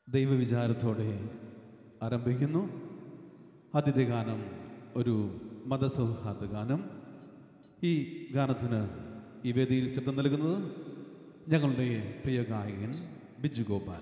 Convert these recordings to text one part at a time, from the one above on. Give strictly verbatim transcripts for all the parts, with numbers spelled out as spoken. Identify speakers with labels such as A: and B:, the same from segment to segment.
A: ദൈവവിചാരത്തോടെ ആരംഭിക്കുന്നു. ആദ്യത്തെ ഗാനം ഒരു മതസൗഹാർദ്ദ ഗാനം. ഈ ഗാനത്തിന് ഈ വേദിയിൽ ശബ്ദം നൽകുന്നത് ഞങ്ങളുടെ പ്രിയ ഗായകൻ Biju Gopal.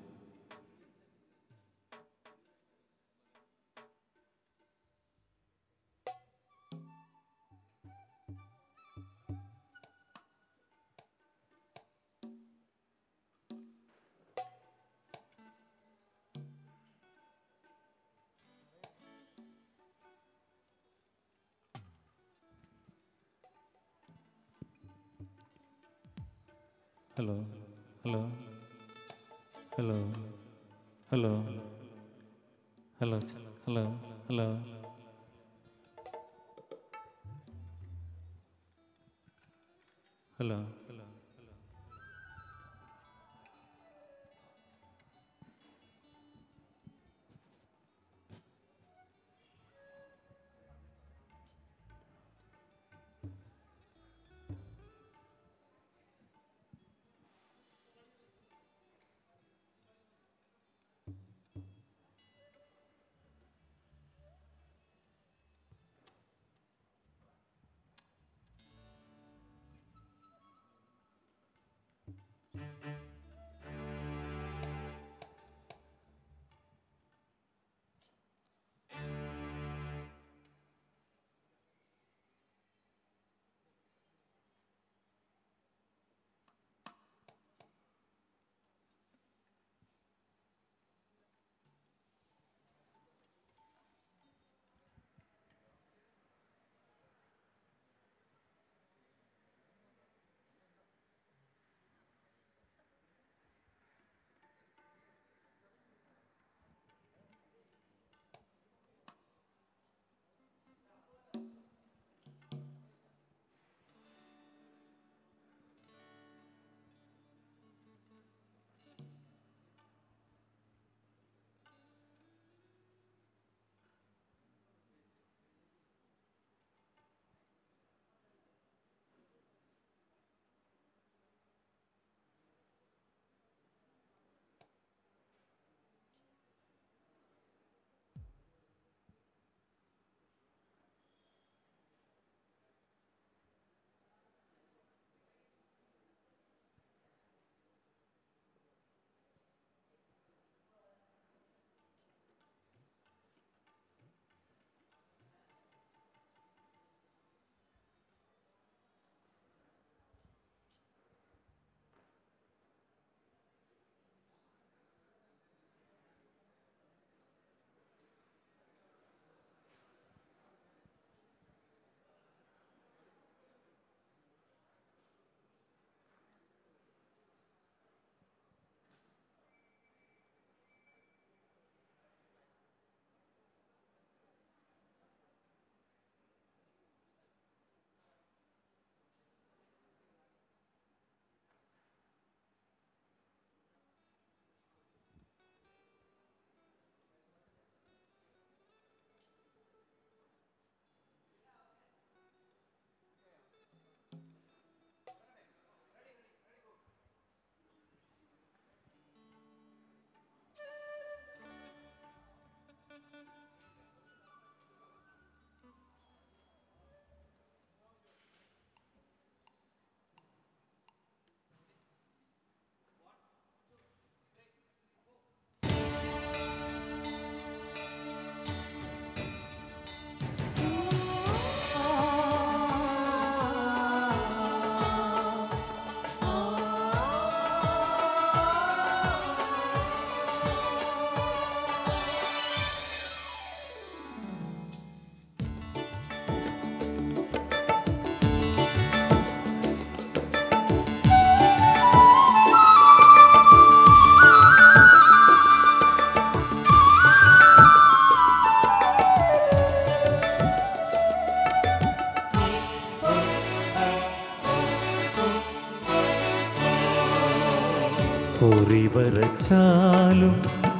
B: Hello, hello, hello, hello, hello, hello, hello. Hello, hello, hello.
C: കുറിവരച്ചാലും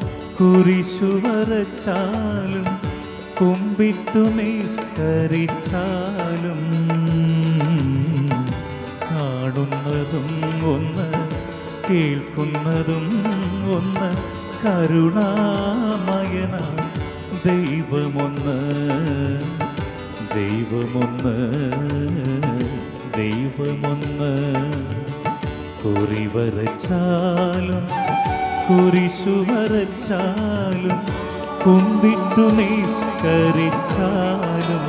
C: കുരിശുവരച്ചാലും കുമ്പിട്ടു നിസ്കരിച്ചാലും കാണുന്നതും ഒന്ന് കേൾക്കുന്നതും ഒന്ന് കരുണാമയന ദൈവമൊന്ന് ദൈവമൊന്ന് ദൈവമൊന്ന് കുറി വരച്ചാലും കുരിശു വരച്ചാലും കുമ്പിട്ടു നിസ്കരിച്ചാലും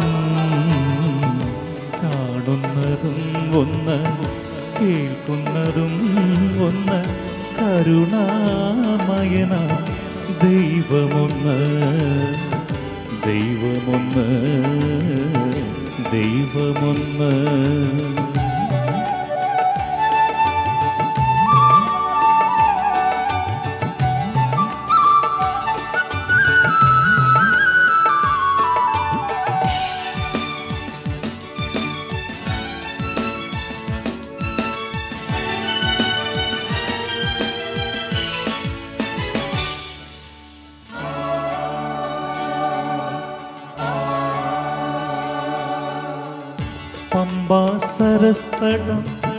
C: കാണുന്നതും ഒന്ന് കേൾക്കുന്നതും ഒന്ന് കരുണാമയന ദൈവമൊന്ന് ദൈവമൊന്ന് ദൈവമൊന്ന് പമ്പാസരസ്ഥടം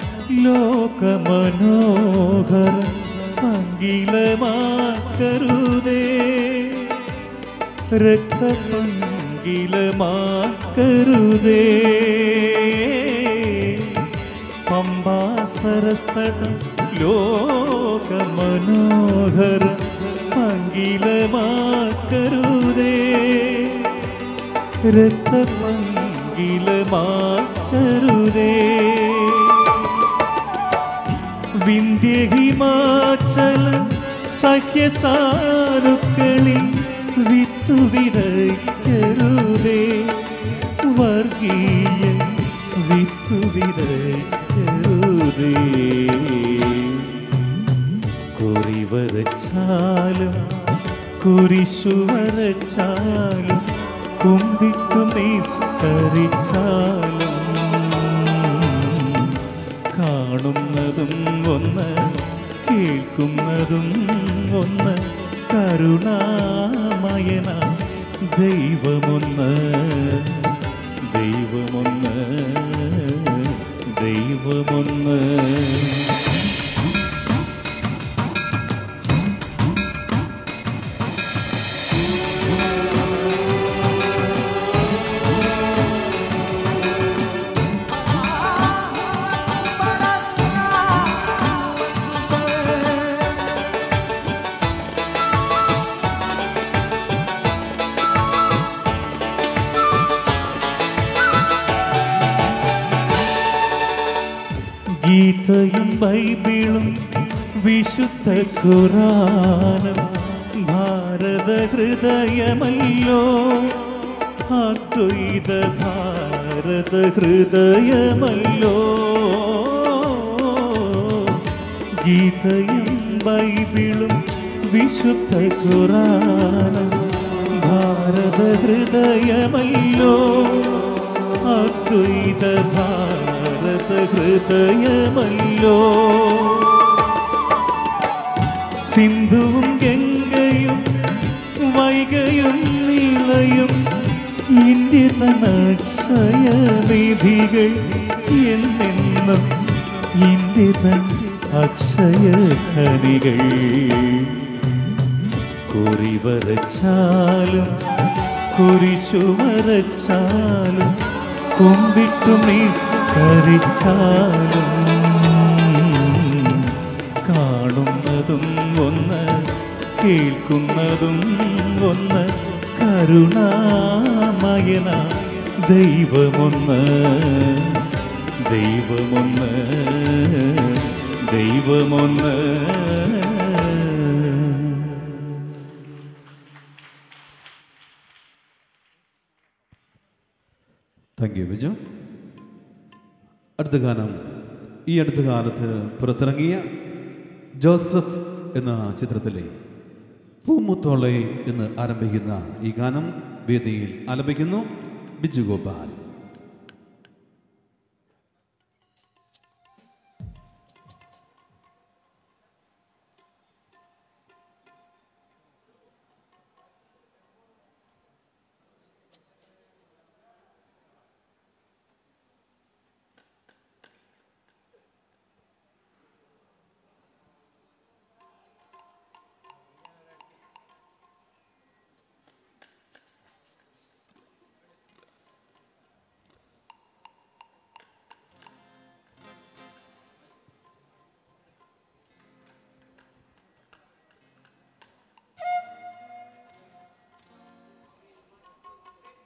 C: ലോകമനോഹര പങ്കിലമാക്കരുതേ രക്തപങ്കിലമാക്കരുതേ പമ്പാസരസ്ഥടം ലോകമനോഹര പങ്കിലമാക്കരുതേ രക്തപങ്കിലമാക്കരുതേ വിന്ധ്യ ഹിമാചല സഖ്യസാനുക്കളിൽ വിത്തു വിതയ്ക്കരുതേ വർഗീയ വിത്തു വിതയ്ക്കരുതേ കുറി വരച്ചാലും കുരിശു വരച്ചാലും കുമ്പിട്ടു നിസ്കരിച്ചാലും കാണുന്നതും ഒന്ന് കേൾക്കുന്നതും ഒന്ന് കരുണാമയന ദൈവമൊന്ന് ദൈവമൊന്ന് ദൈവമൊന്ന് ഗീതയും ബൈബിളും വിശുദ്ധ ഖുറാനും ഭാരത ഹൃദയമല്ലോ അദ്വൈത ഭാരത ഹൃദയമല്ലോ ഗീതയും ബൈബിളും വിശുദ്ധ ഖുറാനും ഭാരത ഹൃദയമല്ലോ അദ്വൈത ഭാരത ഹൃദയമല്ലോ സിന്ധുവും ഗംഗയും വൈഗയും നീളയും ഇന്ത്യ തനക്ഷയ നിധികൾ എന്നെന്നും ഇന്ത്യ തൻ അക്ഷയ ഖനികൾ കുറി വരച്ചാലും കുരിശു വരച്ചാലും കുമ്പിട്ടു നിസ്കരിച്ചാലും കാണുന്നതും ഒന്ന് കേൾക്കുന്നതും ഒന്ന് കരുണാമയന ദൈവമൊന്ന് ദൈവമൊന്ന് ദൈവമൊന്ന്
A: താങ്ക് യു ബിജു. അടുത്ത ഗാനം ഈ അടുത്ത കാലത്ത് പുറത്തിറങ്ങിയ ജോസഫ് എന്ന ചിത്രത്തിലെ പൂമുത്തോളെ എന്ന് ആരംഭിക്കുന്ന ഈ ഗാനം വേദിയിൽ ആലപിക്കുന്നു ബിജു ഗോപാൽ.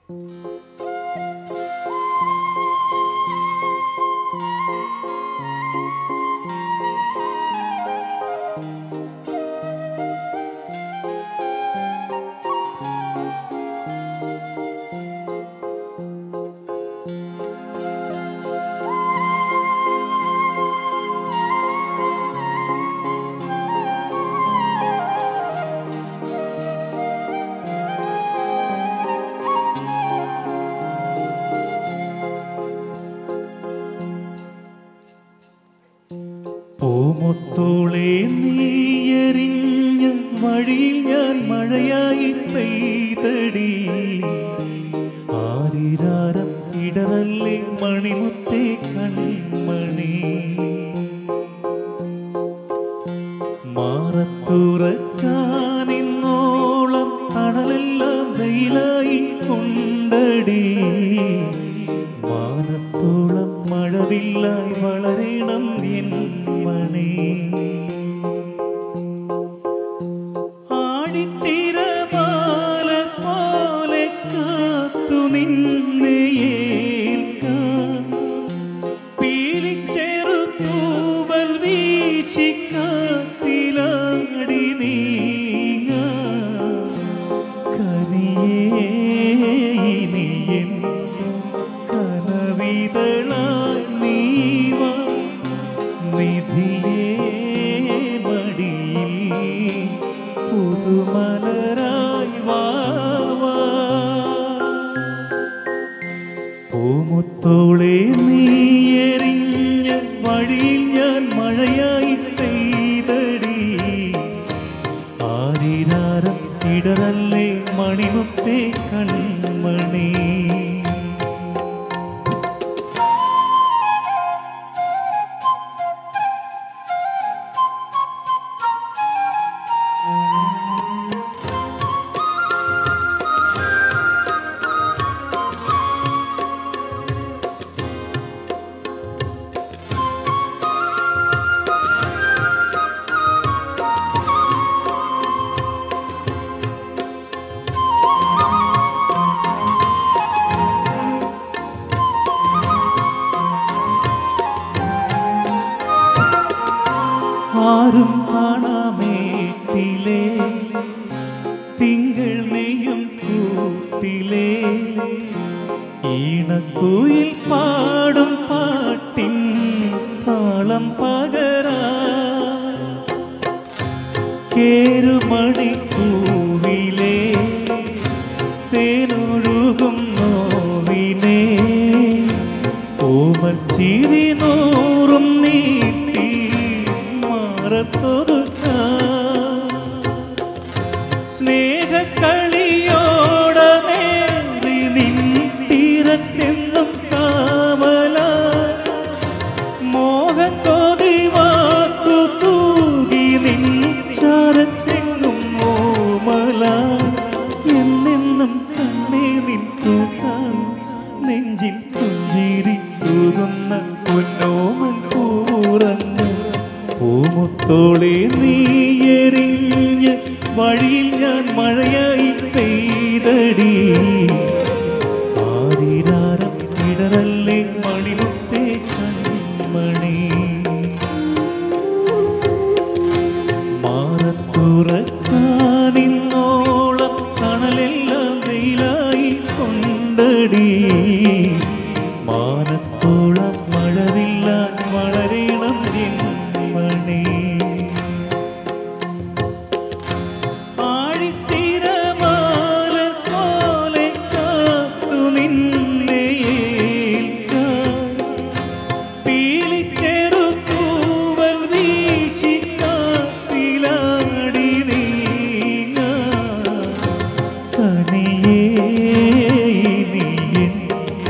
C: പൂമുത്തോളെ നീയെറിഞ്ഞ വഴിയിൽ ഞാൻ മഴയായി പെയ്തടി. ആരിരാരം ഇടറല്ലേ മണിമുത്തേ കൺമണി. മാറത്തുറക്കാനിന്നോളം തണലെല്ലാം വെയിലായി കൊണ്ടടി. മാനത്തോളം മഴവില്ലായി വളരണം എൻ മണി. ആടിത്തിരമാല പോലെ കാത്തു നിന്നെ ഏൽക്കാൻ. പീലിച്ചെറു തൂവൽ വീശി കാറ്റിലാടി നീങ്ങാൻ. കനിയേ ഇനിയൻ കനവിതളായി നീവാ. നിധിയേ മടിയിൽ പുതുമലരായി വാവാ. പൂമുത്തോളെ നീയെറിഞ്ഞ വഴിയിൽ ഞാൻ മഴയായി പെയ്തടി. ആരിരാരം ഇടറല്ലേ മണിമുത്തേ കൺമണി. ആരും കാണാമേട്ടിലേ തിങ്കൾ നെയ്യും കൂട്ടിലേ. ഈണക്കുയിൽ പാടും പാട്ടിൻ താളം പകരാ. കേരുമണിപ്പൂവിലേ തേനൊഴുകും നോവിനെ. ഓമൽ ചിരി നൂറും നീട്ടി സ്നേഹക്കളിയോടമേറി നിൻ തീരത്തെന്നും കാവല. മോഹക്കൊതി വാക്കു തൂകി നിൻ ചാരത്തെങ്ങും ഓമല. എന്നെന്നും കണ്ണേ നിൻ കൂട്ടാൻ നെഞ്ചിൽ പുഞ്ചിരി തൂകുന്ന പൊന്നോമൻ പൂറങ്ങ്. പൂമുത്തോളെ നീയെറിഞ്ഞ് വഴിയിൽ ഞാൻ മഴയായി പെയ്തടി. ആരിരാരം ഇടറല്ലേ മണിമുത്തേ കൺമണി. മാറത്തുറക്കാനിന്നോളം തണലെല്ലാം വെയിലായി കൊണ്ടടി. മാനത്തോളം മഴവില്ല വളരണം എൻ മണി. ആഴിത്തിരമാല പോലെ കാത്തു നിന്നെ ഏൽക്കാൻ. പീലിച്ചെറു തൂവൽ വീശി കാറ്റിലാടി നീങ്ങാൻ. കനിയേ ഇനിയൻ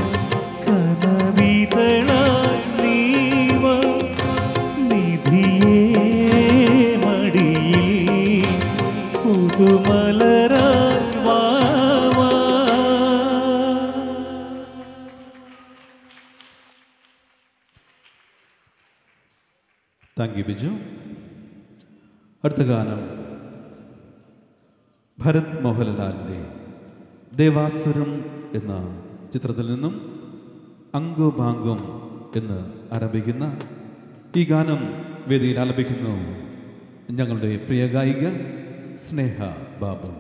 C: കനവിതളായി നീവാ. നിധിയേ മടിയിൽ പുതുമലരായി വാവാ.
A: Thank you Biju. അടുത്ത ഗാനം ഭരത് മോഹൻലാലിൻ്റെ ദേവാസുരം എന്ന ചിത്രത്തിൽ നിന്നും അംഗോഭാംഗം എന്ന് ആരംഭിക്കുന്ന ഈ ഗാനം വേദിയിൽ ആലപിക്കുന്നു ഞങ്ങളുടെ പ്രിയ ഗായിക സ്നേഹ ബാബു.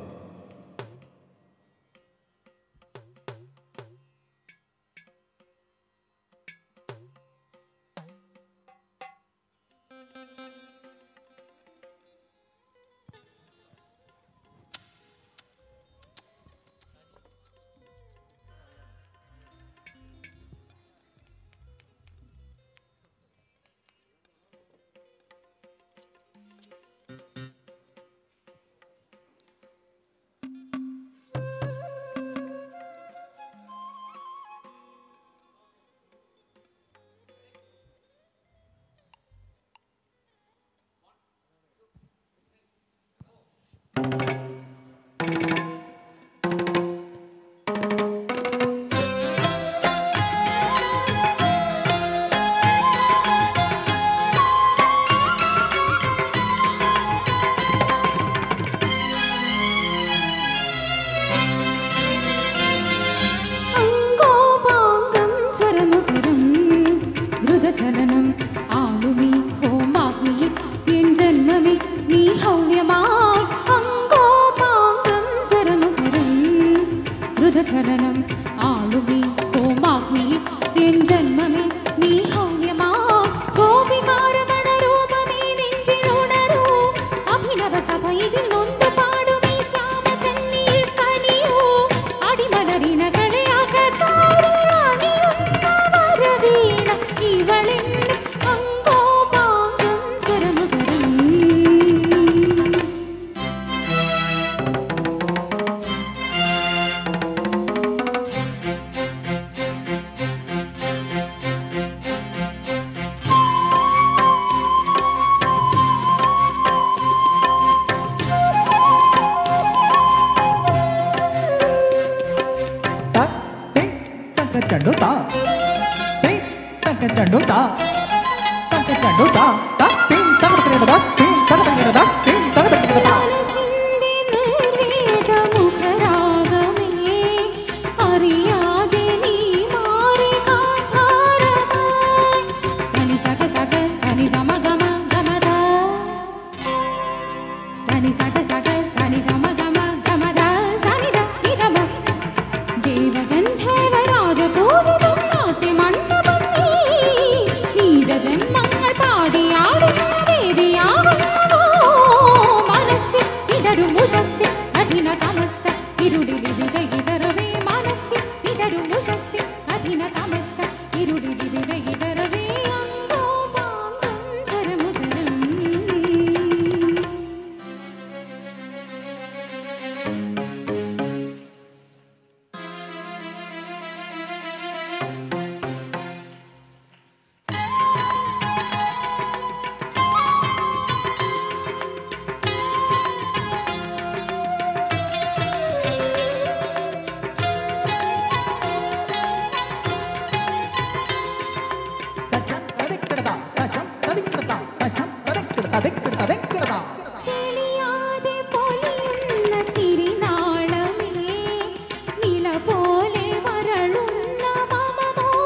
D: പോലെ വരളുന്ന മമ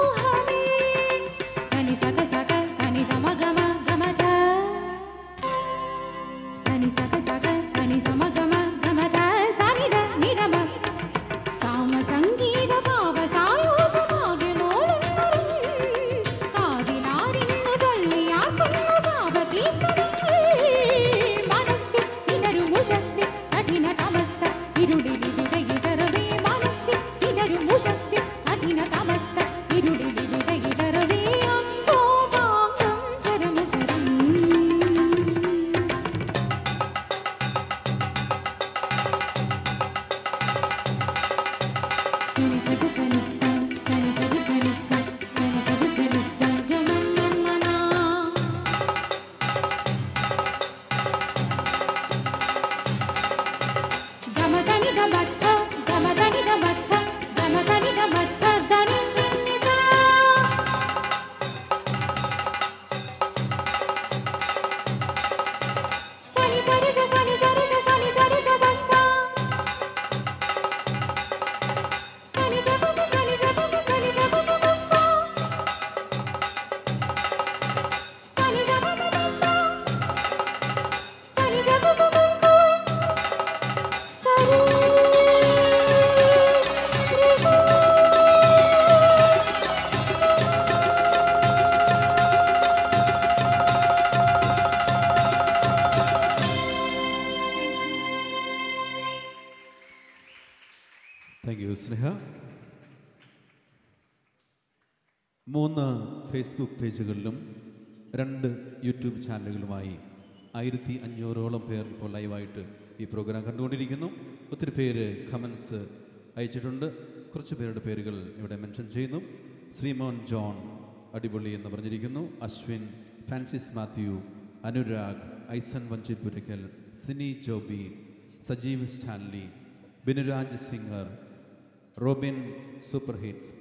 A: മൂന്ന് ഫേസ്ബുക്ക് പേജുകളിലും രണ്ട് യൂട്യൂബ് ചാനലുകളുമായി ആയിരത്തി അഞ്ഞൂറോളം പേർ ഇപ്പോൾ ലൈവായിട്ട് ഈ പ്രോഗ്രാം കണ്ടുകൊണ്ടിരിക്കുന്നു. ഒത്തിരി പേര് കമൻസ് അയച്ചിട്ടുണ്ട്. കുറച്ച് പേരുടെ പേരുകൾ ഇവിടെ മെൻഷൻ ചെയ്യുന്നു. ശ്രീമോൻ ജോൺ അടിപൊളി എന്ന് പറഞ്ഞിരിക്കുന്നു. Ashwin, Francis Mathew, Anurag, Aison Vanchipurackal, Sini Joby, Sajeev Stanley, Binuraj singer, Robin super hits,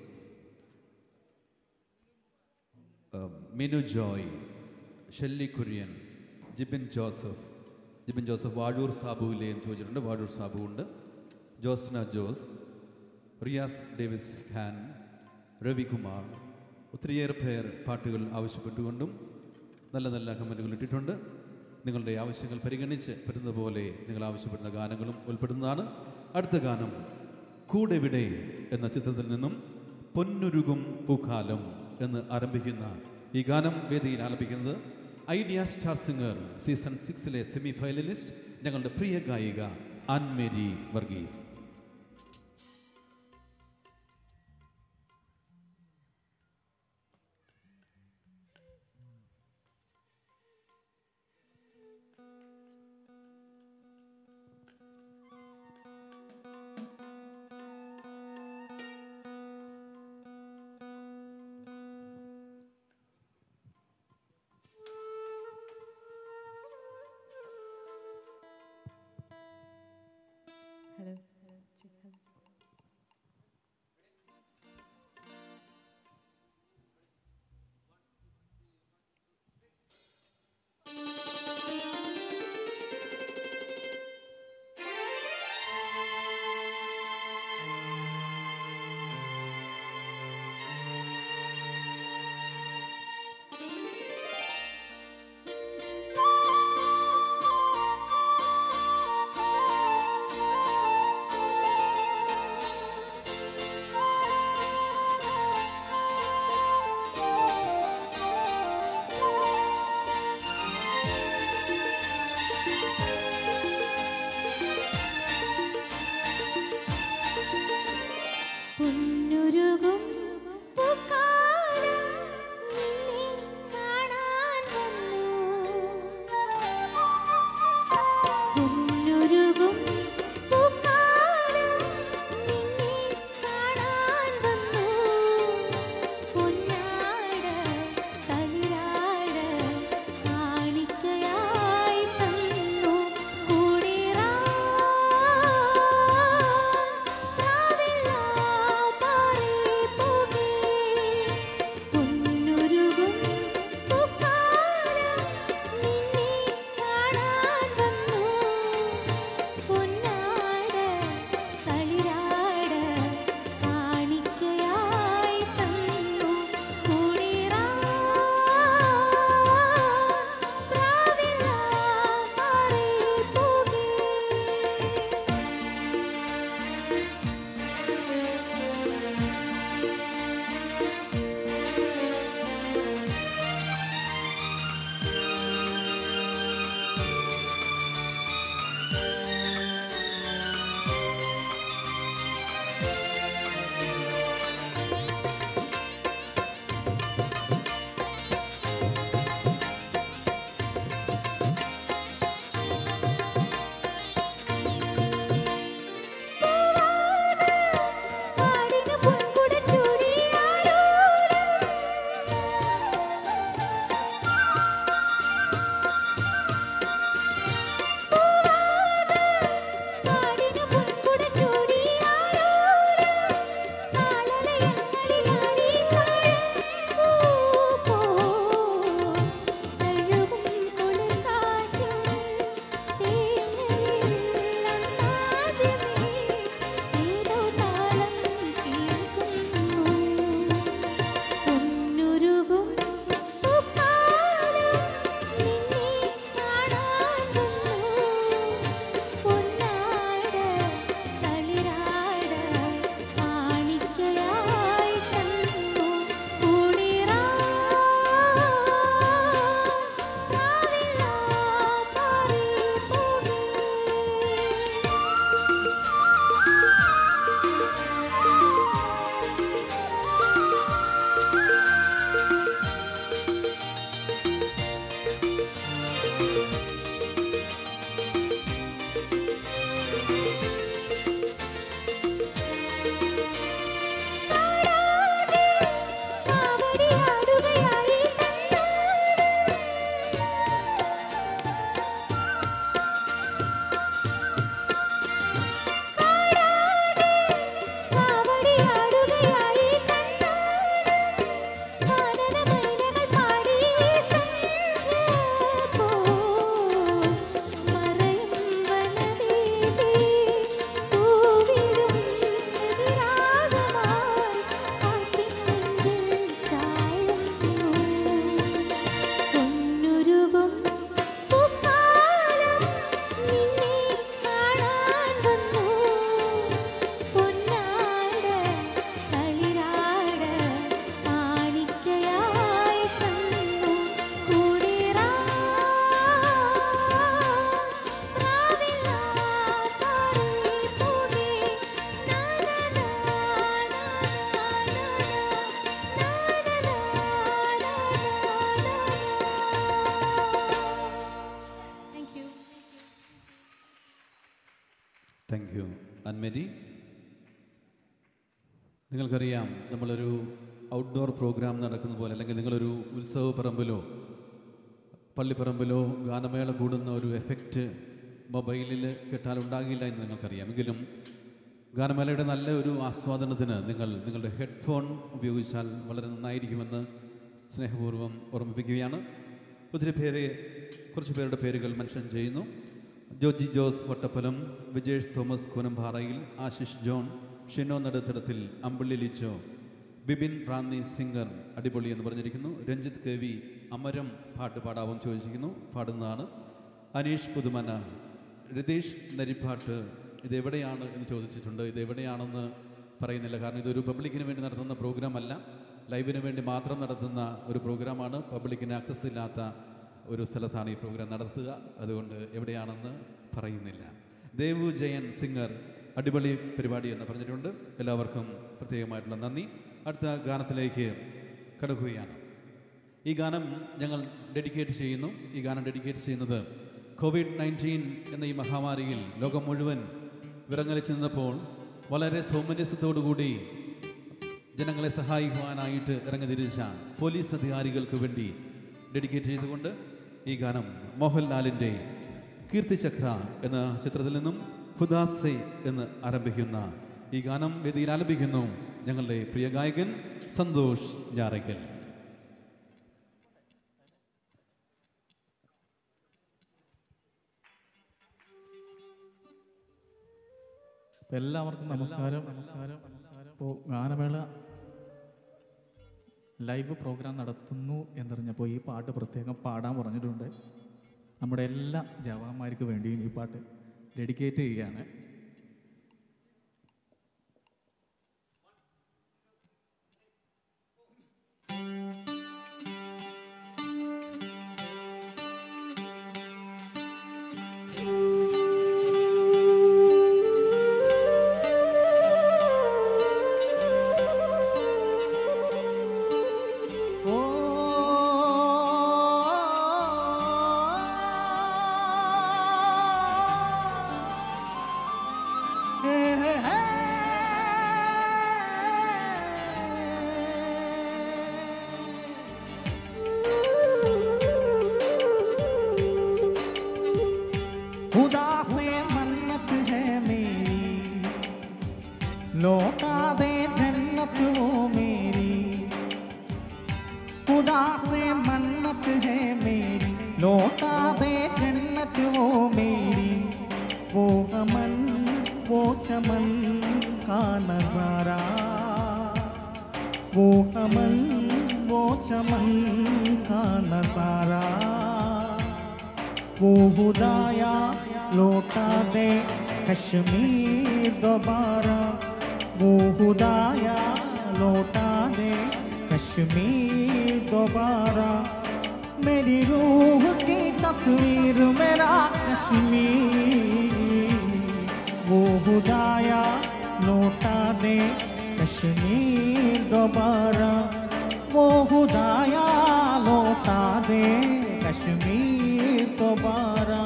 A: Minu Joy, Shelly Kurian, Jibin Joseph. Jibin Joseph Vazhoor സാബുവിലെ എന്ന് ചോദിച്ചിട്ടുണ്ട്. വാഴൂർ സാബു ഉണ്ട്. Josna Jose, Riyas Davis Khan, Ravikumar. ഒത്തിരിയേറെ പേർ പാട്ടുകൾ ആവശ്യപ്പെട്ടുകൊണ്ടും നല്ല നല്ല കമൻറ്റുകൾ ഇട്ടിട്ടുണ്ട്. നിങ്ങളുടെ ആവശ്യങ്ങൾ പരിഗണിച്ച് പറ്റുന്ന പോലെ നിങ്ങൾ ആവശ്യപ്പെടുന്ന ഗാനങ്ങളും ഉൾപ്പെടുന്നതാണ്. അടുത്ത ഗാനം കൂടെവിടെ എന്ന ചിത്രത്തിൽ നിന്നും പൊന്നുരുകും പൂക്കാലം എന്ന് ആരംഭിക്കുന്ന ഈ ഗാനം വേദിയിൽ ആലപിക്കുന്നത് ഐഡിയ സ്റ്റാർ സിംഗർ സീസൺ സിക്സിലെ സെമി ഫൈനലിസ്റ്റ് ഞങ്ങളുടെ പ്രിയ ഗായിക ആൻമേരി വർഗീസ്.
D: Hello.
A: മെരി. നിങ്ങൾക്കറിയാം, നമ്മളൊരു ഔട്ട്ഡോർ പ്രോഗ്രാം നടക്കുന്ന പോലെ, അല്ലെങ്കിൽ നിങ്ങളൊരു ഉത്സവ പറമ്പിലോ പള്ളിപ്പറമ്പിലോ ഗാനമേള കൂടുന്ന ഒരു എഫക്റ്റ് മൊബൈലിൽ കേട്ടാൽ ഉണ്ടാകില്ല എന്ന് നിങ്ങൾക്കറിയാം. എങ്കിലും ഗാനമേളയുടെ നല്ല ഒരു ആസ്വാദനത്തിന് നിങ്ങൾ നിങ്ങളുടെ ഹെഡ്ഫോൺ ഉപയോഗിച്ചാൽ വളരെ നന്നായിരിക്കുമെന്ന് സ്നേഹപൂർവ്വം ഓർമ്മിപ്പിക്കുകയാണ്. ഒത്തിരി പേരെ കുറച്ച് പേരുടെ പേരുകൾ മെൻഷൻ ചെയ്യുന്നു. Joji Jose Vattappalam, Vijesh Thomas Koonamparayil, Ashish John, Shino Naduthadathil, Ambilly Licho, Bibin Ranni singer അടിപൊളി എന്ന് പറഞ്ഞിരിക്കുന്നു. രഞ്ജിത്ത് കെ വി അമരം പാട്ട് പാടാവെന്ന് ചോദിച്ചിരിക്കുന്നു, പാടുന്നതാണ്. അനീഷ് പുതുമന, രതീഷ് നരിപ്പാട്ട് ഇതെവിടെയാണ് എന്ന് ചോദിച്ചിട്ടുണ്ട്. ഇതെവിടെയാണെന്ന് പറയുന്നില്ല, കാരണം ഇതൊരു പബ്ലിക്കിന് വേണ്ടി നടത്തുന്ന പ്രോഗ്രാം അല്ല, ലൈവിന് വേണ്ടി മാത്രം നടത്തുന്ന ഒരു പ്രോഗ്രാമാണ്. പബ്ലിക്കിന് ആക്സസ് ഇല്ലാത്ത ഒരു സ്ഥലത്താണ് ഈ പ്രോഗ്രാം നടത്തുക, അതുകൊണ്ട് എവിടെയാണെന്ന് പറയുന്നില്ല. ദേവു ജയൻ സിംഗർ അടിപൊളി പരിപാടി എന്ന് പറഞ്ഞിട്ടുണ്ട്. എല്ലാവർക്കും പ്രത്യേകമായിട്ടുള്ള നന്ദി. അടുത്ത ഗാനത്തിലേക്ക് കടക്കുകയാണ്. ഈ ഗാനം ഞങ്ങൾ ഡെഡിക്കേറ്റ് ചെയ്യുന്നു. ഈ ഗാനം ഡെഡിക്കേറ്റ് ചെയ്യുന്നത് കോവിഡ് നയൻറ്റീൻ എന്ന ഈ മഹാമാരിയിൽ ലോകം മുഴുവൻ വിറങ്ങലിച്ചു നിന്നപ്പോൾ വളരെ സൗമനസ്യത്തോടുകൂടി ജനങ്ങളെ സഹായിക്കുവാനായിട്ട് ഇറങ്ങിത്തിരിച്ച പോലീസ് അധികാരികൾക്ക് വേണ്ടി ഡെഡിക്കേറ്റ് ചെയ്തുകൊണ്ട് ഈ ഗാനം മോഹൻലാലിൻ്റെ കീർത്തിചക്ര എന്ന ചിത്രത്തിൽ നിന്നും ഹുദാസെ എന്ന് ആരംഭിക്കുന്ന ഈ ഗാനം വേദിയിൽ ആലപിക്കുന്നു ഞങ്ങളുടെ പ്രിയ ഗായകൻ സന്തോഷ് ഞാറയ്ക്കൽ.
D: എല്ലാവർക്കും നമസ്കാരം. ഇപ്പോൾ ഗാനമേള ലൈവ് പ്രോഗ്രാം നടത്തുന്നു എന്നറിഞ്ഞപ്പോൾ ഈ പാട്ട് പ്രത്യേകം പാടാൻ പറഞ്ഞിട്ടുണ്ട്. നമ്മുടെ എല്ലാ ജവാന്മാർക്ക് വേണ്ടിയും ഈ പാട്ട് ഡെഡിക്കേറ്റ് ചെയ്യുകയാണ്.
C: लौटा दे जन्नत वो मेरी, खुदा से मन्नत है मेरी, लौटा दे जन्नत वो मेरी, वो अमन वो चमन का नजारा, वो अमन वो चमन का नजारा, वो खुदाया लौटा दे कश्मीर दोबारा, वो खुदाया लौटा दे कश्मीर दोबारा, मेरी रूह की तस्वीर मेरा कश्मीर, वो खुदाया लौटा दे कश्मीर दोबारा, वो खुदाया लौटा दे कश्मीर दोबारा।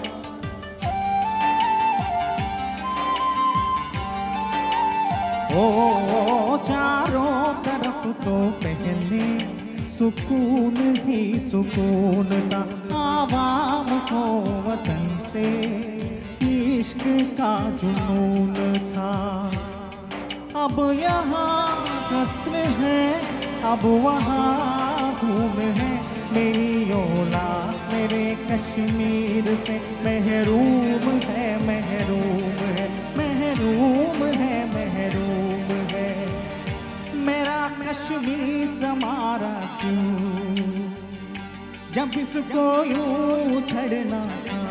C: ओ चारों तरफ तो पहले सुकून ही सुकून था, आवाम को वतन से इश्क का जुनून था, अब यहाँ कत्ल है अब वहाँ घूम है, मेरी औलाद मेरे कश्मीर से महरूम है महरूम है महरूम है महरूम है, मेरा कश्मीर समारा क्यों जब इसको यूं छड़ना था,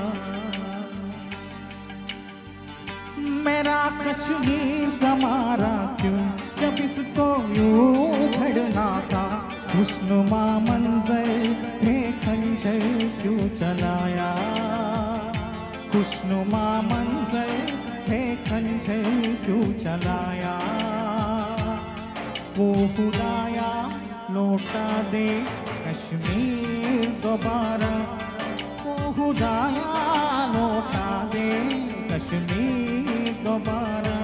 C: मेरा कश्मीर समारा क्यों जब इसको यूं छड़ना था, खुशनुमा मंजर है खंजर क्यों चलाया, खुशनुमा मंजर है खंजर क्यों चलाया, वो खुदाया लौटा दे कश्मीर दोबारा, वो खुदाया लौटा दे कश्मीर दोबारा।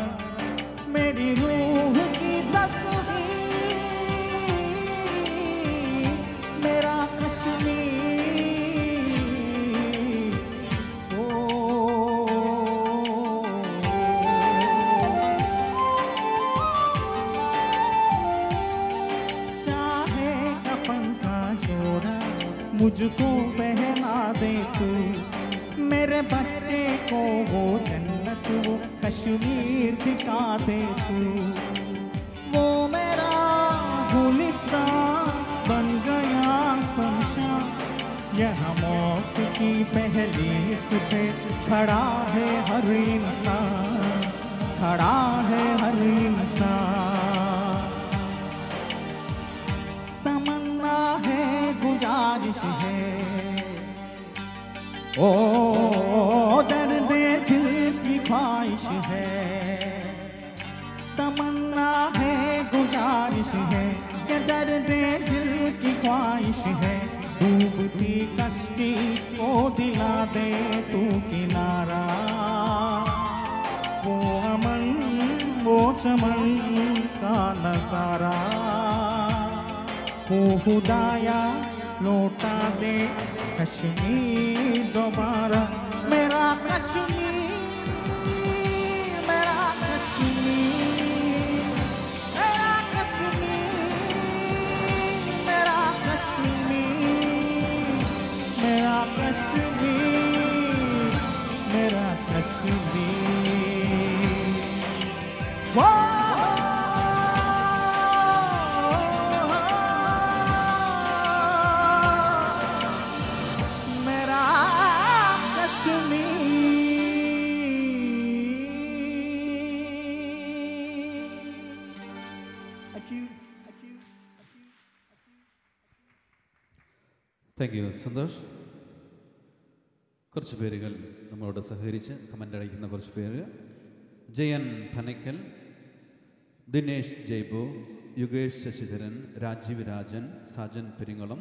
C: मुझको पहना दे तू, मेरे बच्चे को वो जन्नत वो कश्मीर दिखा दे तू। वो मेरा गुलिस्तान बन गया शमशान, यहाँ मौत की पहली पे खड़ा है हर इंसान, खड़ा है हर इंसान। तमन्ना है गुजारिश है, ओ दर्द दिल की ख्वाहिश है। तमन्ना है गुजारिश है, ये दर्द दिल की ख्वाहिश है। डूबती कश्ती को दिला दे तू किनारा, वो अमन वो चमन का नजारा। वो खुदाया लौटा दे कश्मीर दोबारा, मेरा कश्मीर मेरा कश्मीर मेरा कश्मीर मेरा कश्मीर मेरा कश्मीर मेरा कश्मीर। वो
A: താങ്ക് യു സന്തോഷ്. കുറച്ച് പേരുകൾ നമ്മളോട് സഹകരിച്ച് കമൻ്റ് അയക്കുന്ന കുറച്ച് പേര്: Jayan Panakkal, Dinesh Jaibu, Yugesh Sasidharan, Rajeev Rajan, Sajan Peringalam,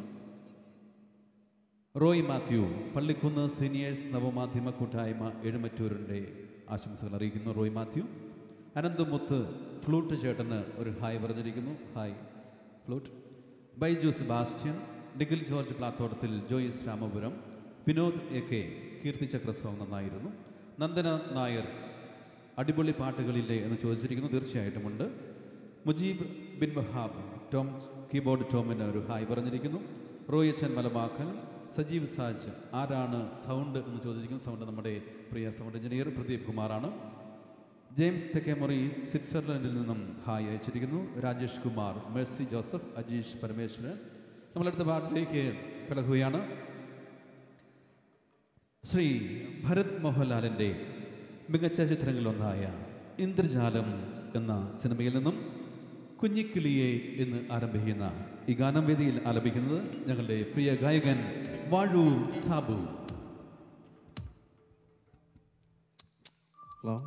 A: Roy Mathew, Pallikkunnu seniors നവമാധ്യമ കൂട്ടായ്മ എഴുമറ്റൂരിൻ്റെ ആശംസകൾ അറിയിക്കുന്നു. റോയ് മാത്യു. അനന്തമുത്ത് ഫ്ലൂട്ട് ചേട്ടന് ഒരു ഹായ് പറഞ്ഞിരിക്കുന്നു. Hi flute. Baiju Sebastian, Nikhil George Plathottathil, Joyce Ramapuram, Vinod A K, Keerthichakra song നന്നായിരുന്നു. നന്ദന നായർ, അടിപൊളി പാട്ടുകളില്ലേ എന്ന് ചോദിച്ചിരിക്കുന്നു. തീർച്ചയായിട്ടുമുണ്ട്. മുജീബ് ബിൻ വഹാബ്, ടോം കീബോർഡ് ടോമിന് ഒരു ഹായ് പറഞ്ഞിരിക്കുന്നു. റോയച്ചൻ മലമാക്കൽ, സജീവ് സാജ്, ആരാണ് സൗണ്ട് എന്ന് ചോദിച്ചിരിക്കുന്നു. സൗണ്ട് നമ്മുടെ പ്രിയ സൗണ്ട് എഞ്ചിനീയർ പ്രദീപ് കുമാറാണ്. ജെയിംസ് തെക്കേമുറി സ്വിറ്റ്സർലൻഡിൽ നിന്നും ഹായ് അയച്ചിരിക്കുന്നു. Rajesh Kumar, Mercy Joseph, Ajeesh Parameswaran. നമ്മളടുത്ത പാട്ടിലേക്ക് കടക്കുകയാണ്. ശ്രീ ഭരത് മോഹൻലാലിൻ്റെ മികച്ച ചിത്രങ്ങളിലൊന്നായ ഇന്ദ്രജാലം എന്ന സിനിമയിൽ നിന്നും കുഞ്ഞിക്കിളിയെ എന്ന് ആരംഭിക്കുന്ന ഈ ഗാനം വേദിയിൽ ആലപിക്കുന്നത് ഞങ്ങളുടെ പ്രിയ ഗായകൻ വാഴൂർ സാബു.
E: ഹലോ,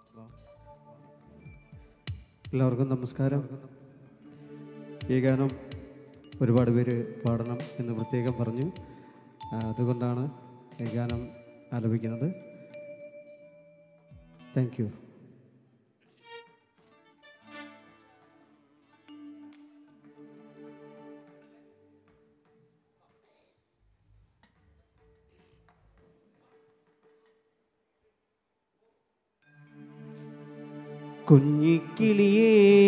E: എല്ലാവർക്കും നമസ്കാരം. ഈ ഗാനം ഒരുപാട് പേര് പാടണം എന്ന് പ്രത്യേകം പറഞ്ഞു. അതുകൊണ്ടാണ് ഈ ഗാനം ആലപിക്കുന്നത്. Thank you. കുഞ്ഞിക്കിളിയേ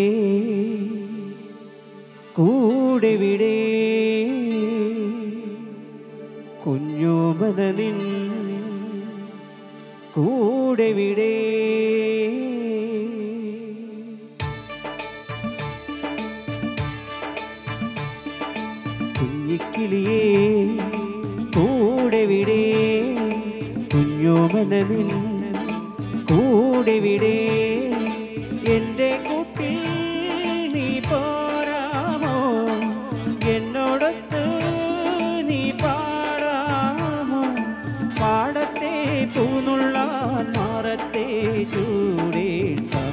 E: കൂടെ വിടെ, കുഞ്ഞോമനനിൻ കൂടെ വിടെ. കുഞ്ഞിക്കിളിയേ കൂടെ വിടെ, കുഞ്ഞോമനനിൻ കൂടെ വിടെ. എൻ്റെ കൂട്ടിൽ നീ പോരാമോ, എന്നോടൊത്ത് നീ പാടാമോ. പാടത്തെ പൂനുള്ളാൻ മാറത്തെ ചൂടേട്ടാൻ.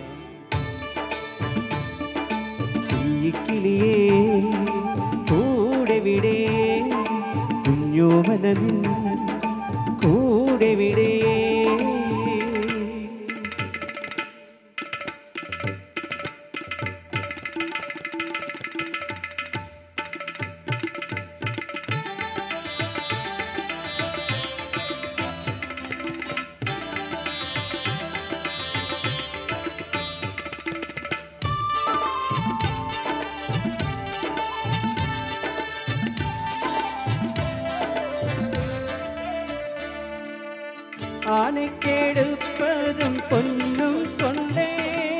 E: കുഞ്ഞിക്കിളിയേ കൂടെ വിടെ, കുഞ്ഞോമനനിൻ കൂടെ വിടെ. ആനക്കെടുപ്പതും പൊന്നും കൊണ്ടേ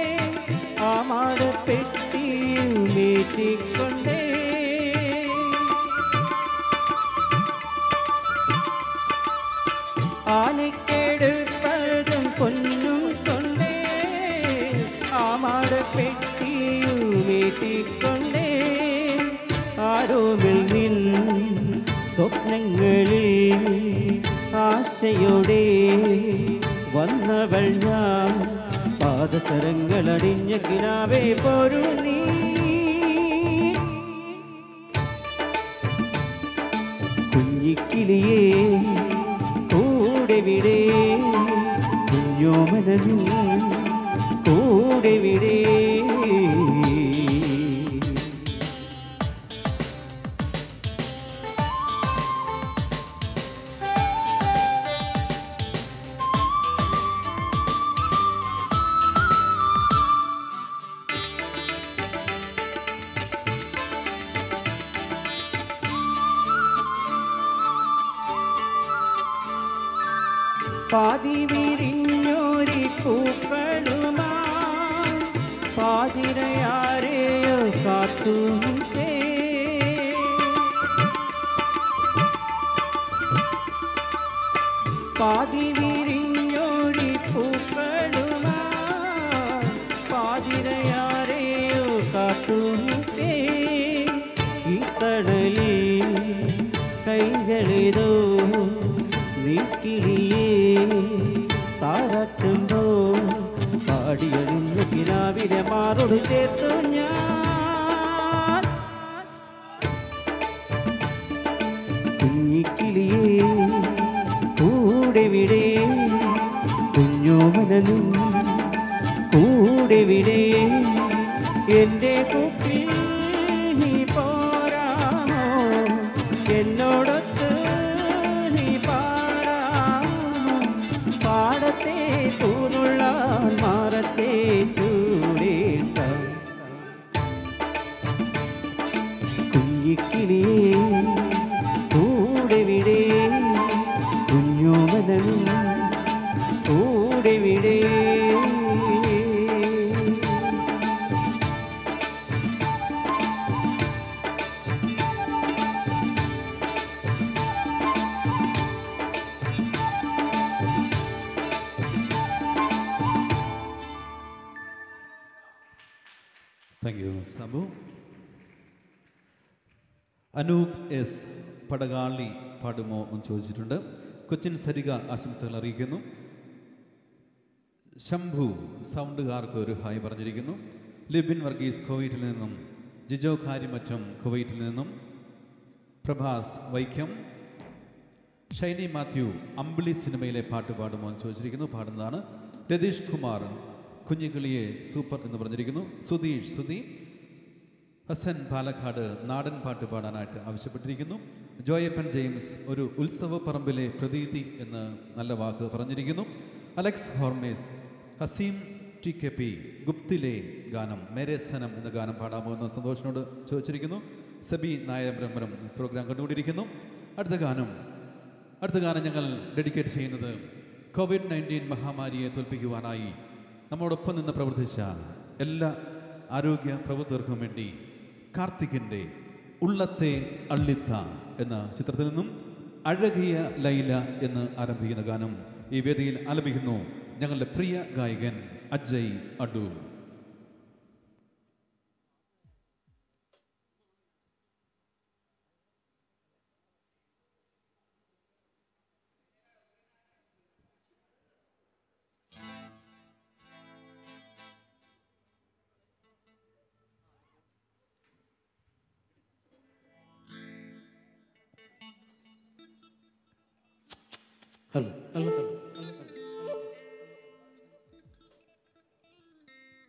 E: ആമാടപ്പെട്ടിയും വീട്ടിക്കൊണ്ടേ ആനക്കെടുപ്പതും പൊന്നും കൊണ്ടേ ആമാടപ്പെട്ടിയും വീട്ടിക്കൊണ്ടേ ആരോമിൽ നിൻ സ്വപ്നങ്ങളിൽ ആശയോടെ വന്നവൾ ഞാൻ പാദസരങ്ങളടിഞ്ഞ കിനാവേ പോരു നീ കുഞ്ഞിക്കിളിയേ കൂടെ വിടെ കുഞ്ഞോമനനും കൂടെ വിടെ പാതി വിരിഞ്ഞോരി പൂക്കളുമാ പാതിരയാരെയോ കാത്തുനിൽക്കേ പാതി വിരിഞ്ഞോരി പൂക്കളുമാ പാതിരയാരെയോ കാത്തുനിൽക്കേ ഈ കടലിൽ കൈകളിതോ നീക്കിളിയേ താരാട്ടുമ്പോ പാടിയഴിഞ്ഞു കിനാവിനെ മാറോട് ചേർത്തു ഞാൻ കുഞ്ഞിക്കിളിയേ കൂടെ വിടെ കുഞ്ഞോമനനും കൂടെ വിടെ എൻ്റെ കുപ്പിൽ നീ പോരാമോ എന്നോടൊത്ത് നീ പാടത്തെ പൂനുള്ള മാറത്തെ ചൂടേട്ട കുഞ്ഞിക്കിളിയേ കൂടെ വിടെ കുഞ്ഞോമനൻ കൂടെ വിടെ
A: thank you Sabu. Anoop S Padakali പാടുമോ എന്ന് ചോദിച്ചിട്ടുണ്ട്. കൊച്ചിൻ സരിക ആശംസകൾ അറിയിക്കുന്നു. ശംഭു സൗണ്ടുകാർക്ക് ഒരു ഹായ് പറഞ്ഞിരിക്കുന്നു. ലിബിൻ വർഗീസ് കുവൈറ്റിൽ നിന്നും, ജിജോ കാര്യമറ്റം കുവൈറ്റിൽ നിന്നും, പ്രഭാസ് വൈക്കം, ഷൈനി മാത്യു അമ്പിളി സിനിമയിലെ പാട്ട് പാടുമോ എന്ന് ചോദിച്ചിരിക്കുന്നു. പാടുന്നതാണ്. രതീഷ് കുമാർ കുഞ്ഞിക്കിളിയെ സൂപ്പർ എന്ന് പറഞ്ഞിരിക്കുന്നു. സുധീഷ് സുധി ഹസൻ പാലക്കാട് നാടൻ പാട്ട് പാടാനായിട്ട് ആവശ്യപ്പെട്ടിരിക്കുന്നു. ജോയപ്പൻ ജെയിംസ് ഒരു ഉത്സവ പറമ്പിലെ പ്രതീതി എന്ന് നല്ല വാക്ക് പറഞ്ഞിരിക്കുന്നു. Alex Hormis Haseem T K P ഗുപ്തിലെ ഗാനം മേരെ സനം എന്ന ഗാനം പാടാമോ എന്ന് സന്തോഷിനോട് ചോദിച്ചിരിക്കുന്നു. സബി നായ ബ്രഹ്മരം പ്രോഗ്രാം കണ്ടുകൊണ്ടിരിക്കുന്നു. അടുത്ത ഗാനം അടുത്ത ഗാനം ഞങ്ങൾ ഡെഡിക്കേറ്റ് ചെയ്യുന്നത് കോവിഡ് നയൻറ്റീൻ മഹാമാരിയെ തോൽപ്പിക്കുവാനായി നമ്മോടൊപ്പം നിന്ന് പ്രവർത്തിച്ച എല്ലാ ആരോഗ്യ പ്രവർത്തകർക്കും വേണ്ടി കാർത്തികിൻ്റെ ഉള്ളത്തെ അള്ളിത്ത എന്ന ചിത്രത്തിൽ നിന്നും അഴകിയ ലൈല എന്ന് ആരംഭിക്കുന്ന ഗാനം ഈ വേദിയിൽ ആലപിക്കുന്നു ഞങ്ങളുടെ പ്രിയ ഗായകൻ അജയ് അഡൂർ.
E: ഹലോ ഹലോ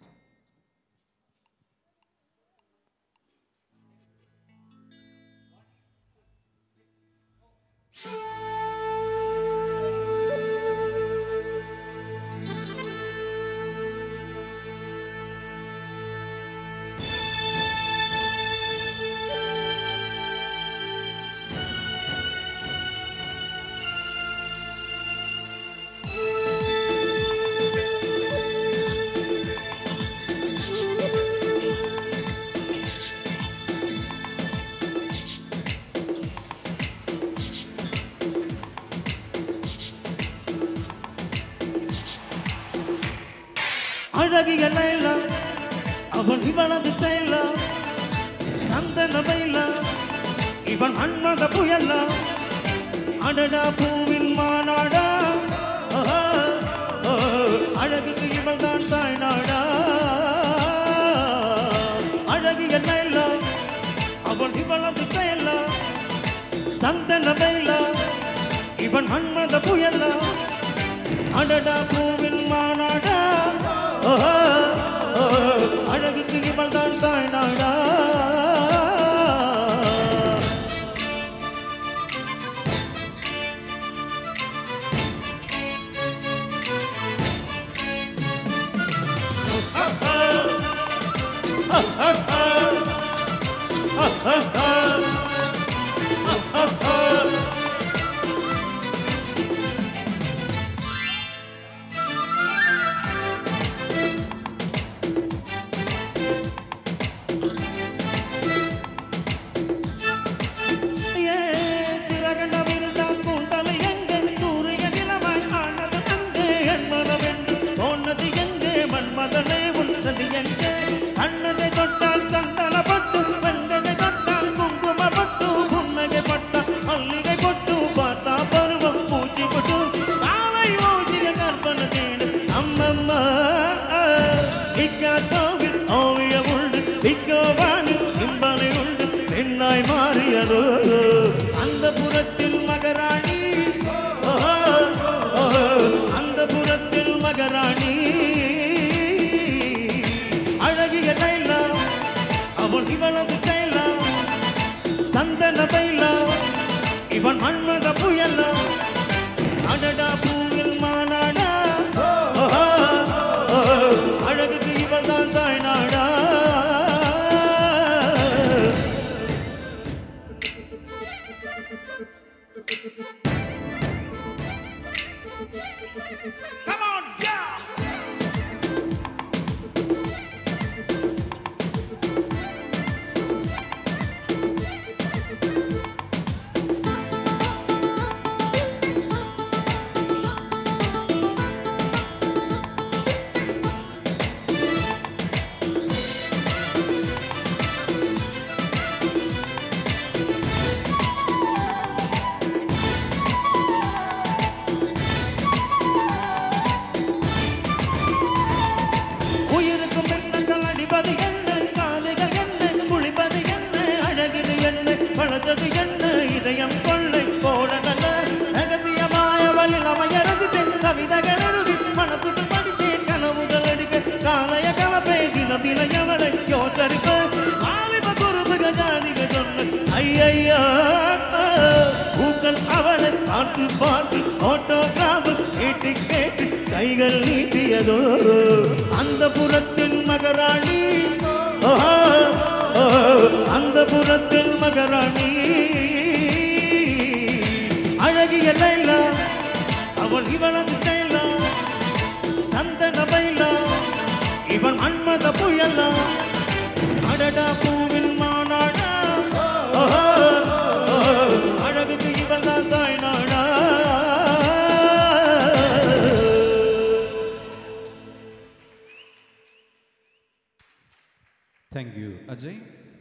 F: அழகிய லைலா அவன் இவளது தைலா சந்தன பைலா இவன் மன்மத புயலா அடடா பூவின் மாநாடா அழகுக்கு இவள் தான் தாய்நாடா அழகிய லைலா அவன் இவளது தைலா சந்தன பைலா இவன் மன்மத புயலா அடடா பூவின் மாநாடா அழகுக்கு இவள் தான் தாய்நாடா அந்த புறத்தில் மகராணி அந்த புறத்தில் மகராணி அழகிய லைலா அவன் இவளது தைலா சந்தன பைலா இவன் மன்மத புயலா அடடா பூவில் மாநாடா அழகுக்கு இவள் தான் தாய்நாடா ஐயா பூக்கள் அவளை பார்த்து பார்த்து ஆட்டோகிராஃப் கேட்டு கேட்டு கைகள் நீட்டியதோ அந்த புறத்தில் மகராணி அந்த புறத்தில் மகராணி அழகிய லைலா அவள் இவளது தைலா சந்தன பைலா இவன் மன்மத புயலா அடடா பூவில் மாநாடா அழகுக்கு இவள் தான் தாய்நாடா
A: Thank you, Ajay.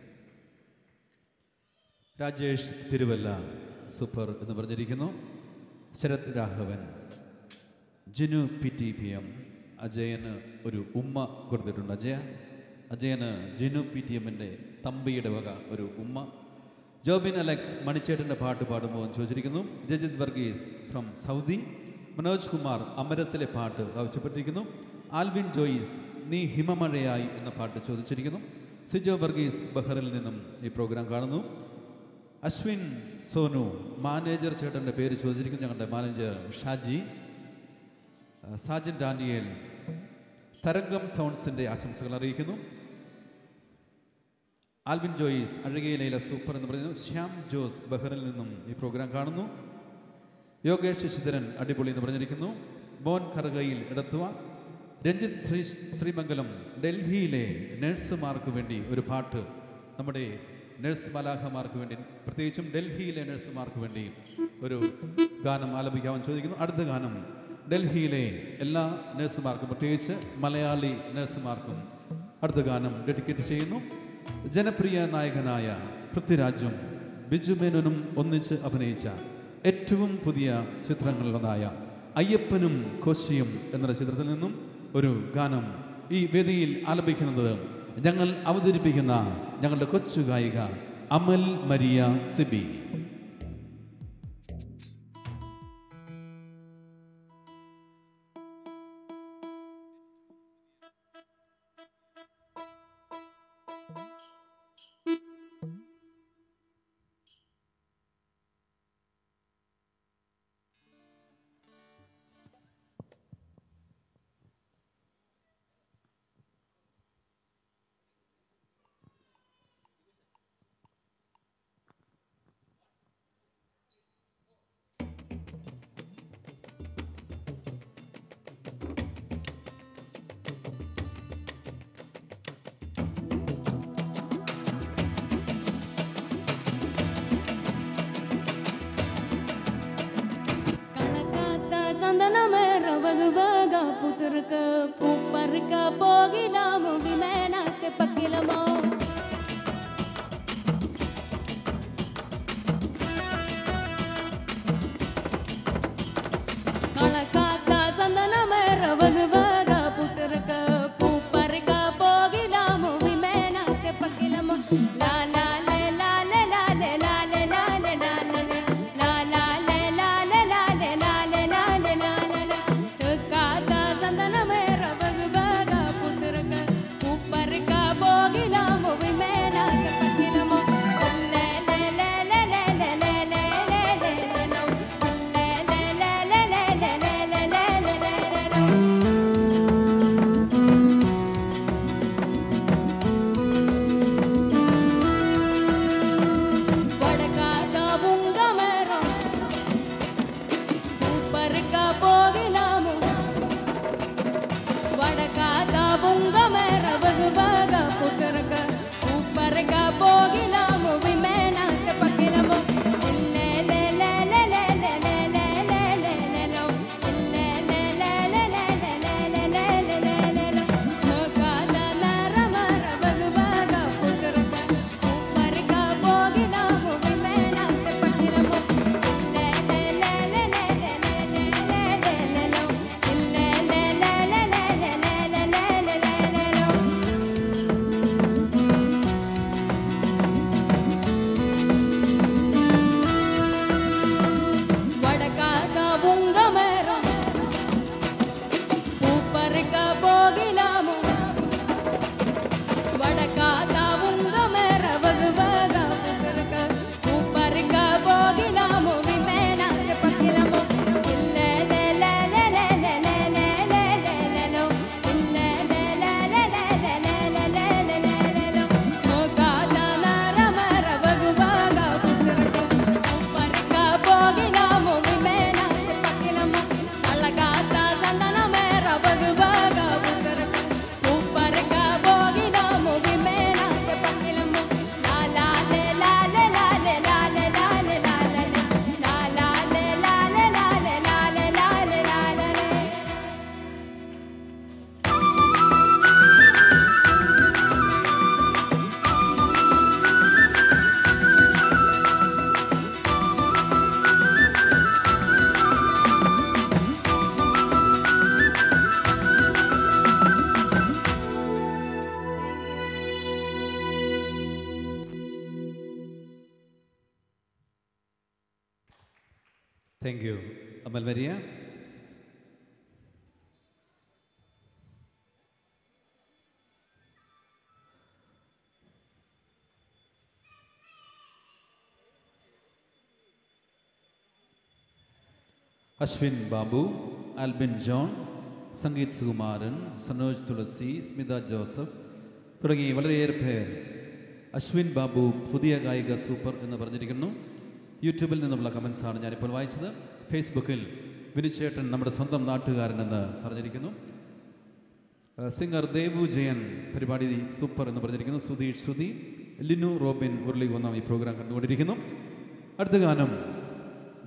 A: Rajesh Thiruvalla super എന്ന് പറഞ്ഞിരിക്കുന്നു. Sarath Raghavan, Jinu P T P M അജയന് ഒരു ഉമ്മ കൊടുത്തിട്ടുണ്ട്. അജയ അജയന് ജിനു പി ടി എമ്മിൻ്റെ തമ്പിയുടെ വക ഒരു ഉമ്മ. ജോബിൻ അലക്സ് മണിച്ചേട്ടൻ്റെ പാട്ട് പാടുമ്പോൾ എന്ന് ചോദിച്ചിരിക്കുന്നു. രജിത് വർഗീസ് ഫ്രം സൗദി. മനോജ് കുമാർ അമരത്തിലെ പാട്ട് ആവശ്യപ്പെട്ടിരിക്കുന്നു. ആൽവിൻ ജോയിസ് നീ ഹിമമഴയായി എന്ന പാട്ട് ചോദിച്ചിരിക്കുന്നു. സിജോ വർഗീസ് ബഹറിൽ നിന്നും ഈ പ്രോഗ്രാം കാണുന്നു. അശ്വിൻ സോനു മാനേജർ ചേട്ടൻ്റെ പേര് ചോദിച്ചിരിക്കുന്നു. ഞങ്ങളുടെ മാനേജർ ഷാജി. സാജൻ ഡാനിയേൽ തരംഗം സൗണ്ട്സിൻ്റെ ആശംസകൾ അറിയിക്കുന്നു. ആൽവിൻ ജോയിസ് അഴകിയയിലെ സൂപ്പർ എന്ന് പറയുന്നു. ശ്യാം ജോസ് ബഹറിൽ നിന്നും ഈ പ്രോഗ്രാം കാണുന്നു. യോഗേഷ് ശശിധരൻ അടിപൊളി എന്ന് പറഞ്ഞിരിക്കുന്നു. മോൻ കറുകയിൽ ഇടത്തുവ. രഞ്ജിത്ത് ശ്രീ ശ്രീമംഗലം ഡൽഹിയിലെ നഴ്സുമാർക്ക് വേണ്ടി ഒരു പാട്ട്, നമ്മുടെ നഴ്സ് മലാഖമാർക്ക് വേണ്ടി, പ്രത്യേകിച്ചും ഡൽഹിയിലെ നഴ്സുമാർക്ക് വേണ്ടി ഒരു ഗാനം ആലപിക്കാമെന്ന് ചോദിക്കുന്നു. അടുത്ത ഗാനം ഡൽഹിയിലെ എല്ലാ നഴ്സുമാർക്കും, പ്രത്യേകിച്ച് മലയാളി നഴ്സുമാർക്കും അടുത്ത ഗാനം ഡെഡിക്കേറ്റ് ചെയ്യുന്നു. ജനപ്രിയ നായകനായ പൃഥ്വിരാജും ബിജു മേനോനും ഒന്നിച്ച് അഭിനയിച്ച ഏറ്റവും പുതിയ ചിത്രങ്ങളിലൊന്നായ അയ്യപ്പനും കോശിയും എന്ന ചിത്രത്തിൽ നിന്നും ഒരു ഗാനം ഈ വേദിയിൽ ആലപിക്കുന്നത് ഞങ്ങൾ അവതരിപ്പിക്കുന്ന ഞങ്ങളുടെ കൊച്ചു ഗായിക Amal Maria Sibi. Thank you. Amal Maria. Ashwin Babu, Albin John, Sangeet Sukumaran, Sanoj Tulasi, Smita Joseph, തുടങ്ങി വളരെയേറെ പേർ അശ്വിൻ ബാബു പുതിയ ഗായിക സൂപ്പർ എന്ന് പറഞ്ഞിരിക്കുന്നു. യൂട്യൂബിൽ നിന്നുള്ള കമൻസാണ് ഞാനിപ്പോൾ വായിച്ചത്. ഫേസ്ബുക്കിൽ വിനുചേട്ടൻ നമ്മുടെ സ്വന്തം നാട്ടുകാരനെന്ന് പറഞ്ഞിരിക്കുന്നു. സിംഗർ ദേവു ജയൻ പരിപാടി സൂപ്പർ എന്ന് പറഞ്ഞിരിക്കുന്നു. സുധീഷ് സുധി, ലിനു റോബിൻ ഉരുളി വന്ന ഈ പ്രോഗ്രാം കണ്ടുകൊണ്ടിരിക്കുന്നു. അടുത്ത ഗാനം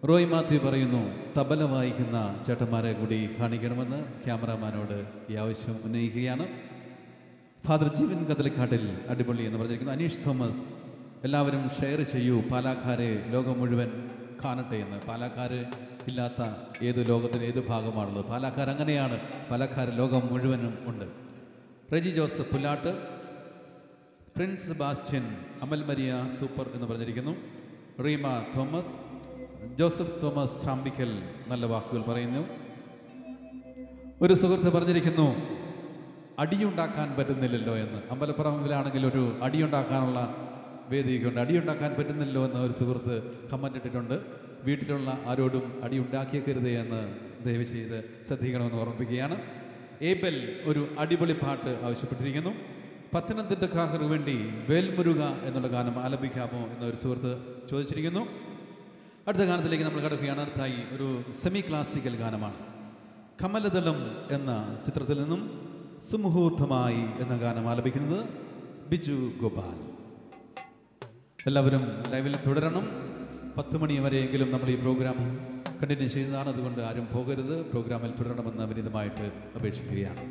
A: റോയ് മാത്യു പറയുന്നു, തബല വായിക്കുന്ന ചേട്ടന്മാരെ കൂടി കാണിക്കണമെന്ന് ക്യാമറാമാനോട് ഈ ആവശ്യം ഉന്നയിക്കുകയാണ്. ഫാദർ ജീവൻ കതലിക്കാട്ടിൽ അടിപൊളി എന്ന് പറഞ്ഞിരിക്കുന്നു. അനീഷ് തോമസ്, എല്ലാവരും ഷെയർ ചെയ്യൂ, പാലക്കാരെ ലോകം മുഴുവൻ കാണട്ടെ എന്ന്. പാലക്കാർ ഇല്ലാത്ത ഏത് ലോകത്തിന് ഏത് ഭാഗമാണുള്ളത്? പാലക്കാർ അങ്ങനെയാണ്, പാലക്കാർ ലോകം മുഴുവനും ഉണ്ട്. Reji Joseph Pullattu, Prince Bastian, Amal Maria super എന്ന് പറഞ്ഞിരിക്കുന്നു. Reema Thomas, Joseph Thomas Sampickal നല്ല വാക്കുകൾ പറയുന്നു. ഒരു സുഹൃത്ത് പറഞ്ഞിരിക്കുന്നു, അടിയുണ്ടാക്കാൻ പറ്റുന്നില്ലല്ലോ എന്ന്. അമ്പലപ്പറമ്പിലാണെങ്കിൽ ഒരു അടിയുണ്ടാക്കാനുള്ള വേദിയൊക്കെ ഉണ്ട്. അടിയുണ്ടാക്കാൻ പറ്റുന്നില്ലല്ലോ എന്ന് ഒരു സുഹൃത്ത് കമൻ്റ് ഇട്ടിട്ടുണ്ട്. വീട്ടിലുള്ള ആരോടും അടി ഉണ്ടാക്കിയേക്കരുതേ എന്ന് ദയവ് ചെയ്ത് ശ്രദ്ധിക്കണമെന്ന് ഓർമ്മിപ്പിക്കുകയാണ്. ഏബൽ ഒരു അടിപൊളി പാട്ട് ആവശ്യപ്പെട്ടിരിക്കുന്നു. പത്തനംതിട്ടക്കാർക്ക് വേണ്ടി വേൽമുരുക എന്നുള്ള ഗാനം ആലപിക്കാമോ എന്ന് ഒരു സുഹൃത്ത് ചോദിച്ചിരിക്കുന്നു. അടുത്ത ഗാനത്തിലേക്ക് നമ്മൾ കടക്കുകയാണ്. അടുത്തായി ഒരു സെമി ക്ലാസിക്കൽ ഗാനമാണ്. കമലദളം എന്ന ചിത്രത്തിൽ നിന്നും സുമുഹൂർത്തമായി എന്ന ഗാനം ആലപിക്കുന്നത് ബിജു ഗോപാൽ. എല്ലാവരും ലൈവിൽ തുടരണം. പത്ത് മണി വരെയെങ്കിലും നമ്മൾ ഈ പ്രോഗ്രാം കണ്ടിന്യൂ ചെയ്യുന്നതാണ്. അതുകൊണ്ട് ആരും പോകരുത്, പ്രോഗ്രാമിൽ തുടരണമെന്ന് വിനീതമായിട്ട് അപേക്ഷിക്കുകയാണ്.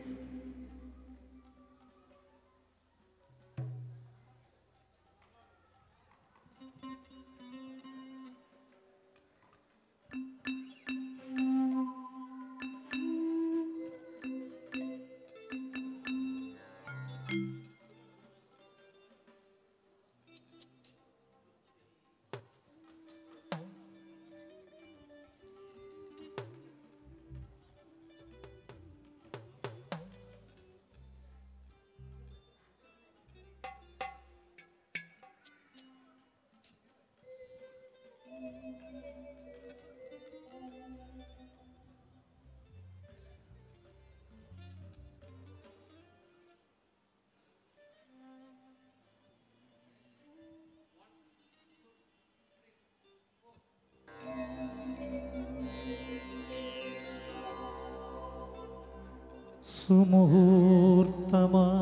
C: സുമുഹൂർത്തമാ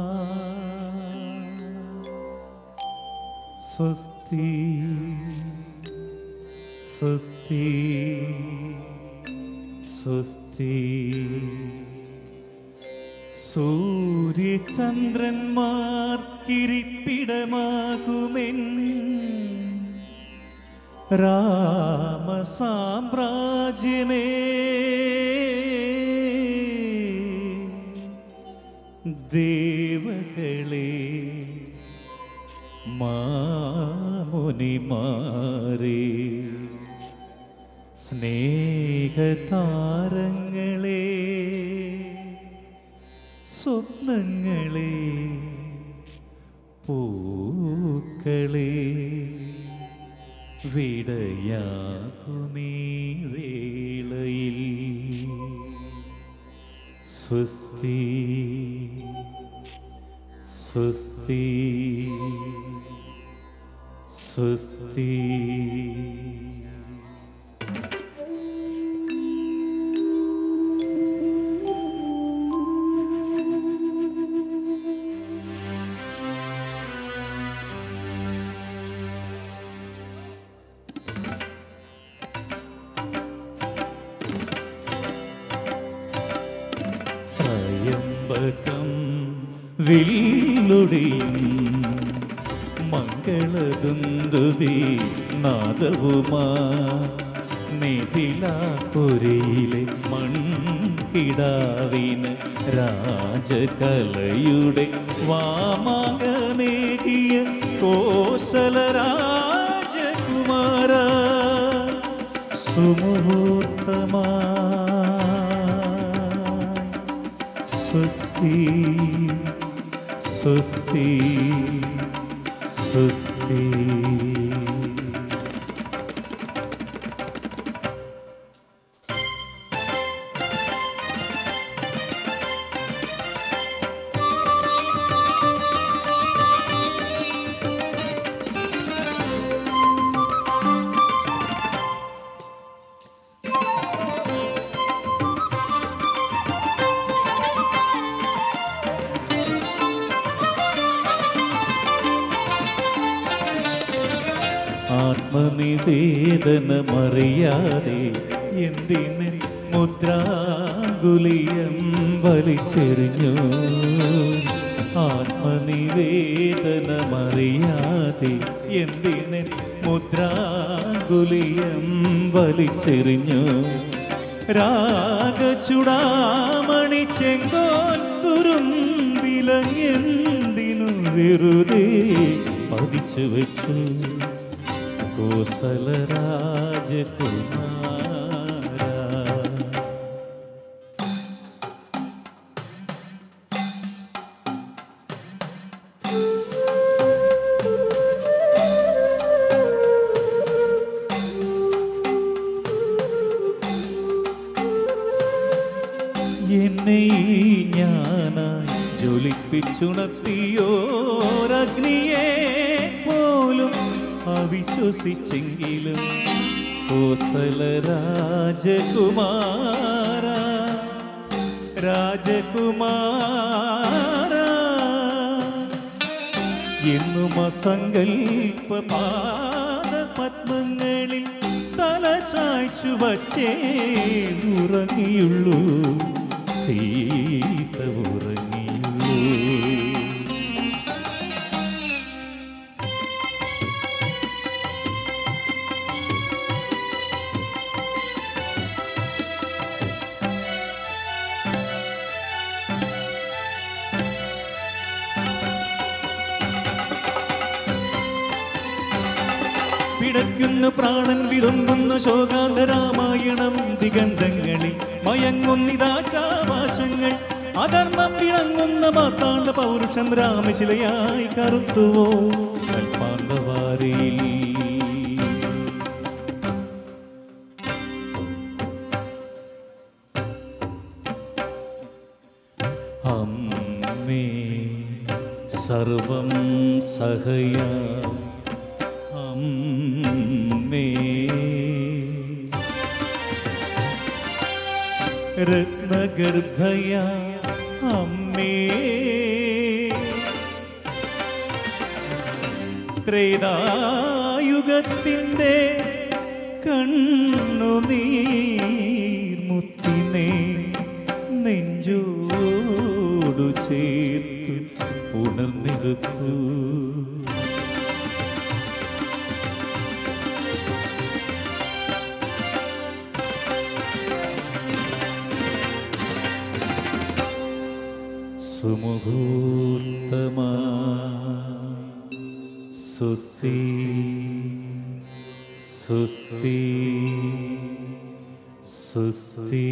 C: സ്വസ്തി സ്വസ്തി സ്വസ്തി. സൂര്യചന്ദ്രന്മാർക്കിരിപ്പിടമാകുമെൻ രാമസാമ്രാജ്യമേ, ദേവകളെ മാമുനിമാരേ, സ്നേഹതാരങ്ങളെ, സ്വപ്നങ്ങളെ, പൂക്കളെ, വിടയാകുമീ വേളയിൽ സ്വസ്തി സ്വസ്തി സ്വസ്തി. ത്രയംബകം വില്ലുടിയും മംഗളദുന്ദുഭി നാദവുമാ, മിഥിലാപുരിയിലെ മൺകിടാവിന് രാജകലയുടെ വാമാകമേകിയ കോസല രാജകുമാര, സുമുഹൂർത്തമാ സ്വസ്തി സ്വസ്തി സ്വസ്തി.
B: ആത്മനിവേദനമറിയാതെ എന്തിന് മുദ്രാങ്കുലിയം വലിച്ചെറിഞ്ഞു. ആത്മനിവേദനമറിയാതെ എന്തിന് മുദ്രാങ്കുലിയം വലിച്ചെറിഞ്ഞു. രാഗചുടാമണി ചെങ്കോൽ തുറുമ്പിലങ്ങെന്തിനു വെറുതെ പതിച്ചു വെച്ചു. കോസല രാജകുമാര എന്നെ ഞാനായി ജ്വലിപ്പിച്ചുണർത്തിയോരഗ്നിയെ പോലും അവിശ്വസിച്ചെങ്കിലും കോസല രാജകുമാര രാജകുമാര എന്നും അസങ്കൽപ്പ പാദ പത്മങ്ങളിൽ തല ചായ്ച്ചു വച്ചേ ഉറങ്ങിയുള്ളൂ. സീത ഉറങ്ങിയുള്ളൂ. പിടയ്ക്കുന്ന പ്രാണൻ വിതുമ്പുന്ന ശോകാന്തരാമായണം ദിഗന്ധങ്ങളിൽ മയങ്ങുന്നിതാശാവാശങ്ങൾ. അധർമ്മം വിളങ്ങുന്ന മാത്താണ്ട പൗരുഷം രാമശിലയായി കറുത്തുവോ കൽപ്പാന്തവാരിയിൽ. അമ്മേ സർവം സഹയാ അമ്മേ രത്നഗർഭയ അമ്മേ ത്രേതായുഗത്തിൻ്റെ കണ്ണുനീർമുത്തിനെ നെഞ്ചോടു ചേർത്ത് പുണർന്നിരുത്തു. സുമുഹൂർത്തമാ സുസ്തി സുസ്തി സുസ്തി.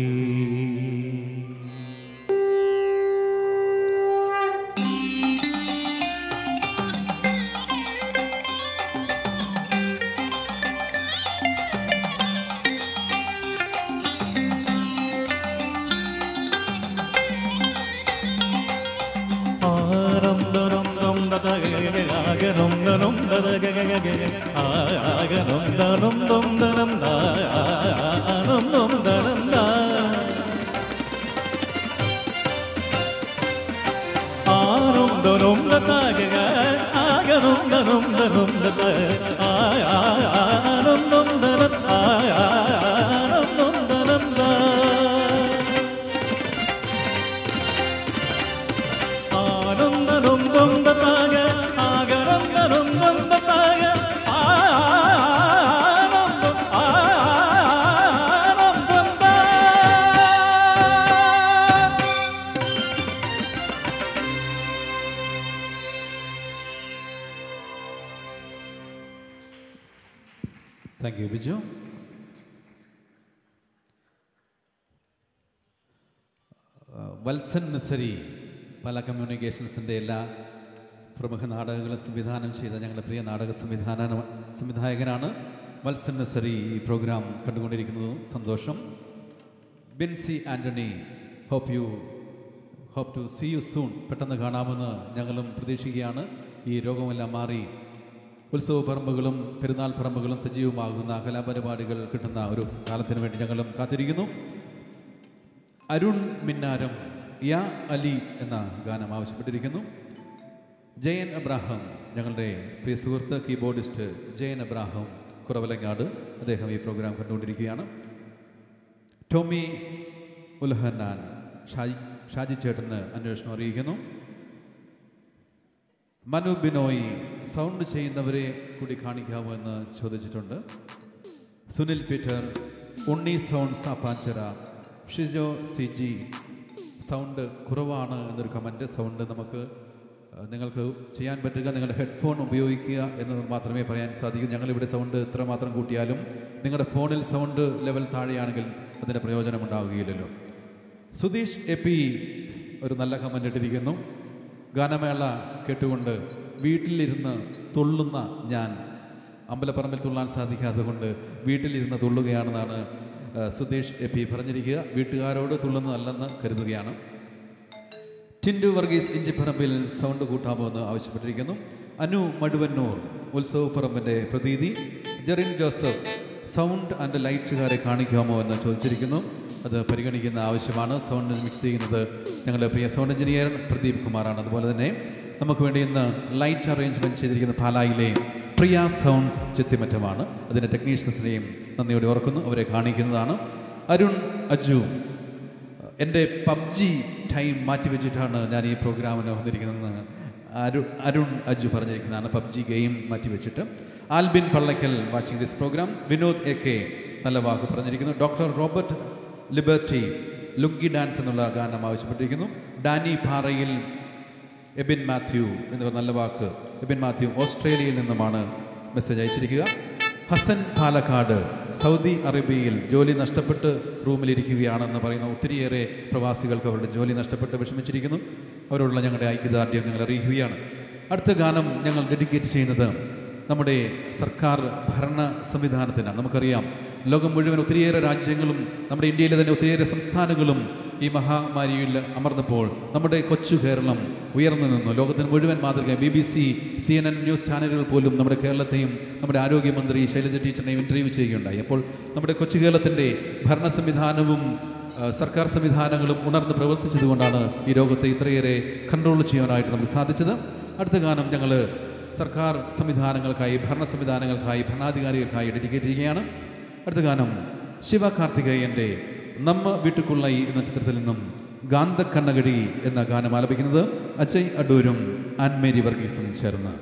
B: ആഗനം ദനം ദഗ ആഗനം ദനം ദം ദനം ദാനം ദം ദനം ദാ ആനം ദനം ദഗ ആഗനം ദനം ദനം ദഗ ആനം ദം ദനം ആനം ദം ദനം ദാ ആനം ദനം ദം ദഗ
A: Thank you, Biju. Valsan Nasari Pala കമ്മ്യൂണിക്കേഷൻസിൻ്റെ എല്ലാ പ്രമുഖ നാടകങ്ങളും സംവിധാനം ചെയ്ത ഞങ്ങളുടെ പ്രിയ നാടക സംവിധാന സംവിധായകനാണ് വത്സൻ നസരി. ഈ പ്രോഗ്രാം കണ്ടുകൊണ്ടിരിക്കുന്നതും സന്തോഷം. Binsy Antony, hope you hope to see you soon. പെട്ടെന്ന് കാണാമെന്ന് ഞങ്ങളും പ്രതീക്ഷിക്കുകയാണ്. ഈ രോഗമെല്ലാം മാറി ഉത്സവ പറമ്പുകളും പെരുന്നാൾ പറമ്പുകളും സജീവമാകുന്ന കലാപരിപാടികൾ കിട്ടുന്ന ഒരു കാലത്തിന് വേണ്ടി ഞങ്ങളും കാത്തിരിക്കുന്നു. അരുൺ മിന്നാരം യാ അലി എന്ന ഗാനം ആവശ്യപ്പെട്ടിരിക്കുന്നു. ജയൻ അബ്രാഹം, ഞങ്ങളുടെ പ്രിയ സുഹൃത്ത് കീബോർഡിസ്റ്റ് ജയൻ അബ്രാഹം കുറവലങ്ങാട്, അദ്ദേഹം ഈ പ്രോഗ്രാം കണ്ടുകൊണ്ടിരിക്കുകയാണ്. ടോമി ഉൽഹന്നാൻ ഷാജി ഷാജി ചേട്ടന് അന്വേഷണം അറിയിക്കുന്നു. മനു ബിനോയ് സൗണ്ട് ചെയ്യുന്നവരെ കൂടി കാണിക്കാമോ എന്ന് ചോദിച്ചിട്ടുണ്ട്. Sunil Peter, Unni sounds Appanchira, Shijo Siji sound കുറവാണ് എന്നൊരു കമൻറ്റ്. സൗണ്ട് നമുക്ക് നിങ്ങൾക്ക് ചെയ്യാൻ പറ്റുക നിങ്ങളുടെ ഹെഡ്ഫോൺ ഉപയോഗിക്കുക എന്ന് മാത്രമേ പറയാൻ സാധിക്കൂ. ഞങ്ങളിവിടെ സൗണ്ട് എത്രമാത്രം കൂട്ടിയാലും നിങ്ങളുടെ ഫോണിൽ സൗണ്ട് ലെവൽ താഴെയാണെങ്കിൽ അതിൻ്റെ പ്രയോജനം ഉണ്ടാവുകയില്ലല്ലോ. സുധീഷ് എ പി ഒരു നല്ല കമൻ്റ് ഇട്ടിരിക്കുന്നു. ഗാനമേള കേട്ടുകൊണ്ട് വീട്ടിലിരുന്ന് തുള്ളുന്ന ഞാൻ, അമ്പലപ്പറമ്പിൽ തുള്ളാൻ സാധിക്കാത്തത് കൊണ്ട് വീട്ടിലിരുന്ന് തുള്ളുകയാണെന്നാണ് സുധീഷ് എ പി പറഞ്ഞിരിക്കുക. വീട്ടുകാരോട് തുള്ളുന്നതല്ലെന്ന് കരുതുകയാണ്. ടിൻഡു വർഗീസ് ഇഞ്ചിപ്പറമ്പിൽ സൗണ്ട് കൂട്ടാമോ എന്ന് ആവശ്യപ്പെട്ടിരിക്കുന്നു. അനു മടുവന്നൂർ ഉത്സവപ്പറമ്പിൻ്റെ പ്രതീതി. ജെറിൻ ജോസഫ് സൗണ്ട് ആൻഡ് ലൈറ്റുകാരെ കാണിക്കാമോ എന്ന് ചോദിച്ചിരിക്കുന്നു. അത് പരിഗണിക്കുന്ന ആവശ്യമാണ്. സൗണ്ട് മിക്സ് ചെയ്യുന്നത് ഞങ്ങളുടെ പ്രിയ സൗണ്ട് എഞ്ചിനീയർ പ്രദീപ് കുമാറാണ്. അതുപോലെ തന്നെ നമുക്ക് വേണ്ടി ഇന്ന് ലൈറ്റ് അറേഞ്ച്മെൻറ്റ് ചെയ്തിരിക്കുന്ന പാലായിലെ പ്രിയ സൗണ്ട്സ് ചെത്തിമറ്റമാണ്. അതിൻ്റെ ടെക്നീഷ്യൻസിനെയും നന്ദിയോടെ ഓർക്കുന്നു. അവരെ കാണിക്കുന്നതാണ്. അരുൺ അജു, എൻ്റെ പബ്ജി ടൈം മാറ്റിവെച്ചിട്ടാണ് ഞാൻ ഈ പ്രോഗ്രാമിന് വന്നിരിക്കുന്നതെന്ന് അരു അരുൺ അജു പറഞ്ഞിരിക്കുന്നതാണ്. പബ്ജി ഗെയിം മാറ്റിവെച്ചിട്ട്. Albin Pallakkal watching this program. Vinod A K നല്ല വാക്ക് പറഞ്ഞിരിക്കുന്നു. Doctor Robert Liberty lungi dance എന്നുള്ള ഗാനം ആവശ്യപ്പെട്ടിരിക്കുന്നു. ഡാനി പാറയിൽ എബിൻ മാത്യു എന്നിവർ നല്ല വാക്ക്. എബിൻ മാത്യു ഓസ്ട്രേലിയയിൽ നിന്നുമാണ് മെസ്സേജ് അയച്ചിരിക്കുക. ഹസൻ പാലക്കാട് സൗദി അറേബ്യയിൽ ജോലി നഷ്ടപ്പെട്ട് റൂമിലിരിക്കുകയാണെന്ന് പറയുന്ന ഒത്തിരിയേറെ പ്രവാസികൾക്ക് അവരുടെ ജോലി നഷ്ടപ്പെട്ട് വിഷമിച്ചിരിക്കുന്നു. അവരോടുള്ള ഞങ്ങളുടെ ഐക്യദാർഢ്യം ഞങ്ങൾ അറിയിക്കുകയാണ്. അടുത്ത ഗാനം ഞങ്ങൾ ഡെഡിക്കേറ്റ് ചെയ്യുന്നത് നമ്മുടെ സർക്കാർ ഭരണ സംവിധാനത്തിനാണ്. നമുക്കറിയാം ലോകം മുഴുവൻ ഒത്തിരിയേറെ രാജ്യങ്ങളും നമ്മുടെ ഇന്ത്യയിലെ തന്നെ ഒത്തിരിയേറെ സംസ്ഥാനങ്ങളും ഈ മഹാമാരിയിൽ അമർന്നപ്പോൾ നമ്മുടെ കൊച്ചു കേരളം ഉയർന്നു നിന്നു. ലോകത്തിന് മുഴുവൻ മാതൃക. B B C, C N N news ചാനലുകൾ പോലും നമ്മുടെ കേരളത്തെയും നമ്മുടെ ആരോഗ്യമന്ത്രി ശൈലജ ടീച്ചറിനെയും ഇൻ്റർവ്യൂ ചെയ്യുകയുണ്ടായി. അപ്പോൾ നമ്മുടെ കൊച്ചു കേരളത്തിൻ്റെ ഭരണ സംവിധാനവും സർക്കാർ സംവിധാനങ്ങളും ഉണർന്ന് പ്രവർത്തിച്ചതുകൊണ്ടാണ് ഈ രോഗത്തെ ഇത്രയേറെ കൺട്രോൾ ചെയ്യാനായിട്ട് നമുക്ക് സാധിച്ചത്. അടുത്ത ഗാനം ഞങ്ങൾ സർക്കാർ സംവിധാനങ്ങൾക്കായി, ഭരണ സംവിധാനങ്ങൾക്കായി, ഭരണാധികാരികൾക്കായി ഡെഡിക്കേറ്റ് ചെയ്യുകയാണ്. അടുത്ത ഗാനം ശിവ കാർത്തികേയൻ്റെ നമ്മ വീട്ടുക്കുള്ളൈ എന്ന ചിത്രത്തിൽ നിന്നും ഗാന്ധക്കണ്ണകടി എന്ന ഗാനം ആലപിക്കുന്നത് അജയ് അഡൂരും ആൻമേരി വർഗീസും ചേർന്ന്.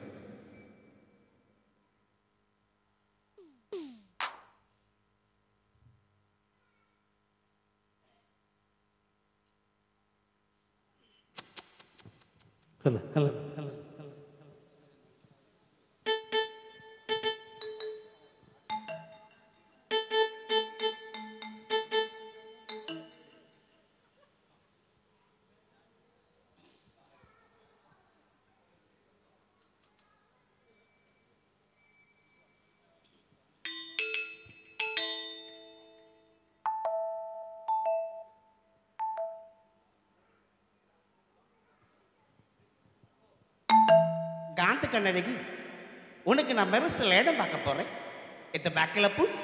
E: ഹലോ ഹലോ ഹലോ
G: காந்த கண்ணழகி, உனக்கு நான் மெரிசல் இடம் பார்க்க போறேன். இந்த பேக்கில் புஷ்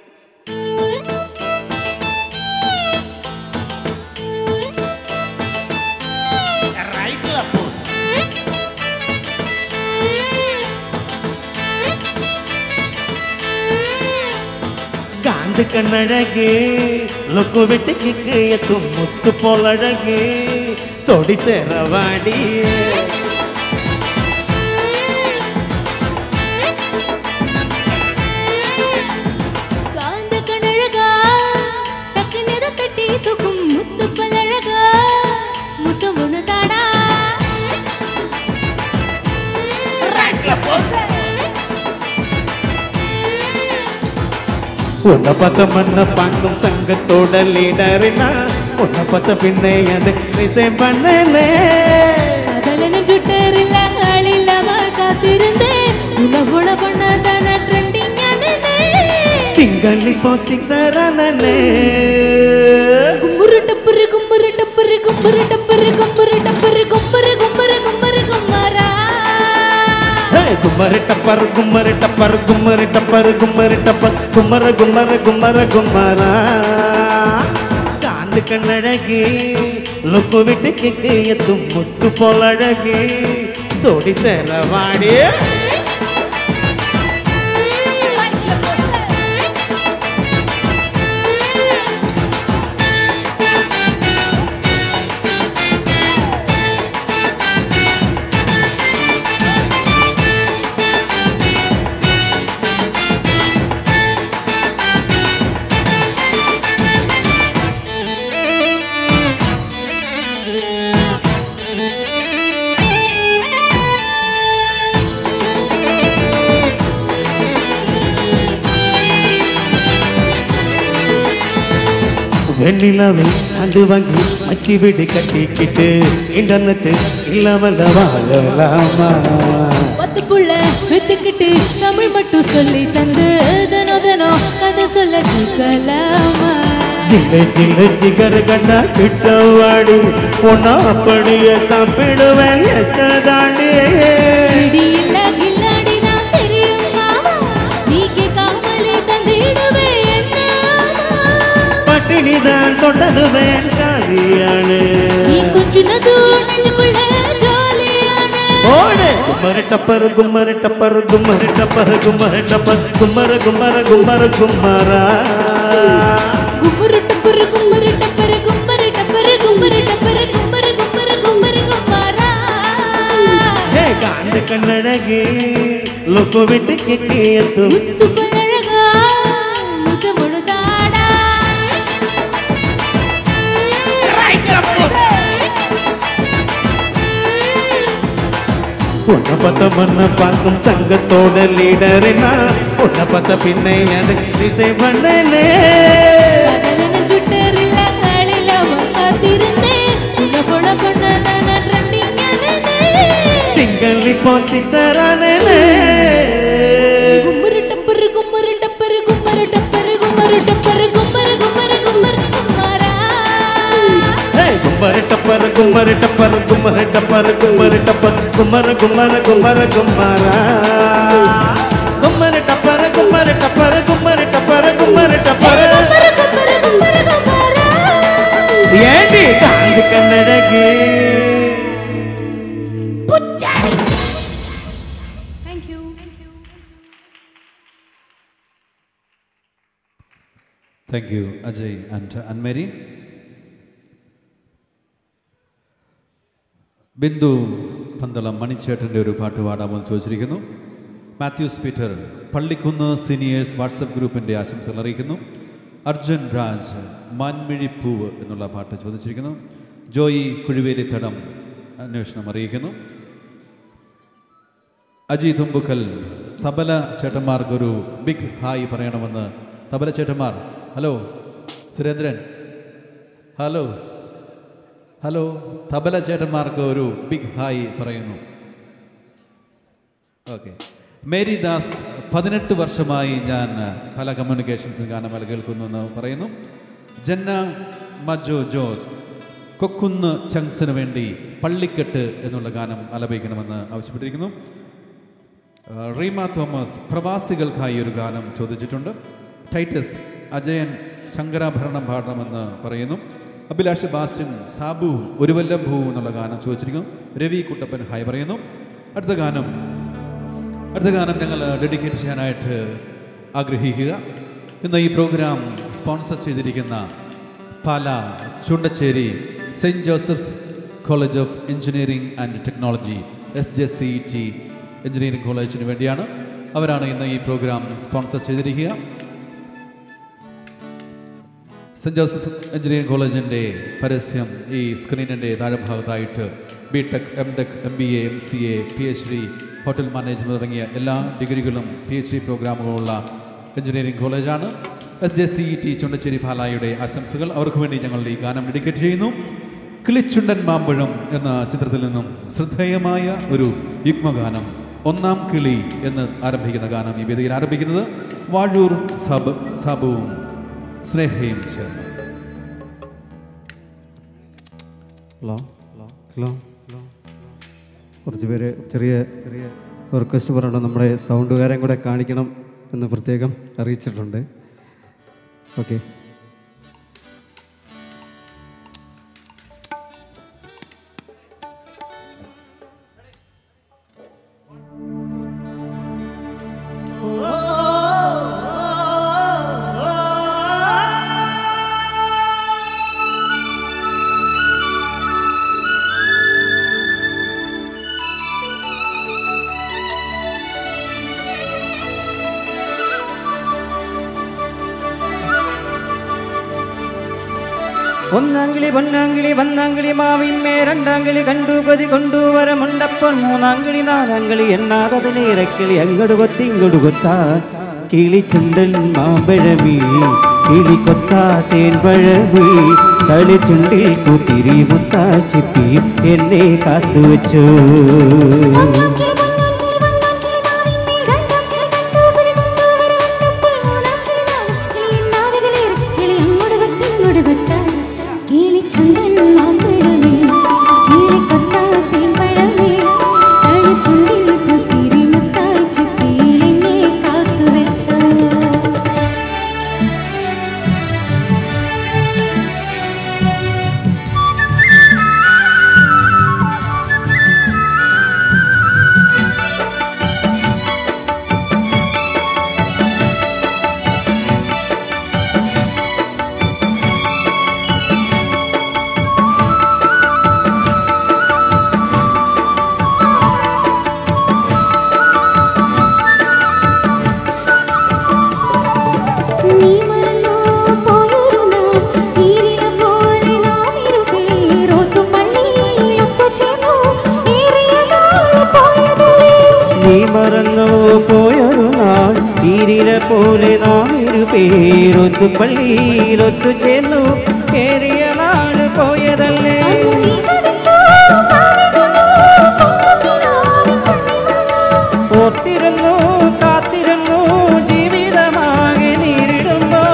G: ரைட்ல புஷ். காந்த கண்ணழகி லொக்கு விட்டு கிக்கு எத்தும் முத்து போலழகி சொடி சேரவாடி. உன்னை பார்த்த மண்ண பாங்கும் சங்கத்தோட லீடரினா உன்னை பார்த்த பின்னே அது ரிசைன் பண்ணலே.
H: அதல ட்விட்டரில் ஆளில்லாம காத்திருந்தேன். உலகுல பண்ணதான ட்ரெண்டிங் அனனே
G: சிங்கிள் இப்போ சிக்ஸர் அனனே.
H: கும்புரு டப்புரு கும்புரு டப்புரு கும்புரு டப்புரு கும்புரு டப்புரு கும்புரு கும்புரு கும்புரு குமாரா.
G: கும்மரு டப்பர் கும்மரு டப்பர் கும்மரு டப்பர் கும்மரு டப்பர் கும்மர கும்மர கும்மர கும்மரா. காந்து கண்ணழகி லொக்கு விட்டு கிக்கு எத்தும் முத்து போலழகி சொடி சேரவாடி. வெண்ணிலவை அண்டு வாங்கி மச்சி வீடு கட்டிக்கிட்டு இன்டர்நெட் இல்லாமல் வாழலாமா
H: பத்து புள்ள வித்துக்கிட்டு தமிழ் மட்டும் சொல்லி தந்து தனோ தனோ கதை சொல்ல கேட்கலாமா
G: ஜில்ல ஜில்ல ஜிகர் கண்டா கிட்டவாடி ஒன்னா அப்படியே தப்பிடுவேன் எட்டதாண்டி
H: இடி இல்ல கில்லாடி நான் தெரியும் மாமா நீ கேட்காமலே தந்திடுவே
G: பட்டினிதான் தொட்டதுவேன் காலியானு
H: நீ கொஞ்சினது நெஞ்சுக்குள்ள ஜாலியான
G: ஓடு கும்மரு டப்பரு கும்மரு டப்பரு கும்மரு டப்பரு கும்மரு டப்பர் கும்மரு கும்மரு கும்மரு கும்மரா
H: கும்மரு டப்பரு கும்மரு டப்பரு கும்மரு டப்பரு கும்மரு டப்பரு கும்மரு கும்மரு கும்மரு கும்மரா
G: ஹே காந்த கண்ணழகி லோகோ விட்டு கிக்கியத்து
H: முத்து பழகா முத்து முழுதாடா
G: உன்னை பார்த்த மண்ண பார்க்கும் சங்கத்தோட லீடரினா உன்னை பார்த்த பின்னை அது திசை பண்ணலே
H: கடலன ட்விட்டரில் நாளில காத்திருந்தேன் உன்னை போல பண்ணதான ட்ரெண்டிங்கானே
G: சிங்கல் இப்போ சித்தரானே
H: கும்மரு டப்பரு கும்மரு டப்பரு கும்மரு டப்பரு கும்மரு டப்பரு கும்மரு கும்மரு கும்மரு கும்மரா
G: கும்மரு டப்பரு கும்மரு டப்பரு கும்மரு டப்பரு கும்மரு டப்பர் கும்மரு கும்மரு கும்மரு கும்மரா கும்மரு டப்பரு கும்மரு டப்பரு கும்மரு டப்பரு கும்மரு டப்பரு
H: கும்மரு கும்மரு கும்மரா
G: ஏண்டி Gandhi கண்ணழகி
H: புச்சாரி Thank you
A: Thank you, Ajay and Anne-Marie. Bindu Pandalam മണിച്ചേട്ടൻ്റെ ഒരു പാട്ട് പാടാമെന്ന് ചോദിച്ചിരിക്കുന്നു. Mathews Peter Pallikkunnu seniors WhatsApp ഗ്രൂപ്പിൻ്റെ ആശംസകൾ അറിയിക്കുന്നു. അർജുൻ രാജ് മാൻമിഴിപ്പൂവ് എന്നുള്ള പാട്ട് ചോദിച്ചിരിക്കുന്നു. ജോയി കുഴിവേലിത്തടം അന്വേഷണം അറിയിക്കുന്നു. അജി തുമ്പുക്കൽ തബല ചേട്ടന്മാർക്കൊരു ബിഗ് ഹായ് പറയണമെന്ന്. തബല ചേട്ടന്മാർ hello. Surendran hello hello. Tabla ചേട്ടന്മാർക്ക് ഒരു ബിഗ് ഹായ് പറയുന്നു. ഓക്കെ. മേരി ദാസ് പതിനെട്ട് വർഷമായി ഞാൻ പല കമ്മ്യൂണിക്കേഷൻസ് ഗാനമേള കേൾക്കുന്നു എന്ന് പറയുന്നു. ജന്ന മജോ ജോസ് കൊക്കുന്ന് ചങ്സിന് വേണ്ടി പള്ളിക്കെട്ട് എന്നുള്ള ഗാനം ആലപിക്കണമെന്ന് ആവശ്യപ്പെട്ടിരിക്കുന്നു. റീമ തോമസ് പ്രവാസികൾക്കായി ഒരു ഗാനം ചോദിച്ചിട്ടുണ്ട്. ടൈറ്റസ് അജയൻ ശങ്കരാഭരണം പാടണമെന്ന് പറയുന്നു. അഭിലാഷ് ബാസ്റ്റൻ സാബു ഒരു വല്ലം ഭൂ എന്നുള്ള ഗാനം ചോദിച്ചിരിക്കുന്നു. രവി കുട്ടപ്പൻ ഹായ് പറയുന്നു. അടുത്ത ഗാനം അടുത്ത ഗാനം ഞങ്ങൾ ഡെഡിക്കേറ്റ് ചെയ്യാനായിട്ട് ആഗ്രഹിക്കുക. ഇന്ന് ഈ പ്രോഗ്രാം സ്പോൺസർ ചെയ്തിരിക്കുന്ന Pala Chundacherry saint Joseph's college of engineering and technology S J C T engineering കോളേജിന് വേണ്ടിയാണ്. അവരാണ് ഇന്ന് ഈ പ്രോഗ്രാം സ്പോൺസർ ചെയ്തിരിക്കുക. സെൻറ്റ് ജോസഫ് എഞ്ചിനീയറിംഗ് കോളേജിൻ്റെ പരസ്യം ഈ സ്ക്രീനിൻ്റെ താഴെഭാഗത്തായിട്ട് B tech, M tech, M B A, M C A, P H D, hotel management തുടങ്ങിയ എല്ലാ ഡിഗ്രികളും പി എച്ച് ഡി പ്രോഗ്രാമുകളുള്ള എഞ്ചിനീയറിംഗ് കോളേജാണ്. S J C T Chundacherry പാലായുടെ ആശംസകൾ. അവർക്ക് വേണ്ടി ഞങ്ങൾ ഈ ഗാനം ഡെഡിക്കേറ്റ് ചെയ്യുന്നു. കിളിച്ചുണ്ടൻ മാമ്പഴം എന്ന ചിത്രത്തിൽ നിന്നും ശ്രദ്ധേയമായ ഒരു യുഗ്മഗാനം ഒന്നാം കിളി എന്ന് ആരംഭിക്കുന്ന ഗാനം ഈ വേദിയിൽ ആരംഭിക്കുന്നത് വാഴൂർ സബ് സാബുവും സ്നേഹയും ചേർന്ന്.
I: ഹലോ ഹലോ ഹലോ കുറച്ച് പേര് ചെറിയ ചെറിയ റിക്വസ്റ്റ് പറഞ്ഞിട്ടുണ്ട്. നമ്മുടെ സൗണ്ടുകാരൻ കൂടെ കാണിക്കണം എന്ന് പ്രത്യേകം അറിയിച്ചിട്ടുണ്ട്. ഓക്കെ.
J: ഒന്നാങ്കിളി പൊന്നാങ്കിളി വന്നാങ്കിളി മാവിന്മേ രണ്ടാങ്കിളി കണ്ടു കൊതി കൊണ്ടുവരമുണ്ടപ്പൻ മൂന്നാങ്കിളി നാലാങ്കിളി എണ്ണാതത് നീരക്കിളി അങ്ങോട്ട് കൊത്തി ഇങ്ങോട്ട് കൊത്താൻ കിളിച്ചുണ്ടൻ മാമ്പഴമേ കിളിക്കൊത്താ തേൻപഴമേ തളിച്ചുണ്ടിൽ കുത്തിരി മുത്താ ചിപ്പി എന്നെ കാത്തുവച്ചു. പള്ളിയിലൊത്തു ചേർന്നു ഏറിയ നാട് പോയതല്ലേ. ഓർത്തിരുന്നു കാത്തിരുന്നു ജീവിതമാകെ നേരിടുമ്പോ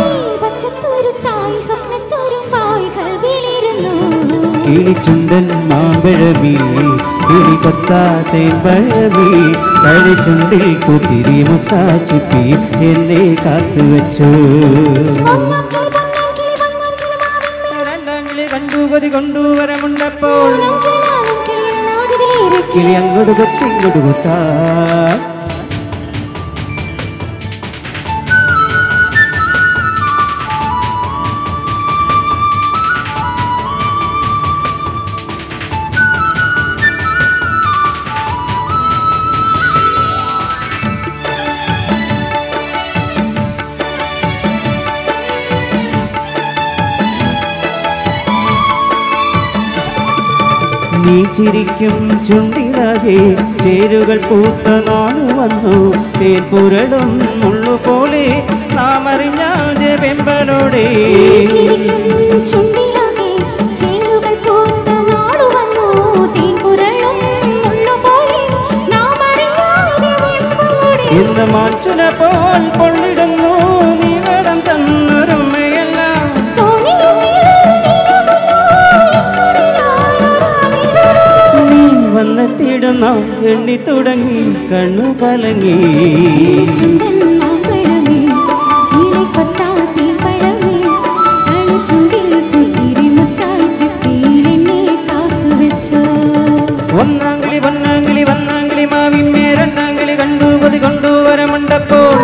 J: കിളിച്ചുണ്ടൻ മാമ്പഴമേ കിളികൊത്താ തേൻപഴമേ തളിച്ചുണ്ടിൽ കുത്തിരി മുത്താ ചുറ്റി എന്നെ കാത്തുവച്ചു. രണ്ടാം കിളി കണ്ടു കൊതി കൊണ്ടുവരമുണ്ടപ്പോൾ കിളി അങ്ങോട്ട് കൊത്തി ഇങ്ങോട്ട് കൊത്താ. നീ ചിരിക്കും ചുണ്ടിലാകെ ചേരുകൾ പൂത്ത നാള് വന്നു. തേൻപുരടും മുള്ളുപോലെ നാം അറിഞ്ഞാതെ വെമ്പലോടെ ഇന്ന് മാറ്റുല പോൽ പൊള്ളിടുന്നു നീ കടം തന്നൊരുമയല്ല. വന്നെത്തിയിടുന്ന എണ്ണി തുടങ്ങി കണ്ണു കലങ്ങി. ഒന്നാംകിളി ഒന്നാംകിളി വന്നാംകിളി മാവിന്മേ രണ്ടാംകിളി കണ്ടു കൊതി കൊണ്ടുവരമുണ്ടപ്പോൾ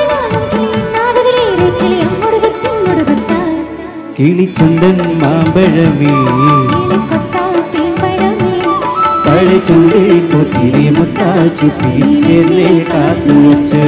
J: കിളിച്ചുണ്ടൻ മാമ്പഴമേ തളിച്ചുണ്ടിൽ കുത്തിരി മുത്താ ചുറ്റി എന്നെ കാത്തുവച്ചു.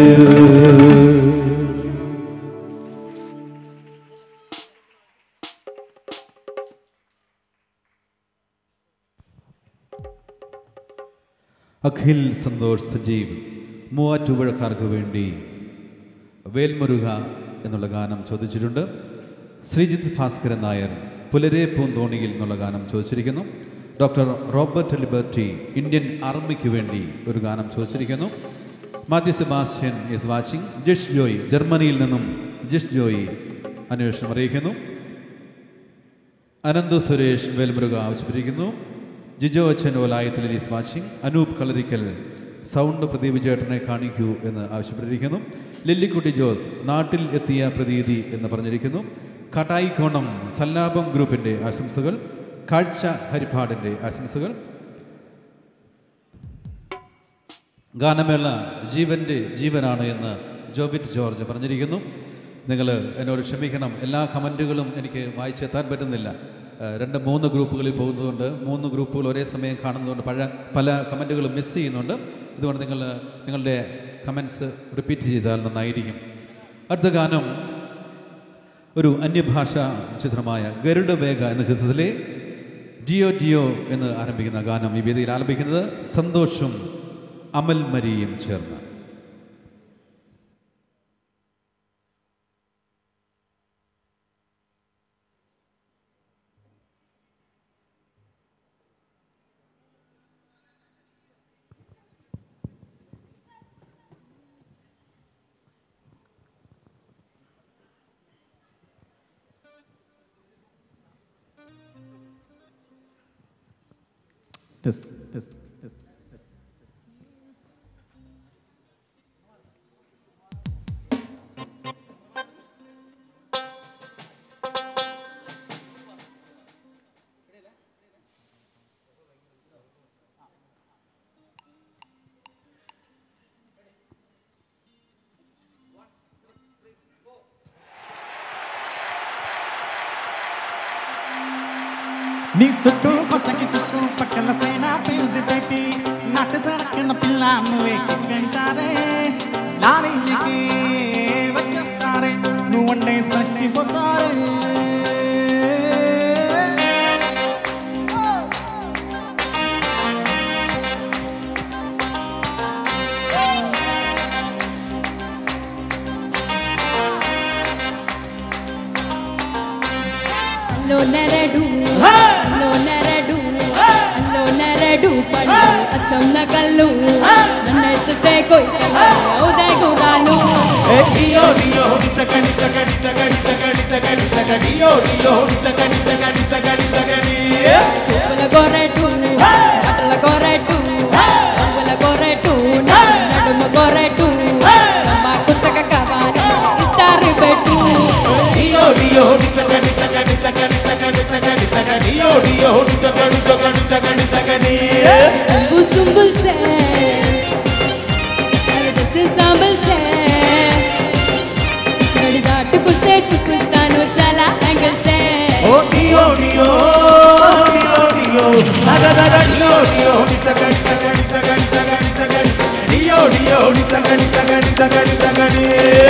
A: അഖിൽ സന്തോഷ് സജീവ് മൂവാറ്റുപുഴക്കാർക്ക് വേണ്ടി വേൽമുരുക എന്നുള്ള ഗാനം ചോദിച്ചിട്ടുണ്ട്. ശ്രീജിത്ത് ഭാസ്കരൻ നായർ പുലരെ പൂന്തോണിയിൽ എന്നുള്ള ഗാനം ചോദിച്ചിരിക്കുന്നു. ഡോക്ടർ റോബർട്ട് ലിബർട്ടി ഇന്ത്യൻ ആർമിക്ക് വേണ്ടി ഒരു ഗാനം ചോദിച്ചിരിക്കുന്നു. Mathew Sebastian is watching. Jish Joy ജർമ്മനിയിൽ നിന്നും ജിഷ് ജോയ് അന്വേഷണം അറിയിക്കുന്നു. അനന്ത് സുരേഷ് വേൽമുരുക ആവശ്യപ്പെട്ടിരിക്കുന്നു. ജിജോ അച്ഛൻ Olayathil is watching. Anoop Kalarickal sound Pradeep ചേട്ടനെ കാണിക്കൂ എന്ന് ആവശ്യപ്പെട്ടിരിക്കുന്നു. ലില്ലിക്കുട്ടി ജോസ് നാട്ടിൽ എത്തിയ പ്രതീതി എന്ന് പറഞ്ഞിരിക്കുന്നു. കട്ടായിക്കോണം സല്ലാപം ഗ്രൂപ്പിൻ്റെ ആശംസകൾ. കാഴ്ച ഹരിപ്പാടിൻ്റെ ആശംസകൾ. ഗാനമേള ജീവൻ്റെ ജീവനാണ് എന്ന് ജോബിറ്റ് ജോർജ് പറഞ്ഞിരിക്കുന്നു. നിങ്ങൾ എന്നോട് ക്ഷമിക്കണം, എല്ലാ കമൻറ്റുകളും എനിക്ക് വായിച്ചെത്താൻ പറ്റുന്നില്ല. രണ്ട് മൂന്ന് ഗ്രൂപ്പുകളിൽ പോകുന്നതുകൊണ്ട് മൂന്ന് ഗ്രൂപ്പുകൾ ഒരേ സമയം കാണുന്നതുകൊണ്ട് പഴ പല കമൻറ്റുകളും മിസ് ചെയ്യുന്നുണ്ട്. അതുകൊണ്ട് നിങ്ങൾ നിങ്ങളുടെ കമൻസ് റിപ്പീറ്റ് ചെയ്താൽ നന്നായിരിക്കും. അടുത്ത ഗാനം ഒരു അന്യഭാഷാ ചിത്രമായ ഗരുഡവേഗ എന്ന ചിത്രത്തിലെ ജിയോ ജിയോ എന്ന് ആരംഭിക്കുന്ന ഗാനം ഈ വേദിയിൽ ആലപിക്കുന്നത് സന്തോഷും അമൽ മരിയും ചേർന്ന്.
D: ടെസ് ടെസ് ടെസ്
C: నీ చుట్టూ కొత్తకి చుట్టూ పక్కన సేన పేరుది పెట్టి నట్టు సరక్కున్న పిల్ల నువ్వే కిక్కంటారే లారీకి వచ్చేస్తారే నువ్వండే చచ్చిపోతారే
H: Allo neredu, allo neredu, allo neredu padu, acham nakallu, nanne chute koi kala, uday guranu.
F: Hey, dio dio, sakadi sakadi sakadi sakadi sakadi sakadi, dio dio, sakadi sakadi sakadi sakadi.
H: Chupla goretu, atla goretu, ambula goretu, naduma goretu, amma kutaka kavani, istari betu.
F: Dio dio, sakadi sakadi sakadi sakadi sakadi sakadi, dio dio, sakadi sakadi sakadi sakadi.
H: Sumbul sumbul se, ave jesse sambal se, gadi daat kuste chukustanu chala angle se.
F: Oh dio dio, dio dio, daga daga dio dio, sakadi sakadi sakadi sakadi sakadi, dio dio, sakadi sakadi sakadi sakadi.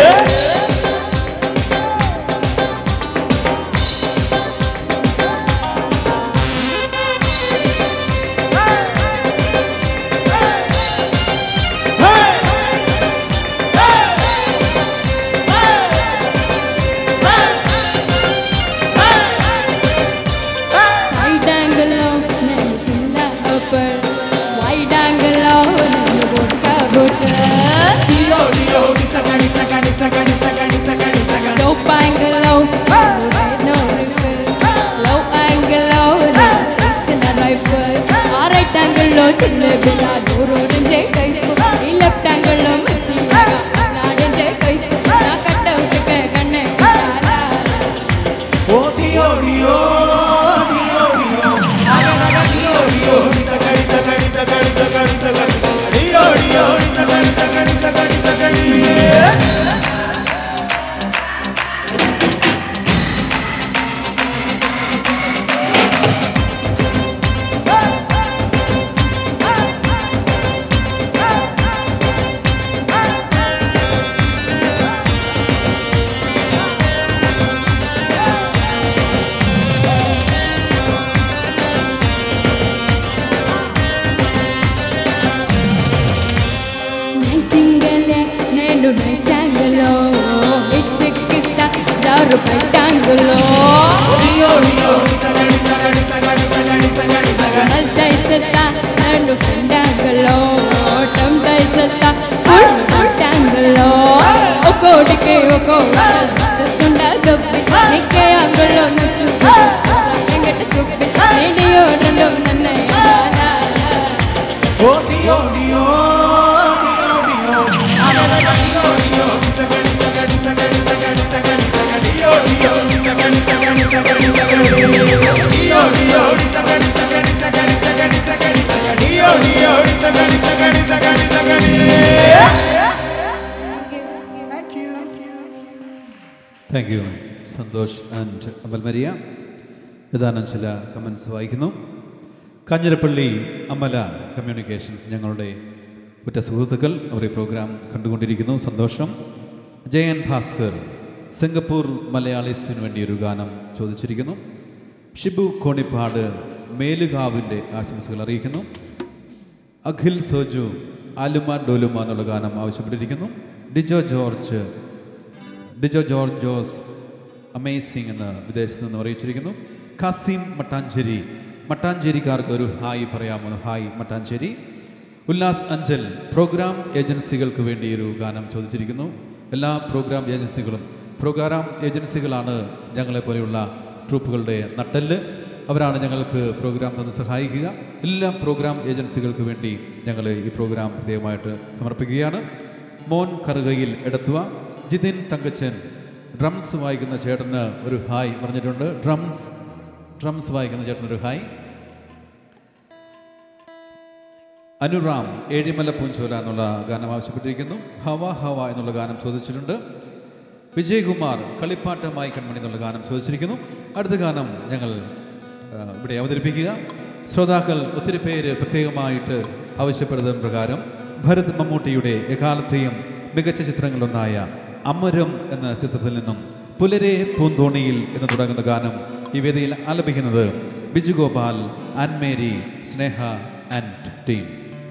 A: Thank you, Santhosh and Amal Maria. ഏതാനും ചില comments വായിക്കുന്നു. Kanjirappally Amala communications ഞങ്ങളുടെ ഉറ്റ സുഹൃത്തുക്കൾ അവർ ഈ program കണ്ടുകൊണ്ടിരിക്കുന്നു. സന്തോഷം. Jayan Bhaskar Singapore മലയാളീസിന് വേണ്ടി ഒരു ഗാനം ചോദിച്ചിരിക്കുന്നു. ഷിബു കോണിപ്പാട് മേലുകാവിൻ്റെ ആശംസകൾ അറിയിക്കുന്നു. അഖിൽ സോജു ആലുമ ഡോലുമ എന്നുള്ള ഗാനം ആവശ്യപ്പെട്ടിരിക്കുന്നു. Dijo George Dijo George Jose amazing എന്ന് വിദേശത്ത് നിന്ന് അറിയിച്ചിരിക്കുന്നു. കാസിം മട്ടാഞ്ചേരി മട്ടാഞ്ചേരിക്കാർക്ക് ഒരു ഹായ് പറയാമോ? ഹായ് മട്ടാഞ്ചേരി. ഉല്ലാസ് അഞ്ചൽ പ്രോഗ്രാം ഏജൻസികൾക്ക് വേണ്ടി ഒരു ഗാനം ചോദിച്ചിരിക്കുന്നു. എല്ലാ പ്രോഗ്രാം ഏജൻസികളും പ്രോഗ്രാം ഏജൻസികളാണ് ഞങ്ങളെപ്പോലെയുള്ള ട്രൂപ്പുകളുടെ നട്ടെല്ല്. അവരാണ് ഞങ്ങൾക്ക് പ്രോഗ്രാം തന്ന് സഹായിക്കുക. എല്ലാ പ്രോഗ്രാം ഏജൻസികൾക്ക് വേണ്ടി ഞങ്ങൾ ഈ പ്രോഗ്രാം പ്രത്യേകമായിട്ട് സമർപ്പിക്കുകയാണ്. മോൻ കറുകയിൽ എടത്തുവ, ജിതിൻ തങ്കച്ചൻ ഡ്രംസ് വായിക്കുന്ന ചേട്ടന് ഒരു ഹായ് പറഞ്ഞിട്ടുണ്ട്. ഡ്രംസ് ഡ്രംസ് വായിക്കുന്ന ചേട്ടനൊരു ഹായ്. അനുറാം ഏഴിമല പൂഞ്ചോല എന്നുള്ള ഗാനം ആവശ്യപ്പെട്ടിരിക്കുന്നു. ഹവ ഹവ എന്നുള്ള ഗാനം ചോദിച്ചിട്ടുണ്ട്. വിജയകുമാർ കളിപ്പാട്ടമായി കൺമണി എന്നുള്ള ഗാനം ചോദിച്ചിരിക്കുന്നു. അടുത്ത ഗാനം ഞങ്ങൾ ഇവിടെ അവതരിപ്പിക്കുക. ശ്രോതാക്കൾ ഒത്തിരി പേര് പ്രത്യേകമായിട്ട് ആവശ്യപ്പെടുന്ന പ്രകാരം ഭരത് മമ്മൂട്ടിയുടെ എക്കാലത്തെയും മികച്ച ചിത്രങ്ങളിലൊന്നായ അമരം എന്ന ചിത്രത്തിൽ നിന്നും പുലരെ പൂന്തോണിയിൽ എന്ന് തുടങ്ങുന്ന ഗാനം ഈ വേദിയിൽ ആലപിക്കുന്നത് Biju Gopal, and Mary, Sneha and team.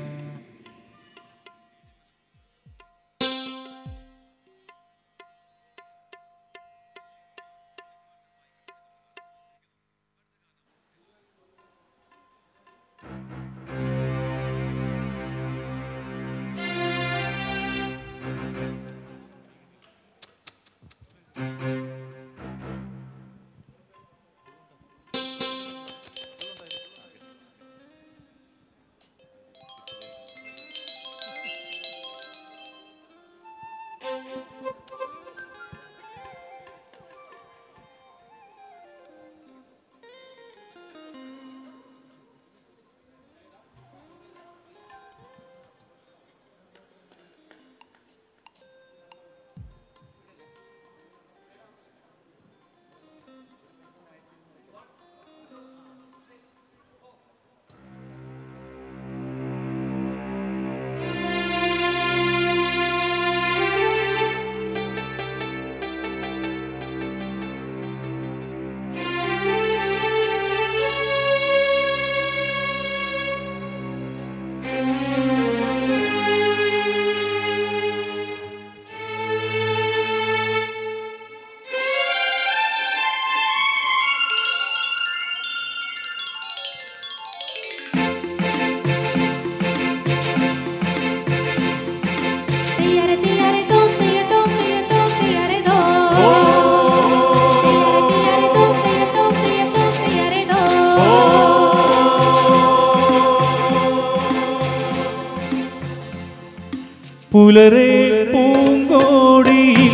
B: പുലരെ പൂങ്കോടിയിൽ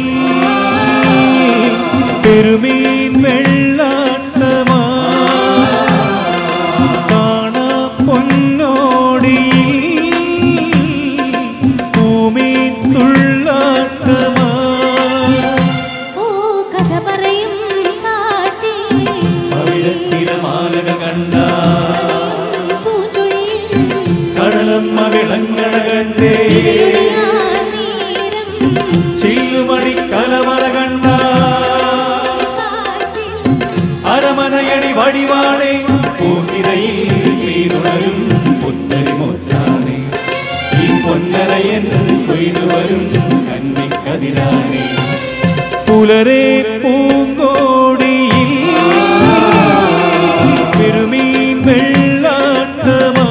B: പെരുമീൻ വെള്ളാട്ടമാ കാണ പൊന്നോടിയിൽ പൂമീൻ തുള്ളാട്ടമാ
H: കഥ പറയും
B: തിരമാലക കണ്ട കടലമ്മ വിളങ്ങണ കണ്ടേ ചില്ലുമണി കലവറ കണ്ട അരമനയണി വടിവാണേ പൂത്തിരയിൽ വീരുണരും പുത്തരി മുറ്റാണേ ഈ പൊന്നരയൻ കൊയ്തുവരും കന്നിക്കതിരാണേ പുലരെ പൂങ്കോടിയിൽ പെരുമീൻ വെള്ളാട്ടമാ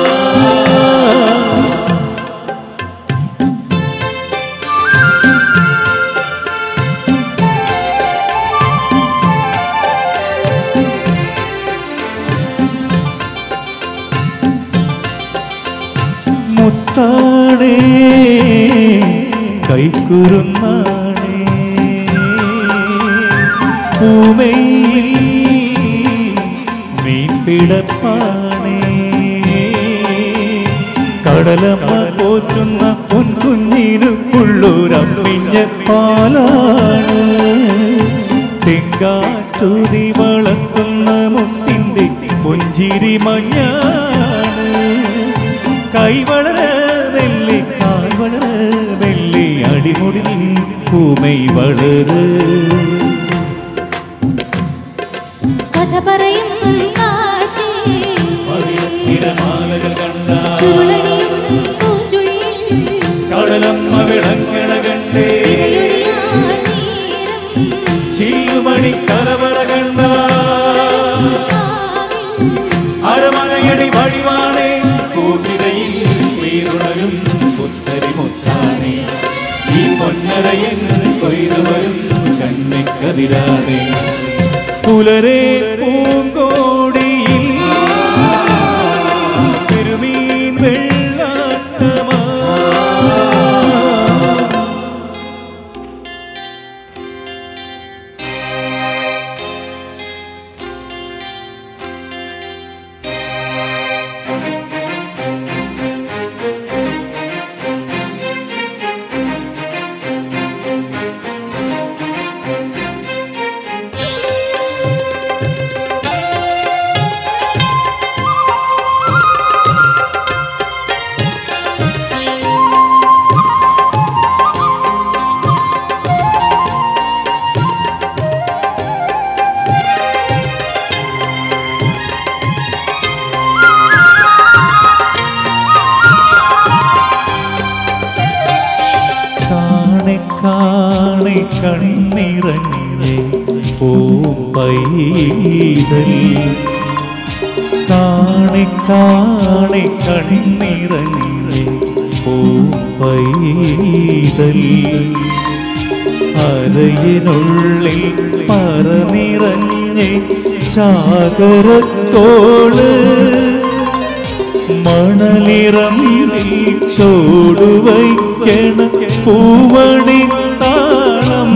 B: മുത്താണേ കൈക്കുറുന്നാണേ പൂമയിൽ മീൻപിടപ്പാണേ കടലമ്മ പോറ്റുന്ന പൊൻകുഞ്ഞിനുള്ളൊരമ്മിഞ്ഞ പാലാണ് തെങ്കാറ്റുതി വളർത്തുന്ന മുത്തിൻ്റെ പുഞ്ചിരി മഞ്ഞാണ് കൈ വളരതല്ലേ കാൽ വളരതല്ലേ അടിമുടി നിൻ പൂമൈ വളര്
H: കഥ പറയും
B: തിരമാലകൾ കണ്ട
H: കടലമ്മ
B: വിളങ്ങണ കണ്ടേ ചില്ലുമണി കലവറ കണ്ട അരമനയടി വഴിവാണേ പൂതിരയിൽ വീരുണരും പുത്തരി മുത്താണേ ഈ പൊന്നരയൻ കൊയ്തുവരും കന്നിക്കതിരാണേ പുലരെ പൂങ്കോടി കണ്ണിറങ്ങി പൂപ്പൈതൽ കാണി കാണി കണ്ണിറങ്ങി പൂപ്പൈതൽ അരയിനുള്ളിൽ പറനിറഞ്ഞ് ചാകരത്തോള് മണലിറമ്മിൽ ചോടുവയ്ക്കണ പൂവണിത്താളം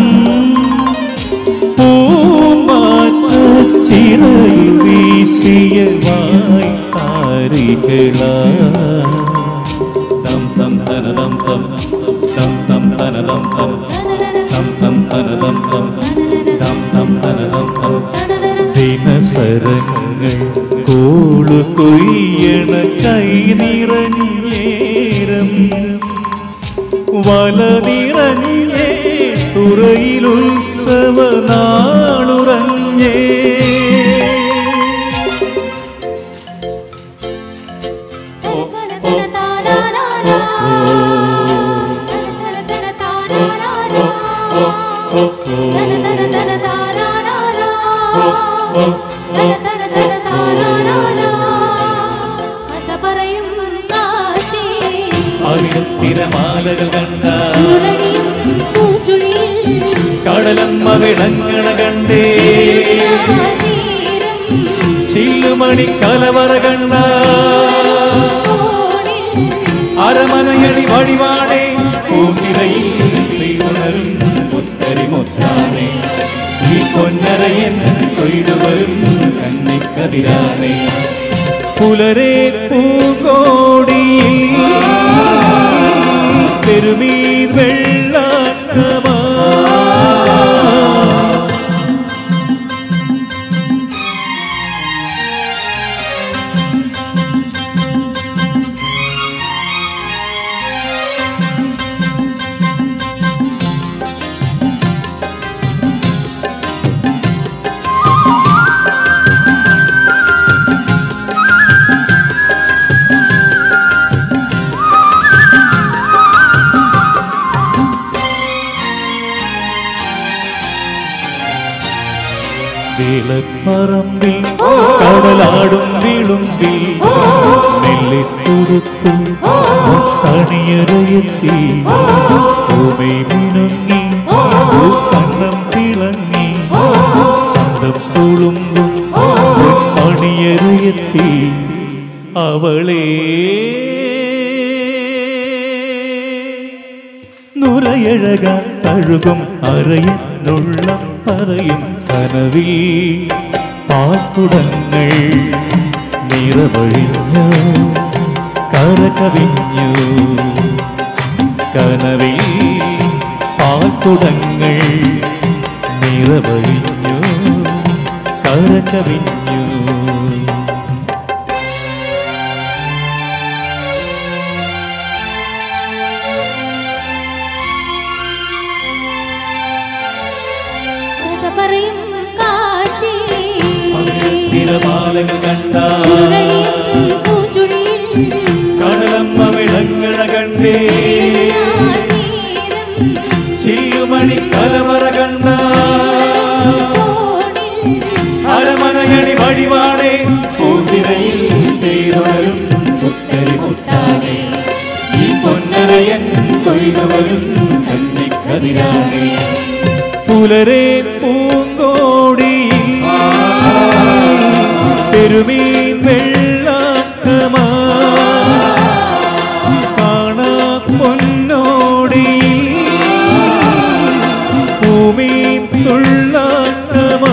B: പൂമാറ്റ ചിറയിൽ വീശിയ വായ്ത്താരികളാ തം തം തനതം തം തം തം തനതം തം തം തം തനതം തം തം തം തനതം തം ദിനസരങ്ങൾ കോളു കൊയ്യണ കൈ നിറഞ്ഞേരം വല നിറഞ്ഞേ തുറയിലുത്സവ നാളുറഞ്ഞേ തിരമാലകൾ കണ്ട കടലമ്മ വിളങ്ങണ കണ്ടേ ചില്ലുമണി കലവറ കണ്ട അരമനയണി വഴിവാണേ പൂനിരയിൽ തീരുണരും മുത്തരി മുത്താണേ ഈ പൊന്നരയൻ കൊയ്തുവരും കണ്ണിക്കതിരാണേ പുലരെ പൂങ്കോടിയിൽ പെരുമീൻ വെള്ളാട്ടമാ പറമ്പിൽ കടലാടും വിളുമ്പി നെല്ലിത്തുടുത്തു കണിയറയെത്തി ഭൂമി മിനുങ്ങി കണ്ണം തിളങ്ങി ചന്തം തുളുമ്പും മണിയറയെത്തി അവളെ നുരയഴക തഴുകും അറയിനുള്ള പറയും കനവിൽ പാൽക്കുടങ്ങൾ നിറവഴിഞ്ഞു കരകവിഞ്ഞു കനവിൽ പാൽക്കുടങ്ങൾ നിറവഴിഞ്ഞു കരകവിഞ്ഞു തിരമാലകൾ കണ്ട കടലമ്മ വിളങ്ങണ കണ്ടേ ചില്ലുമണി കലവറ കണ്ട അരമനയണി വഴിവാണേ പൂന്തിരയിൽ തീരുണരും മുത്തരി മുത്താണേ ഈ പൊന്നരയൻ കൊയ്തവരും കണ്ണിക്കതിരാണേ പുലരെ പൂങ്കോടി പെരുമീൻ വെള്ളാട്ടമാ കാണാ പൊന്നോടി ഭൂമീൻ തുള്ളാട്ടമാ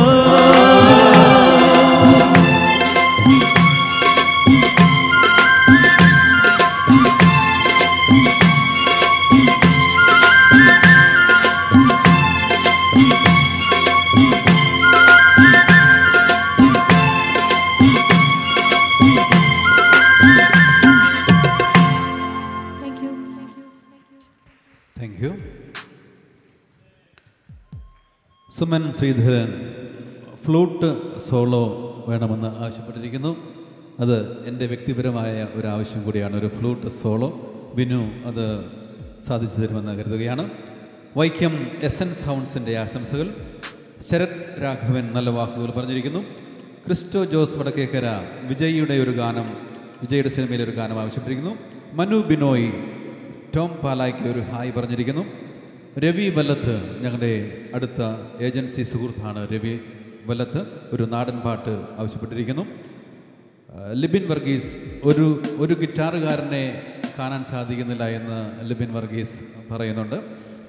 A: സുമൻ ശ്രീധരൻ ഫ്ലൂട്ട് സോളോ വേണമെന്ന് ആവശ്യപ്പെട്ടിരിക്കുന്നു. അത് എൻ്റെ വ്യക്തിപരമായ ഒരു ആവശ്യം കൂടിയാണ്, ഒരു ഫ്ലൂട്ട് സോളോ. വിനു അത് സാധിച്ചു തരുമെന്ന് കരുതുകയാണ്. വൈക്കം എസ് എൻ സൗണ്ട്സിൻ്റെ ആശംസകൾ. ശരത് രാഘവൻ നല്ല വാക്കുകൾ പറഞ്ഞിരിക്കുന്നു. ക്രിസ്റ്റോ ജോസ് വടക്കേക്കര വിജയിയുടെ ഒരു ഗാനം, വിജയുടെ സിനിമയിലെ ഒരു ഗാനം ആവശ്യപ്പെട്ടിരിക്കുന്നു. മനു ബിനോയ് ടോം പാലായ്ക്ക് ഒരു ഹായ് പറഞ്ഞിരിക്കുന്നു. രവി വല്ലത്ത് ഞങ്ങളുടെ അടുത്ത ഏജൻസി സുഹൃത്താണ് രവി വല്ലത്ത്, ഒരു നാടൻ പാട്ട് ആവശ്യപ്പെട്ടിരിക്കുന്നു. ലിബിൻ വർഗീസ് ഒരു ഒരു ഗിറ്റാറുകാരനെ കാണാൻ സാധിക്കുന്നില്ല എന്ന് ലിബിൻ വർഗീസ് പറയുന്നുണ്ട്.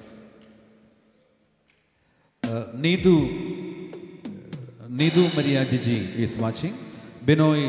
A: Neethu Neethu Maria Jiji is watching. Binoy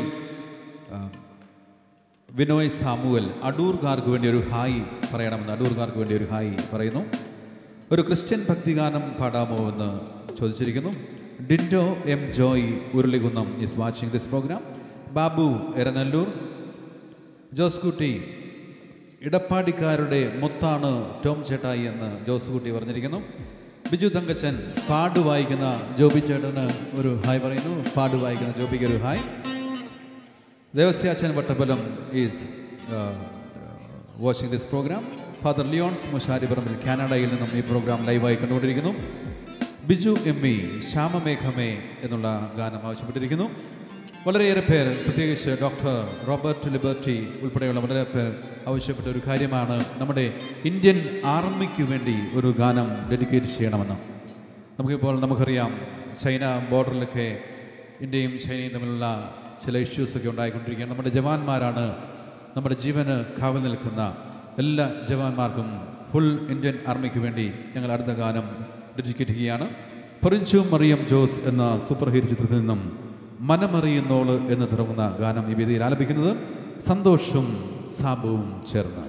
A: Vinoy Samuel അടൂർകാർക്ക് വേണ്ടി ഒരു ഹായ് പറയണമെന്ന് അടൂർകാർക്ക് വേണ്ടി ഒരു ഹായ് പറയുന്നു. ഒരു ക്രിസ്ത്യൻ ഭക്തിഗാനം പാടാമോ എന്ന് ചോദിച്ചിരിക്കുന്നു. Dindo M Joy Urulikunnam is watching this program. Babu Eranalloor. Joskutty ഇടപ്പാടിക്കാരുടെ മുത്താണ് ടോം ചേട്ടായി എന്ന് ജോസ്കുട്ടി പറഞ്ഞിരിക്കുന്നു. ബിജു തങ്കച്ചൻ പാട് വായിക്കുന്ന ജോബി ചേട്ടന് ഒരു ഹായ് പറയുന്നു. പാട് വായിക്കുന്ന ജോബിക്ക് ഒരു hi. Devasyachan Vattappalam is watching this program. Father Leons Mushariparambil കാനഡയിൽ നിന്നും ഈ പ്രോഗ്രാം ലൈവായി കണ്ടുകൊണ്ടിരിക്കുന്നു. ബിജു എം വി ശ്യാമമേഘമേ എന്നുള്ള ഗാനം ആവശ്യപ്പെട്ടിരിക്കുന്നു. വളരെയേറെ പേർ, പ്രത്യേകിച്ച് ഡോക്ടർ റോബർട്ട് ലിബർട്ടി ഉൾപ്പെടെയുള്ള വളരെ പേർ ആവശ്യപ്പെട്ട ഒരു കാര്യമാണ് നമ്മുടെ ഇന്ത്യൻ ആർമിക്ക് വേണ്ടി ഒരു ഗാനം ഡെഡിക്കേറ്റ് ചെയ്യണമെന്ന്. നമുക്കിപ്പോൾ നമുക്കറിയാം, ചൈന ബോർഡറിലൊക്കെ ഇന്ത്യയും ചൈനയും തമ്മിലുള്ള ചില ഇഷ്യൂസൊക്കെ ഉണ്ടായിക്കൊണ്ടിരിക്കുകയാണ്. നമ്മുടെ ജവാന്മാരാണ് നമ്മുടെ ജീവന് കാവൽ നിൽക്കുന്ന എല്ലാ ജവാന്മാർക്കും ഫുൾ ഇന്ത്യൻ ആർമിക്ക് വേണ്ടി ഞങ്ങൾ അടുത്ത ഗാനം ഡെഡിക്കേറ്റ് ചെയ്യുകയാണ്. പെറിഞ്ചു മറിയം ജോസ് എന്ന സൂപ്പർ ഹിറ്റ് ചിത്രത്തിൽ നിന്നും മനമറിയുന്നോള് എന്ന് തുടങ്ങുന്ന ഗാനം ഈ വേദിയിൽ ആലപിക്കുന്നത് സന്തോഷും സാബുവും ചേർന്ന്.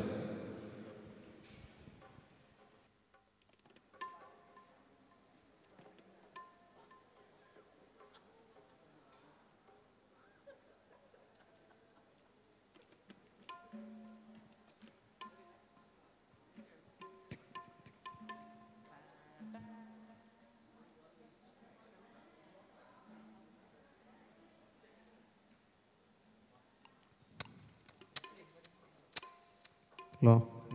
I: ഹലോ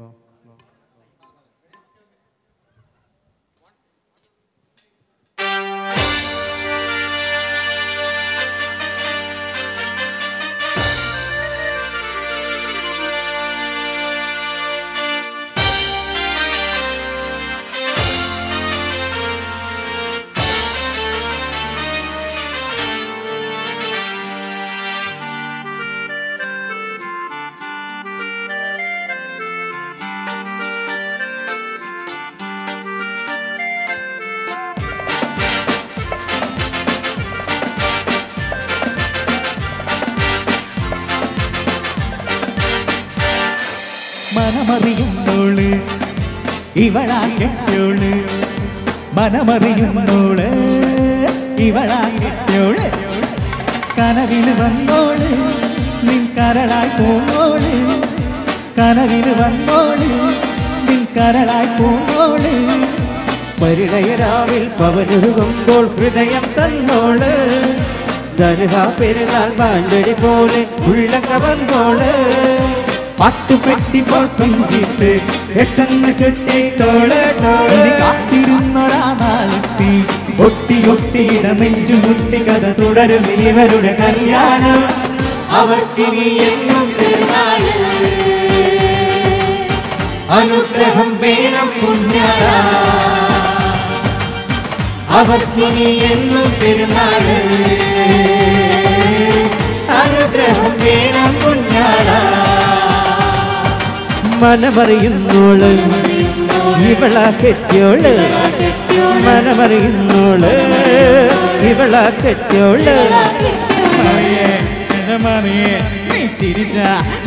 C: മനമറിയുന്നോള് ഇവളാ കെട്ടോള്, മനമറിയുന്നോള് ഇവളാ കെട്ടോള്. കനവില് വന്നോള് നിൻ കരളായി പോന്നോള്, കനവില് വന്നോള് നിൻ കരളായി പോന്നോള്. പരിണയരാവിൽ പവനൊരുകുമ്പോൾ ഹൃദയം തന്നോള്, ദർഹാ പെരുന്നാൾ മാണ്ടടി പോലെ ഉള്ളക വന്നോള്. പാട്ടുപെട്ടിപ്പോൾ കൊഞ്ചിട്ട് എട്ടെന്ന് ചുറ്റി തോള് തോള് കാത്തിരുന്നൊരാ നാളെത്തി ഒട്ടി ഒട്ടിയിട നെഞ്ചുമുട്ടി കഥ തുടരും ഇവരുടെ കല്യാണം. അവർക്കിനി എന്നും പെരുന്നാള്, അനുഗ്രഹം വേണം പുണ്യാള. അവർക്കിനി എന്നും പെരുന്നാള്, അനുഗ്രഹം വേണം പുണ്യാള. മനമറിയുന്നോള് ഇവളാ കെട്ടിയോള്, മനമറിയുന്നോള് ഇവളാ കെട്ടിയോള്. മറിയേ മറിയേ നീ ചിരിച്ച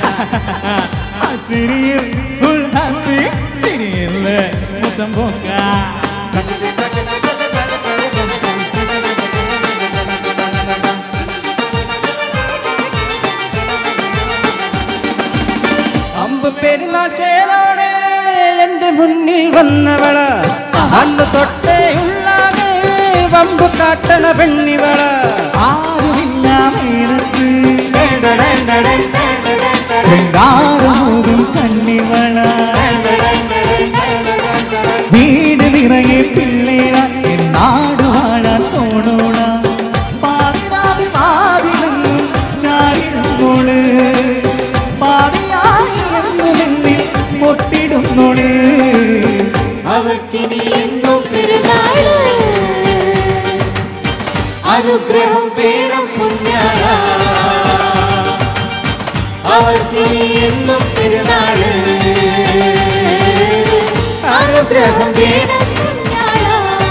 C: ചിരിയിൽ ഫുൾ ഹാപ്പി, ചിരിയില്ല മൊത്തം പോക്ക. പെരുന്നാൾ ചേലോടെ എന്റെ മുന്നിൽ വന്നവള, അന്ന് തൊട്ടേ ഉള്ളാകെ വമ്പ് കാട്ടണ പെണ്ണിവള. ആരുമില്ല മേലത്ത് ശൃംഗാരമൂതും കണ്ണിവള, വീട് പിള്ളേരാ നാട് വാഴാൻ പോണോണ പാതിരാവിൽ പാതിലെന്നും ചാരിടുന്നോള് പാതിയായി എന്നും എന്നിൽ പൊട്ടിടുന്നോള്
H: അവർക്കിനി എന്നും പെരുന്നാള് അനുഗ്രഹം വേണം പുണ്യാള അവർക്കിനി എന്നും പെരുന്നാള് അനുഗ്രഹം വേണം പുണ്യാള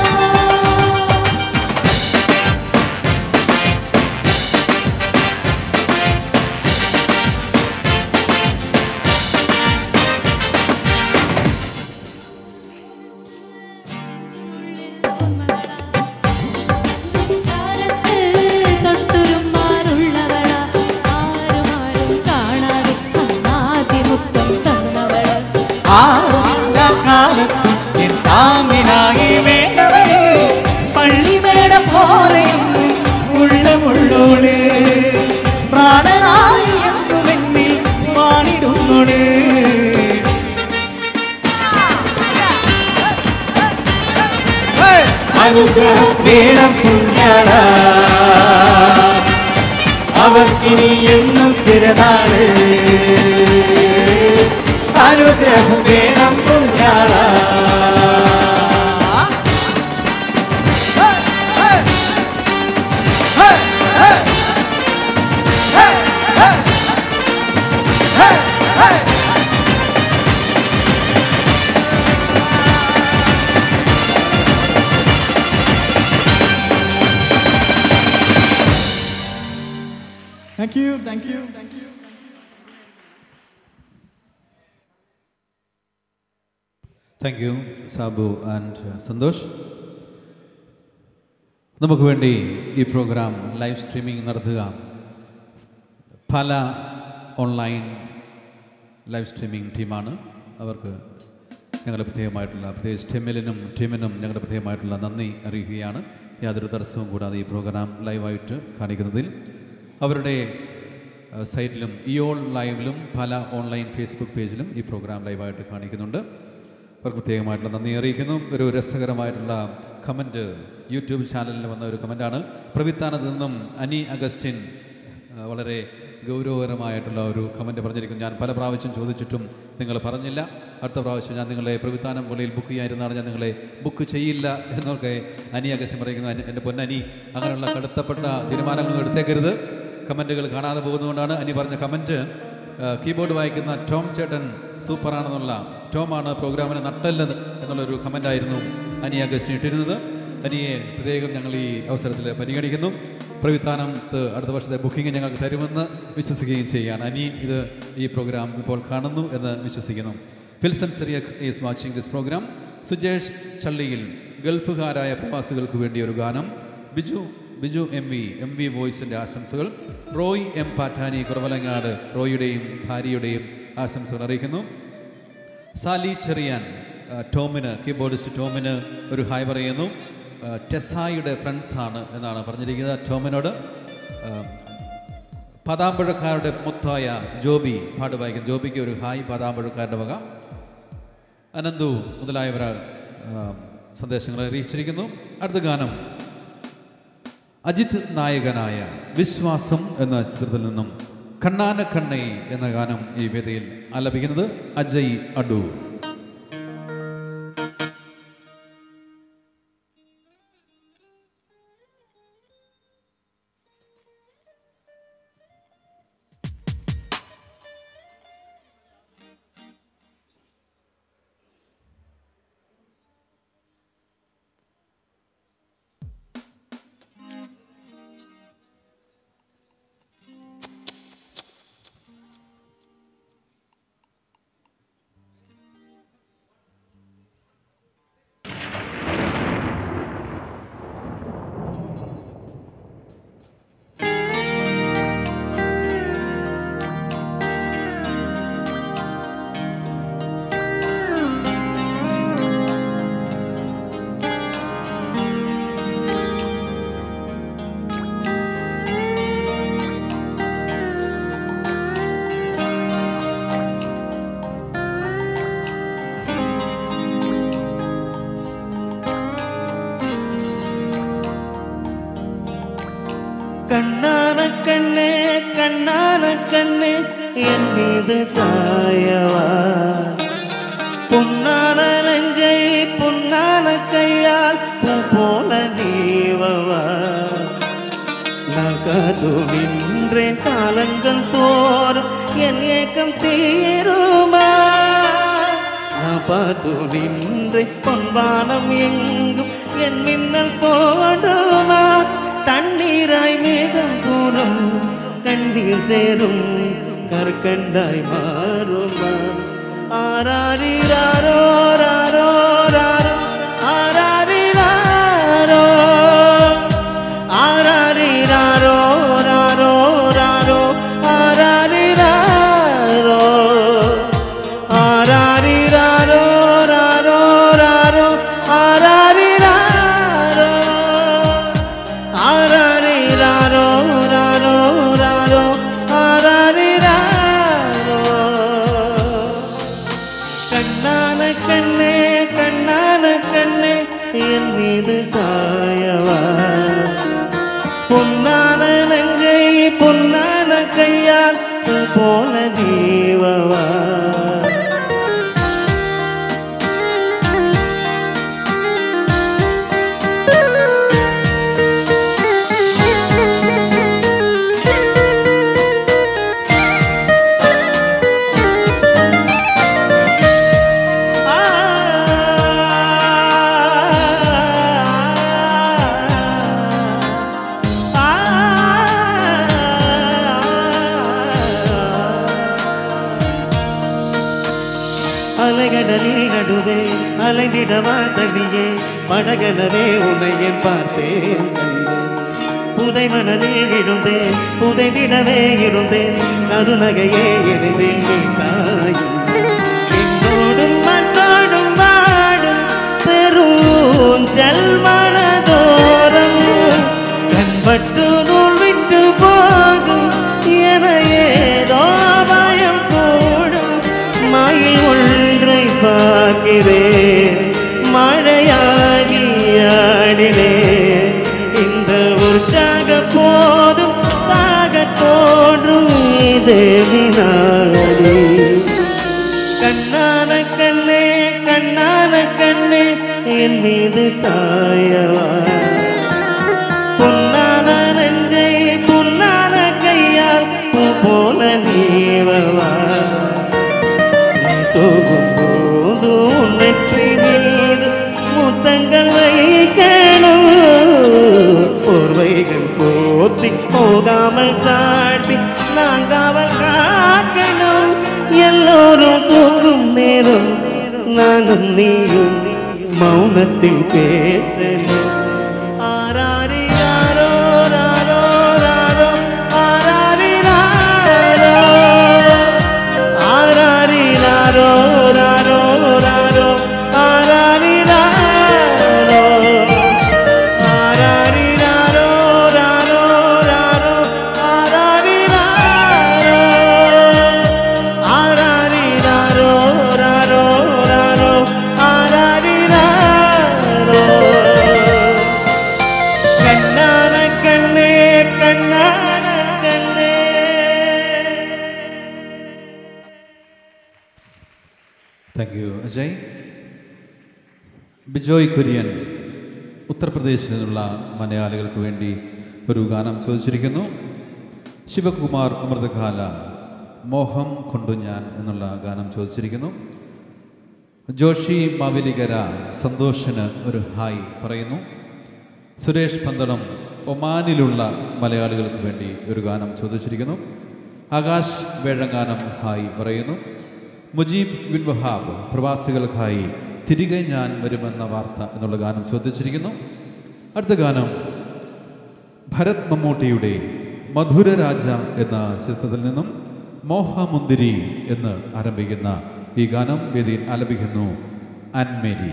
C: കാലത്ത് എൻ താങ്ങിനായി വേണ്ടവള് പള്ളിമേട പോലെയും ഉള്ളമുള്ളോള് പ്രാണനായി എന്നും എന്നിൽ വാണിടുന്നോള്
H: അനുഗ്രഹം
C: വേണം പുണ്യാള അവർക്കിനി എന്നും തിരുനാള് അനുഗ്രഹം വേണം പുണ്യാള
D: Thank you, thank you, thank you.
A: Thank you, Sabu and uh, Santhosh. നമുക്ക് വേണ്ടി ഈ പ്രോഗ്രാം ലൈവ് സ്ട്രീമിംഗ് നടത്തുക പല ഓൺലൈൻ ലൈവ് സ്ട്രീമിംഗ് ടീമാണ്. അവർക്ക് ഞങ്ങളുടെ പ്രത്യേകമായിട്ടുള്ള പ്രത്യേകിച്ച് ടെമിലിനും ടീമിനും ഞങ്ങളുടെ പ്രത്യേകമായിട്ടുള്ള നന്ദി അറിയിക്കുകയാണ്. യാതൊരു തടസ്സവും കൂടാതെ ഈ പ്രോഗ്രാം ലൈവായിട്ട് കാണിക്കുന്നതിൽ അവരുടെ സൈറ്റിലും ഇയോൾ ലൈവിലും പല ഓൺലൈൻ ഫേസ്ബുക്ക് പേജിലും ഈ പ്രോഗ്രാം ലൈവായിട്ട് കാണിക്കുന്നുണ്ട്. അവർക്ക് പ്രത്യേകമായിട്ടുള്ള നന്ദി അറിയിക്കുന്നു. ഒരു രസകരമായിട്ടുള്ള കമൻറ്റ് യൂട്യൂബ് ചാനലിൽ വന്ന ഒരു കമൻറ്റാണ്. പ്രവിത്താനത്ത് നിന്നും അനി അഗസ്റ്റിൻ വളരെ ഗൗരവകരമായിട്ടുള്ള ഒരു കമൻറ്റ് പറഞ്ഞിരിക്കുന്നു. ഞാൻ പല പ്രാവശ്യം ചോദിച്ചിട്ടും നിങ്ങൾ പറഞ്ഞില്ല. അടുത്ത പ്രാവശ്യം ഞാൻ നിങ്ങളെ പ്രവിത്താനം പള്ളിയിൽ ബുക്ക് ചെയ്യാതിരുന്നാണ് ഞാൻ നിങ്ങളെ ബുക്ക് ചെയ്യില്ല എന്നൊക്കെ അനി അഗസ്റ്റിൻ പറയുന്നു. എൻ്റെ പൊന്നനി, അങ്ങനെയുള്ള കടുത്തപ്പെട്ട തീരുമാനങ്ങളൊന്നും എടുത്തേക്കരുത്. കമൻറ്റുകൾ കാണാതെ പോകുന്നതുകൊണ്ടാണ്. അനി പറഞ്ഞ കമൻറ്റ് കീബോർഡ് വായിക്കുന്ന ടോം ചേട്ടൻ സൂപ്പറാണെന്നുള്ള ടോമാണ് പ്രോഗ്രാമിന് നട്ടല്ലത് എന്നുള്ളൊരു കമൻ്റായിരുന്നു അനി അഗസ്റ്റിൻ ഇട്ടിരുന്നത്. അനിയെ പ്രത്യേകം ഞങ്ങൾ ഈ അവസരത്തിൽ പരിഗണിക്കുന്നു. പ്രവിത്താനത്ത് അടുത്ത വർഷത്തെ ബുക്കിംഗ് ഞങ്ങൾക്ക് തരുമെന്ന് വിശ്വസിക്കുകയും ചെയ്യുകയാണ്. അനി ഇത് ഈ പ്രോഗ്രാം ഇപ്പോൾ കാണുന്നു എന്ന് വിശ്വസിക്കുന്നു. Filson Cyriac is watching this program. Sujesh Challiyil ഗൾഫുകാരായ പ്രവാസികൾക്ക് വേണ്ടി ഒരു ഗാനം. Biju Biju M V M V വോയിസിൻ്റെ ആശംസകൾ. റോയ് എം പാറ്റാനി കുറവലങ്ങാട് റോയിയുടെയും ഭാര്യയുടെയും ആശംസകൾ അറിയിക്കുന്നു. സാലി ചെറിയാൻ ടോമിന് കീബോർഡിസ്റ്റ് ടോമിന് ഒരു ഹായ് പറയുന്നു. ടെസായുടെ ഫ്രണ്ട്സാണ് എന്നാണ് പറഞ്ഞിരിക്കുന്നത് ടോമിനോട്. പതാമ്പഴക്കാരുടെ മുത്തായ ജോബി പാട്ട് വായിക്കുന്നു. ജോബിക്ക് ഒരു ഹായ് പതാമ്പഴക്കാരുടെ വക. അനന്തു മുതലായവർ സന്ദേശങ്ങൾ അറിയിച്ചിരിക്കുന്നു. അടുത്ത ഗാനം അജിത് നായകനായ വിശ്വാസം എന്ന ചിത്രത്തിൽ നിന്നും കണ്ണാന കണ്ണൈ എന്ന ഗാനം ഈ വേദിയിൽ ആലപിക്കുന്നത് അജയ് അഡൂർ.
G: கண்ணான கண்ணே கண்ணான கண்ணே என் மீது சாயவா, பொன்னான நெஞ்சை பொன்னான கையால் பூ போல நீவவா. நான் காத்து நின்றேன் காலங்கள் தோறும் என் ஏக்கம் தீருமா. நான் பார்த்து நின்றேன் பொன்வானம் எங்கும் என் மின்னல் போடுமா. தண்ணீராய் மேகம் கூறும் கண்ணீர் சேரும் கற்கண்டாய் மாறுமா. ஆராரிராரோ ராரோ ராரோ ஆராரிராரோ ஆராரிராரோ ராரோ ராரோ ஆராரிராரோ ஆராரிராரோ ராரோ ராரோ ஆராரிராரோ ஆராரிராரோ ராரோ ராரோ ஆராரிராரோ. கண்ணான கண்ணே கண்ணான கண்ணே என் மீது சாயவா, பொன்னான நெஞ்சை பொன்னான கையால் போல நீவவா. அலைகடலில் நடுவே அலைந்திடவா தனியே, படகனவே உன்னை பார்த்தேன். புதை மணலில் இருந்தேன் புதைந்திடவே இருந்தேன், கருநகையே எரிந்தேன் மீட்டாய். என்னோடும் மண்ணோடும் வாடும் பெரும் ஜல்மனதோரம், கண்பட்டு நூல் விட்டு போகும் என ஏதோ பயம் கூடும். மயில் ஒன்றை பார்க்கிறேன் மழையாகி ஆடினேன், இந்த உற்சாக போதும் சாக தோன்றும் தேவினாடி. கண்ணான கண்ணே கண்ணான கண்ணே என் மீது சாயவா, பொன்னான நெஞ்சை பொன்னான கையால் பூ போல நீவவா. போகும்போது நெற்றி மீது முத்தங்கள் வைக்கணும், போர்வைகள் போத்தி போகாமல் தாட்டி நாங்காமல் காக்கணும். எல்லோரும் தூங்கும் நேரம் நானும் நீயும் மௌனத்தில் பேசணும். ஆராரி யாரோ ராரோ ராரோ ஆராரி ராரோ ஆராரி ராரோ ராரோ ராரோ ஆராரி ராரோ ஆராரி ராரோ ராரோ ராரோ ஆராரி ராரோ ஆராரி ராரோ ராரோ ராரோ ஆராரி ராரோ. கண்ணான கண்ணே கண்ணான கண்ணே.
A: Thank you Ajay. ബിജോയ് കുര്യൻ ഉത്തർപ്രദേശിൽ നിന്നുള്ള മലയാളികൾക്ക് വേണ്ടി ഒരു ഗാനം ചോദിച്ചിരിക്കുന്നു. ശിവകുമാർ അമൃതകാല മോഹം കൊണ്ടു ഞാൻ എന്നുള്ള ഗാനം ചോദിച്ചിരിക്കുന്നു. ജോഷി മാവേലിക്കര സന്തോഷിന് ഒരു ഹായ് പറയുന്നു. സുരേഷ് പന്തളം ഒമാനിലുള്ള മലയാളികൾക്ക് വേണ്ടി ഒരു ഗാനം ചോദിച്ചിരിക്കുന്നു. ആകാശ് വേഴങ്ങാനം ഹായ് പറയുന്നു. മുജീബ് ബിൻ വഹാബ് പ്രവാസികൾക്കായി തിരികെ ഞാൻ വരുമെന്ന വാർത്ത എന്നുള്ള ഗാനം ചോദിച്ചിരിക്കുന്നു. അടുത്ത ഗാനം ഭരത് മമ്മൂട്ടിയുടെ മധുരരാജ എന്ന ചിത്രത്തിൽ നിന്നും മോഹമുന്തിരി എന്ന് ആരംഭിക്കുന്ന ഈ ഗാനം വേദിയിൽ ആലപിക്കുന്നു അൻമേരി.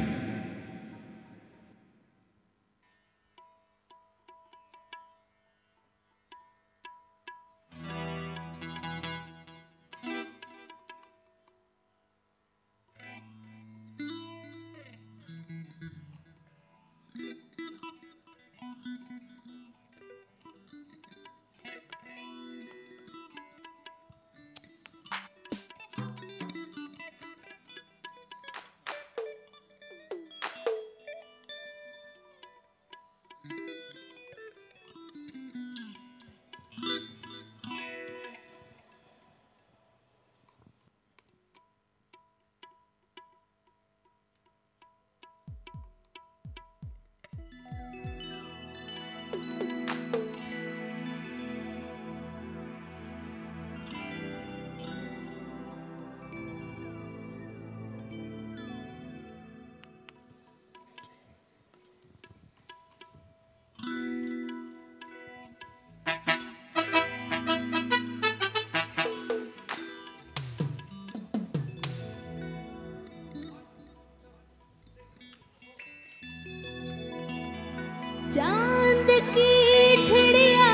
H: चांद की चिड़िया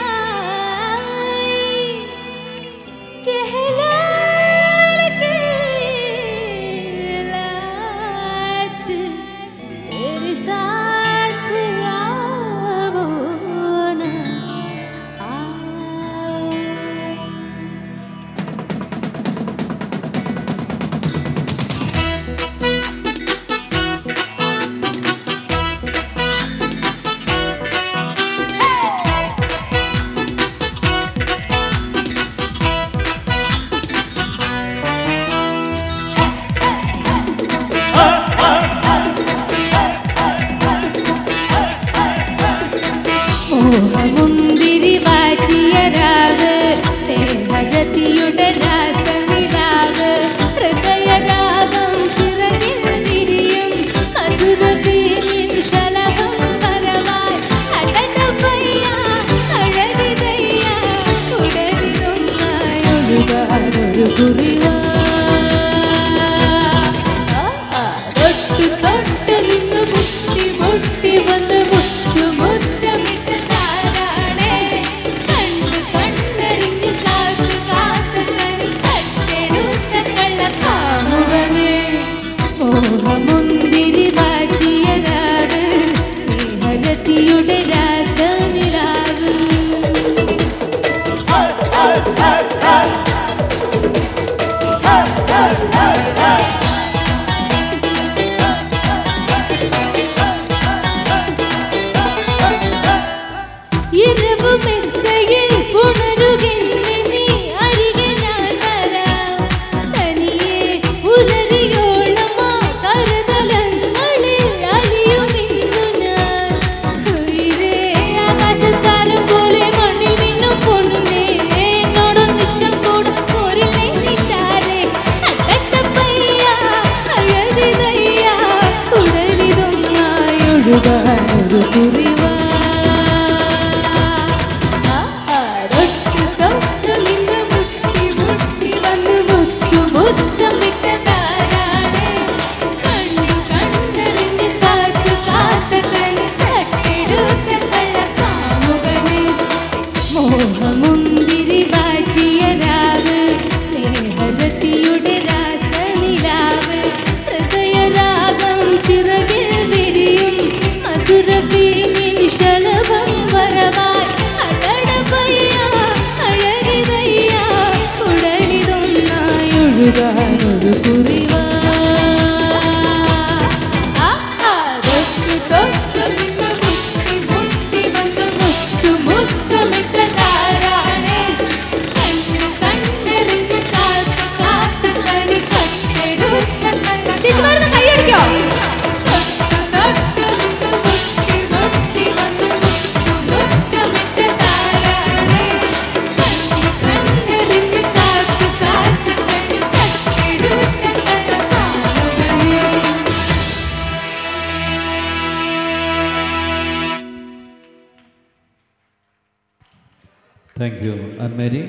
H: कहला के लात तेरे साथ आओ ना आओ। മോഹമുന്തിരി വാറ്റിയ രാവ് സ്നേഹരതിയുടെ രാസനിലാവ് ഹൃദയരാഗം ചിറകിൽ വിരിയും മധുരവീനിൻ ശലഭം വരവായി അടടപയ്യ അഴകിതയ്യ ഉടലിതൊന്നായി ഒഴുകാനൊരു കുറിവാ തൊട്ട് തൊട്ട് നിന്ന് മുട്ടി മുട്ടി വന്ന് മുത്തു മുത്തമിട്ട് താരാണേ കണ്ടു കണ്ണറിഞ്ഞു കാത്തു കാത്തു കനി തട്ടെടുത്ത കള്ളക്കാമുകനേ മോഹമുന്തിരി വാറ്റിയ രാവ് സ്നേഹരതിയുടെ രാസനിലാവ് ഇരവുമെത്തയിൽ പുണരുകെന്നെ നീ അരികെ ഞാൻ വരാം തനിയെ പുലരിയോളമാ കരുതലങ്ങളിൽ അലിയുമിന്നു ഞാൻ ഉയിരേ ആകാശത്താരം പോലെ മണ്ണിൽ മിന്നും പൊന്നേ എന്നോടൊന്നിഷ്ടം കൂടും പോരില്ലേ നീ ചാരേ അട്ടട്ടപ്പയ്യ അഴകിതയ്യ ഉടലിതൊന്നായി ഒഴുകാനൊരു കുറിവാ മോഹമുന്തിരി വാറ്റിയ രാവ് സ്നേഹരതിയുടെ രാസനിലാവ് ഹൃദയരാഗം ചിറകിൽ വിരിയും മധുരവീനിൻ ശലഭം വരവായി അടടപയ്യ അഴകിതയ്യ ഉടലിതൊന്നായി ഒഴുകാനൊരു കുറിവാ തൊട്ട് തൊട്ട് നിന്ന് മുട്ടി മുട്ടി വന്ന് മുത്തു മുത്തമിട്ട താരാണേ കണ്ണു കണ്ണെറിഞ്ഞ് കാത്തു കാത്തു കനി കട്ടെടുത്ത കള്ള ചേച്ചിമാരൊന്ന് കൈയടിക്കോ തൊട്ട് തൊട്ട് നിന്ന് മുട്ടി മുട്ടി വന്ന് മുത്തു മുത്തമിട്ട താരാണേ കണ്ണു കണ്ണെറിഞ്ഞ് കാത്തു കാത്തു കനി കട്ടെടുത്ത കള്ളക്കാമുകനേ.
A: Thank you Annmary.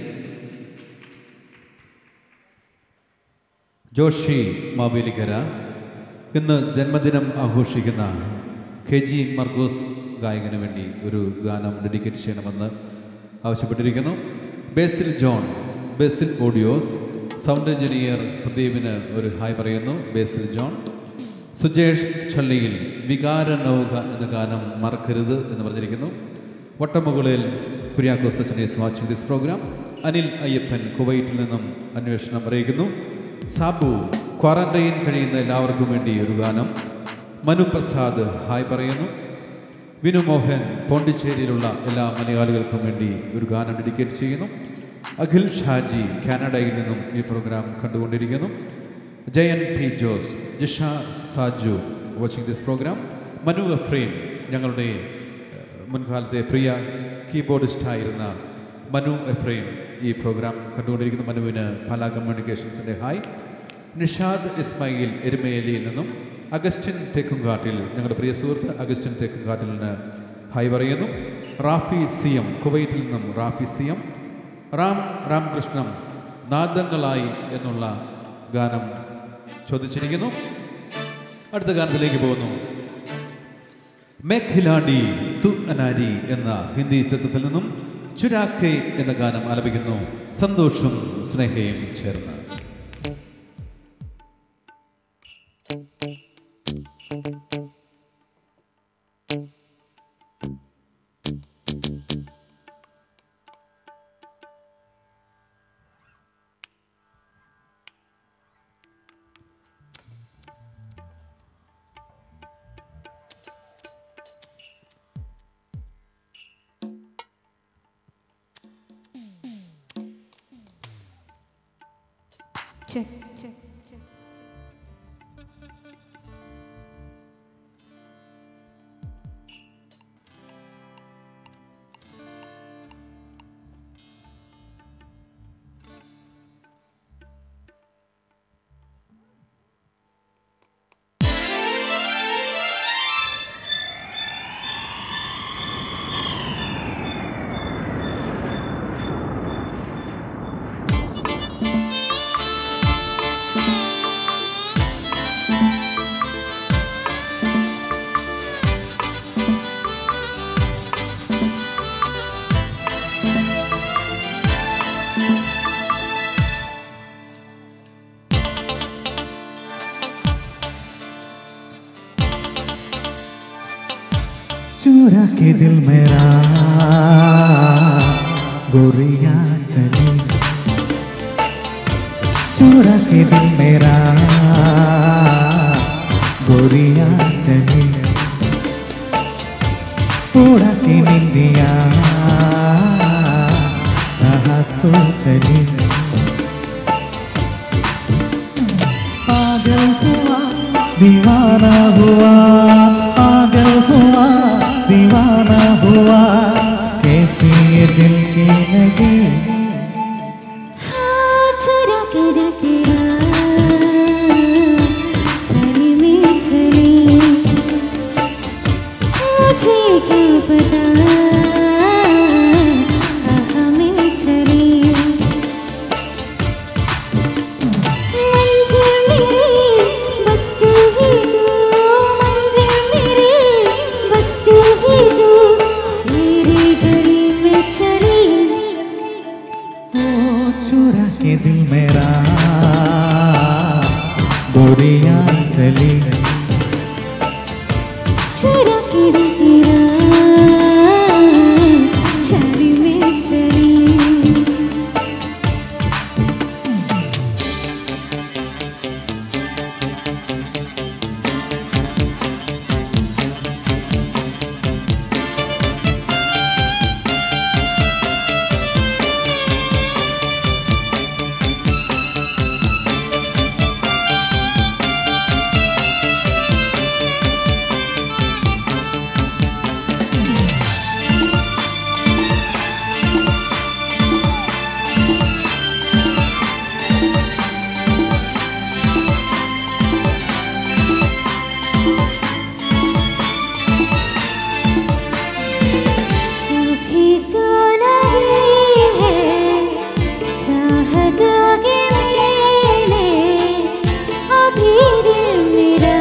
A: ജോഷി മാവേലിക്കര ഇന്ന് ജന്മദിനം ആഘോഷിക്കുന്ന കെ ജി മർഗോസ് ഗായകന് വേണ്ടി ഒരു ഗാനം ഡെഡിക്കേറ്റ് ചെയ്യണമെന്ന് ആവശ്യപ്പെട്ടിരിക്കുന്നു. Basil John, Basil audios, sound engineer പ്രദീപിന് ഒരു ഹായ് പറയുന്നു. ബേസിൽ ജോൺ. സുജേഷ് ചള്ളിയിൽ വികാര നൗക എന്ന ഗാനം മറക്കരുത് എന്ന് പറഞ്ഞിരിക്കുന്നു. വട്ടമുകളിൽ കുര്യാക്കോസ് അച്ഛൻ is watching this program. Anil Ayyappan കുവൈറ്റിൽ നിന്നും അന്വേഷണം അറിയിക്കുന്നു. സാബു ക്വാറന്റൈൻ കഴിയുന്ന എല്ലാവർക്കും വേണ്ടി ഒരു ഗാനം. മനു പ്രസാദ് ഹായ് പറയുന്നു. വിനു മോഹൻ പോണ്ടിച്ചേരിയിലുള്ള എല്ലാ മലയാളികൾക്കും വേണ്ടി ഒരു ഗാനം ഡെഡിക്കേറ്റ് ചെയ്യുന്നു. അഖിൽ ഷാജി കാനഡയിൽ നിന്നും ഈ പ്രോഗ്രാം കണ്ടുകൊണ്ടിരിക്കുന്നു. Jayan P Jose, Jisha Saju watching this program. Manu Ephraim, ഞങ്ങളുടെ മുൻകാലത്തെ പ്രിയ കീബോർഡിസ്റ്റായിരുന്ന മനു എഫ്രൈം ഈ പ്രോഗ്രാം കണ്ടുകൊണ്ടിരിക്കുന്ന മനുവിന് പല കമ്മ്യൂണിക്കേഷൻസിൻ്റെ ഹായ്. നിഷാദ് ഇസ്മായിൽ എരുമേലിയിൽ നിന്നും അഗസ്റ്റിൻ തേക്കുംകാട്ടിൽ, ഞങ്ങളുടെ പ്രിയ സുഹൃത്ത് അഗസ്റ്റിൻ തേക്കുംകാട്ടിൽ നിന്ന് ഹായ് പറയുന്നു. റാഫി സി എം കുവൈറ്റിൽ നിന്നും റാഫി സി എം. റാം രാമകൃഷ്ണൻ നാദങ്ങളായി എന്നുള്ള ഗാനം ചോദിച്ചിരിക്കുന്നു. അടുത്ത ഗാനത്തിലേക്ക് പോകുന്നു. मैं खिलाड़ी तू अनाരി എന്ന ഹിന്ദി ചിത്രത്തിൽ നിന്നും ചുരാക്കെ എന്ന ഗാനം ആലപിക്കുന്നു സന്തോഷും സ്നേഹയും ചേർന്ന്.
H: Check, check, check.
C: चुरा के दिल मेरा गोरिया चली, चुरा के दिल मेरा गोरिया चली, उड़ा के निंदिया कहाँ तो चली. पागल हुआ दीवाना हुआ, पागल हुआ दीवाना हुआ, कैसी ये दिल की लगी.
H: हाँ चुरा के दिल तेरा चली में चली, मुझे क्यों पता कहाँ में चली. मंजिल मेरी बस तू ही तू, मंजिल मेरी बस तू ही तू, मेरी गली में चली.
C: ओ चुरा के दिल मेरा गोरिया चली,
H: चुरा के दिल तेरा चली में चली. कभी तो लगी है चाहत आगे मैंने, अभी दिल मेरा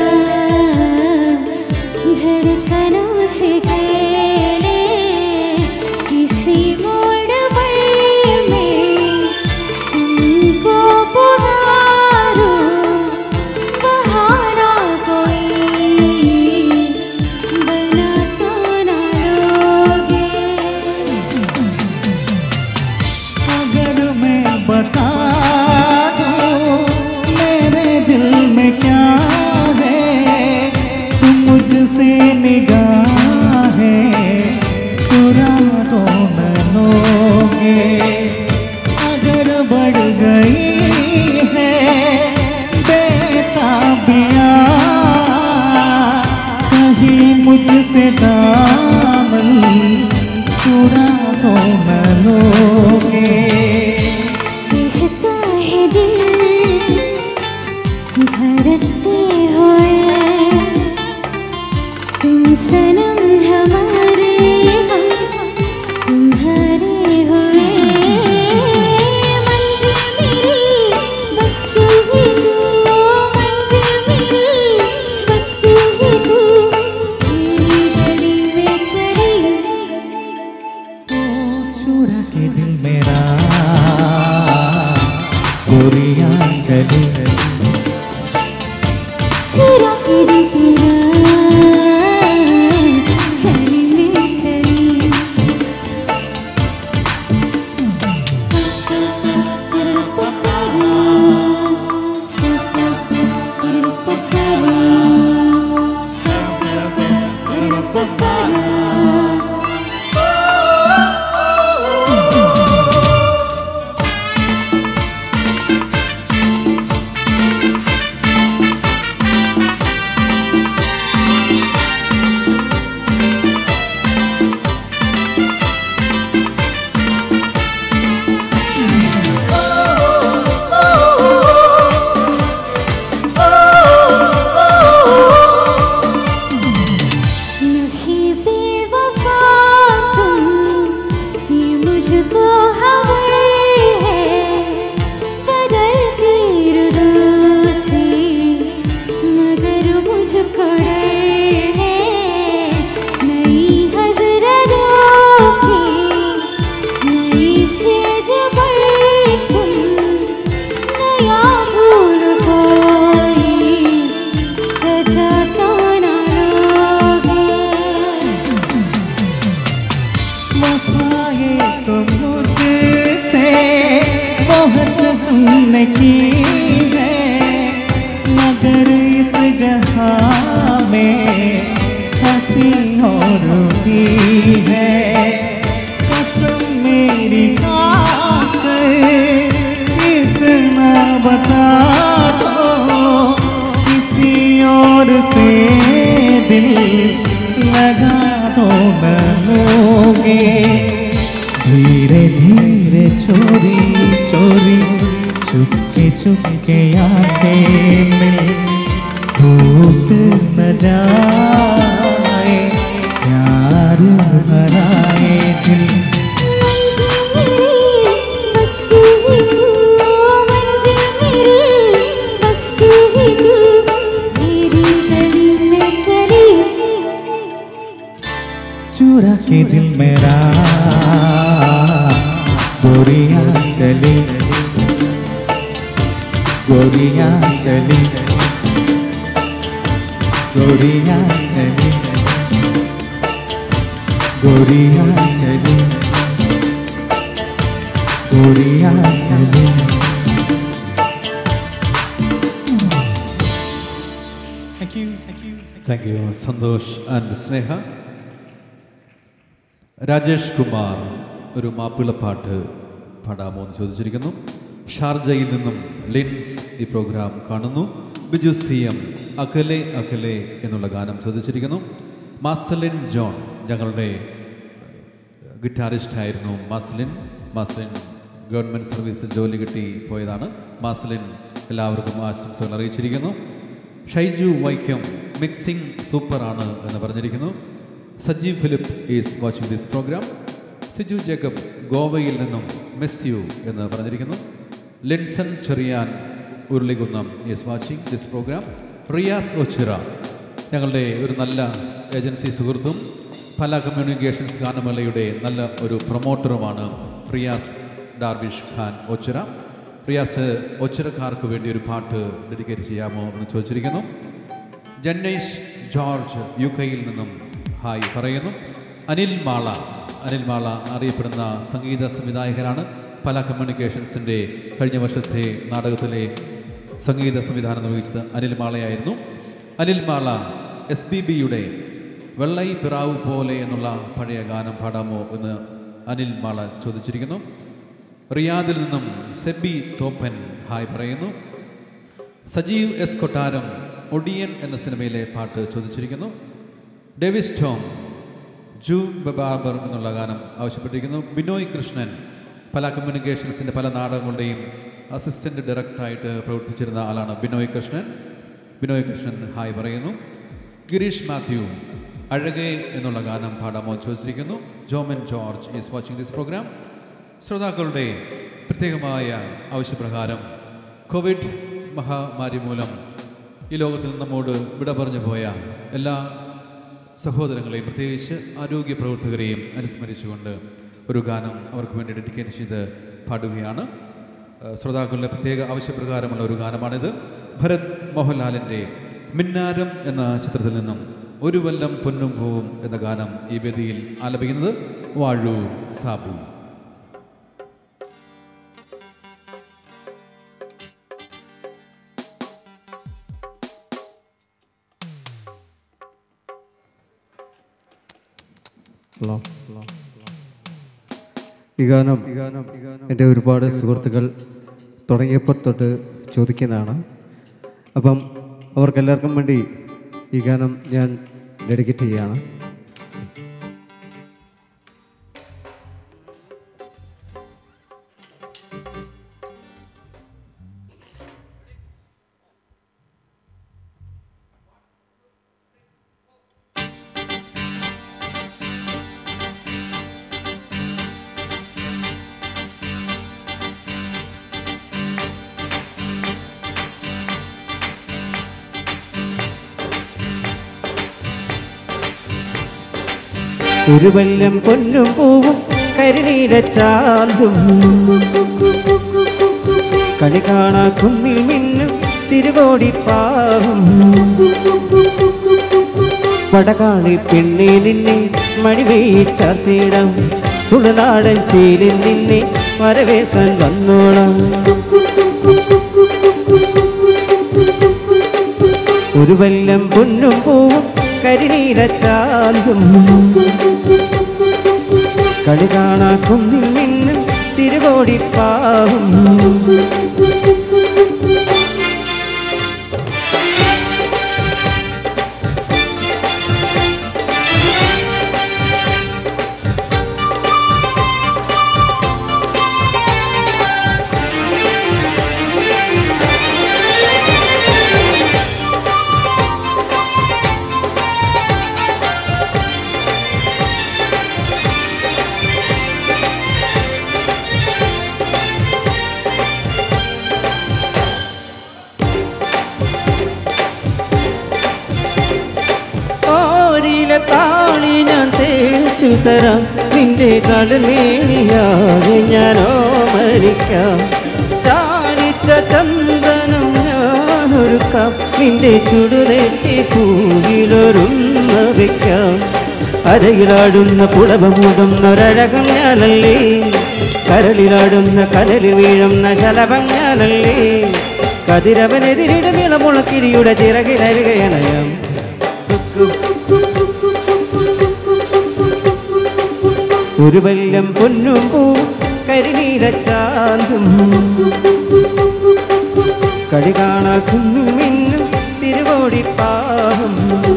H: धड़कनों से खेले, किसी मोड़ पर मैं तुमको पुकारूं, बहाना कोई बना तो ना लोगे.
C: अगर मैं बता दूं मेरे दिल में क्या है, तुम मुझसे निगाहें चुरा तो न लोगे. अगर बढ़ गई है बेताबियां कहीं मुझसे दामन चुरा तो न लोगे.
H: कहता है दिल धड़कते हुए, तुम सनम हमारे हम तुम्हारे हुए. मंजिल मेरी बस तू ही तू, मंजिल मेरी बस तू ही तू, मेरी
C: वफाए तो मुझसे मोहब्बत तुमने की है, मगर इस जहां में हंसी और भी है। कसम मेरी खाकर इतना बता दो, किसी और से दिल लगा दो न लोगे। धीरे धीरे चोरी चोरी चुपके चुपके आके मिल, टूट न जाए प्यार भराए दिल। चुरा के दिल मेरा गोरियां चली, गोरियां चली, गोरियां चली, गोरियां चली, गोरियां चली। Thank you, thank you.
A: Thank you, Santhosh and Sneha. Rajesh Kumar ഒരു മാപ്പിളപ്പാട്ട് പാടാമോ എന്ന് ചോദിച്ചിരിക്കുന്നു. ഷാർജയിൽ നിന്നും ലിൻസ് ഈ പ്രോഗ്രാം കാണുന്നു. ബിജു സി എം അകലെ അകലെ എന്നുള്ള ഗാനം ചോദിച്ചിരിക്കുന്നു. മാസലിൻ ജോൺ ഞങ്ങളുടെ ഗിറ്റാറിസ്റ്റ് ആയിരുന്നു. മാസലിൻ മാസലിൻ ഗവൺമെൻറ് സർവീസിൽ ജോലി കിട്ടി പോയതാണ്. മാസലിൻ എല്ലാവർക്കും ആശംസകൾ അറിയിച്ചിരിക്കുന്നു. ഷൈജു വൈക്കം മിക്സിംഗ് സൂപ്പറാണ് എന്ന് പറഞ്ഞിരിക്കുന്നു. Sajeev Philip is watching this program. Siju Jacob ഗോവയിൽ നിന്നും മിസ് യു എന്ന് പറഞ്ഞിരിക്കുന്നു. Linson Cherian Urulikunnam is watching this program. Riyas Ochira ഞങ്ങളുടെ ഒരു നല്ല ഏജൻസി സുഹൃത്തും പല കമ്മ്യൂണിക്കേഷൻസ് ഗാനമേളയുടെ നല്ല ഒരു പ്രൊമോട്ടറുമാണ് റിയാസ് ഡാർവിഷ് ഖാൻ ഒച്ചിറ. റിയാസ് ഒച്ചിറക്കാർക്ക് വേണ്ടി ഒരു പാട്ട് ഡെഡിക്കേറ്റ് ചെയ്യാമോ എന്ന് ചോദിച്ചിരിക്കുന്നു. ജന്നൈഷ് ജോർജ് യു കെയിൽ നിന്നും ഹായ് പറയുന്നു. അനിൽ മാള അനിൽ മാള അറിയപ്പെടുന്ന സംഗീത സംവിധായകനാണ്. പല കമ്മ്യൂണിക്കേഷൻസിൻ്റെ കഴിഞ്ഞ വർഷത്തെ നാടകത്തിലെ സംഗീത സംവിധാനം നിർവഹിച്ചത് അനിൽ മാളയായിരുന്നു. അനിൽ മാള എസ് ബി ബിയുടെ വെള്ളൈ പിറാവു പോലെ എന്നുള്ള പഴയ ഗാനം പാടാമോ എന്ന് അനിൽ മാള ചോദിച്ചിരിക്കുന്നു. റിയാദിൽ നിന്നും സെബി തോപ്പൻ ഹായ് പറയുന്നു. സജീവ് എസ് കൊട്ടാരം ഒടിയൻ എന്ന സിനിമയിലെ പാട്ട് ചോദിച്ചിരിക്കുന്നു. ഡേവിസ് ടോം ജൂ ബബാബർ എന്നുള്ള ഗാനം ആവശ്യപ്പെട്ടിരിക്കുന്നു. ബിനോയ് കൃഷ്ണൻ പല കമ്മ്യൂണിക്കേഷൻസിൻ്റെ പല നാടകങ്ങളുടെയും അസിസ്റ്റൻ്റ് ഡയറക്ടറായിട്ട് പ്രവർത്തിച്ചിരുന്ന ആളാണ് ബിനോയ് കൃഷ്ണൻ. ബിനോയ് കൃഷ്ണൻ ഹായ് പറയുന്നു. ഗിരീഷ് മാത്യു അഴകെ എന്നുള്ള ഗാനം പാടാമോ ചോദിച്ചിരിക്കുന്നു. Joman George is watching this program. ശ്രോതാക്കളുടെ പ്രത്യേകമായ ആവശ്യപ്രകാരം കോവിഡ് മഹാമാരി മൂലം ഈ ലോകത്തിൽ നിന്ന് നമ്മോട് വിട പറഞ്ഞു പോയ എല്ലാ സഹോദരങ്ങളെയും പ്രത്യേകിച്ച് ആരോഗ്യ പ്രവർത്തകരെയും അനുസ്മരിച്ചുകൊണ്ട് ഒരു ഗാനം അവർക്ക് വേണ്ടി ഡെഡിക്കേറ്റ് ചെയ്ത് പാടുകയാണ്. ശ്രോതാക്കളുടെ പ്രത്യേക ആവശ്യപ്രകാരമുള്ള ഒരു ഗാനമാണിത്. ഭരത് മോഹൻലാലിൻ്റെ മിന്നാരം എന്ന ചിത്രത്തിൽ നിന്നും ഒരു വല്ലം പൊന്നും പൂവും എന്ന ഗാനം ഈ വേദിയിൽ ആലപിക്കുന്നത് വാഴൂർ സാബു.
I: ഈ ഗാനം എൻ്റെ ഒരുപാട് സുഹൃത്തുക്കൾ തുടങ്ങിയപ്പോൾ തൊട്ട് ചോദിക്കുന്നതാണ്. അപ്പം അവർക്കെല്ലാവർക്കും വേണ്ടി ഈ ഗാനം ഞാൻ ഡെഡിക്കേറ്റ് ചെയ്യുകയാണ്.
J: ഒരു വല്ലം പൊന്നും പൂവും കരിനീലച്ചാന്തും കളി കാണാ കുന്നിൽ മിന്നും തിരുവോടിപ്പാവും പടകാളി പെണ്ണെ നിന്നെ മണിവേ ചാർത്തിയിടാം തുളുനാടൻ ചേലിൽ നിന്നെ വരവേൽക്കാൻ വന്നോളാം. ഒരു വല്ലം പൊന്നും പൂവും കരിനീല ചാന്തും കളി കാണാ കുന്നിൽ നിന്നും തിരുകോടിപ്പാവും. താളി ഞാൻ തേച്ചു തരാം, നിന്റെ കടമേനിയാകെ ഞാനോ മരിക്കാം. ചാലിച്ച ചന്ദനം ഞാനൊരുക്കാം, നിന്റെ ചുടുതെറ്റി പൂവിലൊരുന്ന വയ്ക്കാം. അരയിലാടുന്ന പുളവമൂടുന്നൊരഴകം ഞാനല്ലേ, കരളിലാടുന്ന കനല് വീഴുന്ന ശലഭം ഞാനല്ലേ. കതിരവനെതിരിടും ഇളമുളക്കിരിയുടെ ചിറകിലരുകയണയം. ഒരു വല്ലം പൊന്നും പൂ കരിനീല ചാന്തും കളി കാണാ കുന്നും മിന്നും തിരുവോടിപ്പാവും.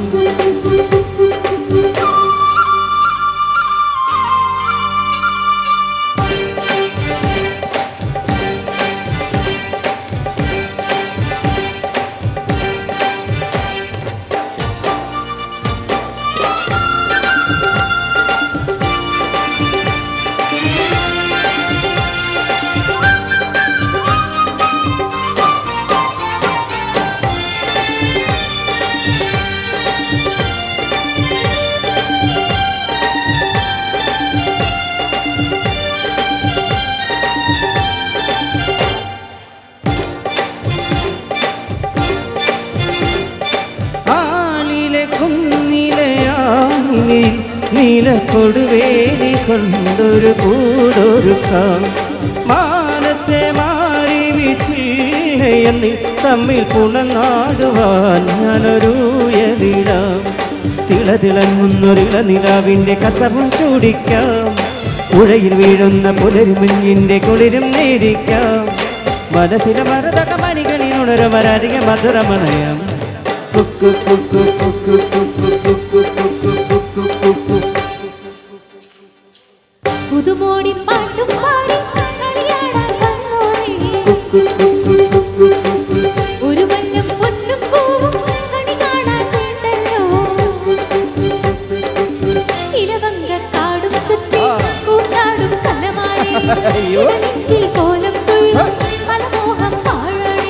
J: നീലക്കൊടുവേലി കൊണ്ടൊരു കൂടൊരുക്കാം. മാനത്തെ മാറി വീച്ചില്ലയെന്നിൽ തമ്മിൽ പുണങ്ങാടുവാൻ ഞാനൊരുയലിടാം. തിളതിളങ്ങുന്നൊരിള നിലാവിൻ്റെ കസവും ചൂടിക്കാം. പുഴയിൽ വീഴുന്ന പുലരുമഞ്ഞിൻ്റെ കുളിരും നേടിക്കാം. മനസ്സിലെ മരതക മണികളിലുണരു മരരിക മധുരമണയം. കുക്കു കുക്കു കുക്കു കുക്കു കുക്കു കുക്കു
H: പുതുമോടി പാട്ടും പാടി കളിയാടാൻ വന്നോരേ, ഒരു വല്ലം പൊന്നും പൂവും കണി കാണാൻ വേണ്ടല്ലോ. ഇലവങ്ക കാടും ചുറ്റി കൂത്താടും കലമാരേ, നെഞ്ചിൽ കോലം തുള്ളും മനമോഹം പാഴണേ.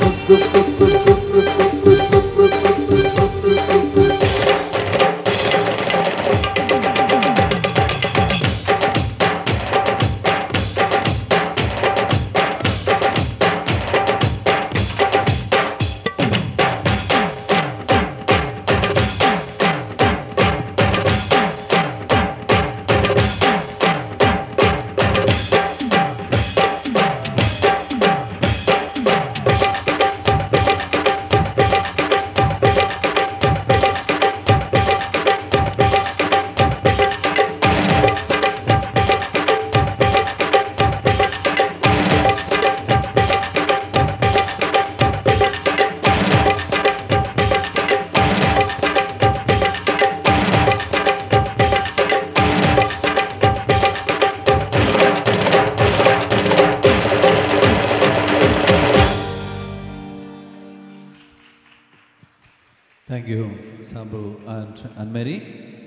A: Thank you, Sabu and, and Mary.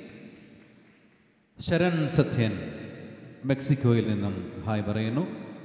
A: Sharan Sathyan മെക്സിക്കോയിൽ നിന്നും ഹായ് പറയുന്നു.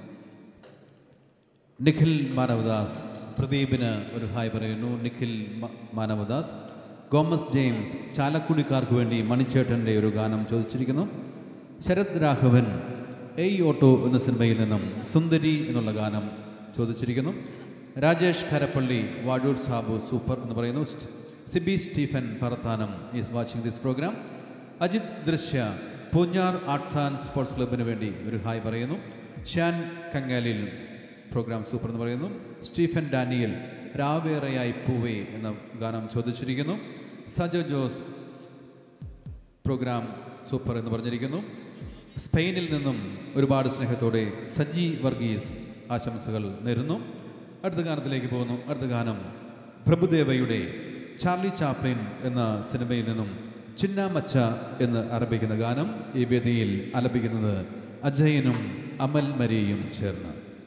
A: നിഖിൽ മാനവദാസ് പ്രദീപിന് ഒരു ഹായ് പറയുന്നു. നിഖിൽ മാനവദാസ്. ഗോമസ് ജെയിംസ് ചാലക്കുടിക്കാർക്ക് വേണ്ടി മണിച്ചേട്ടൻ്റെ ഒരു ഗാനം ചോദിച്ചിരിക്കുന്നു. ശരത് രാഘവൻ എയ് ഓട്ടോ എന്ന സിനിമയിൽ നിന്നും സുന്ദരി എന്നുള്ള ഗാനം ചോദിച്ചിരിക്കുന്നു. രാജേഷ് കരപ്പള്ളി വാഴൂർ സാബു സൂപ്പർ എന്ന് പറയുന്നു. Siby Stephen Parathanam is watching this program. Ajith Drishya Poonjar arts and sports ക്ലബിന് വേണ്ടി ഒരു ഹായ് പറയുന്നു. ഷാൻ കങ്ങാലിൽ പ്രോഗ്രാം സൂപ്പർ എന്ന് പറയുന്നു. സ്റ്റീഫൻ ഡാനിയൽ രാവേറെയായി പൂവേ എന്ന ഗാനം ചോദിച്ചിരിക്കുന്നു. സജോ ജോസ് പ്രോഗ്രാം സൂപ്പർ എന്ന് പറഞ്ഞിരിക്കുന്നു. സ്പെയിനിൽ നിന്നും ഒരുപാട് സ്നേഹത്തോടെ സജി വർഗീസ് ആശംസകൾ നേരുന്നു. അടുത്ത ഗാനത്തിലേക്ക് പോകുന്നു. അടുത്ത ഗാനം പ്രഭുദേവയുടെ ചാർലി ചാപ്ലിൻ എന്ന സിനിമയിൽ നിന്നും ചിന്ന മച്ച എന്ന് ആരംഭിക്കുന്ന ഗാനം ഈ വേദിയിൽ ആലപിക്കുന്നത് അജയനും അമൽ മരിയയും ചേർന്ന്.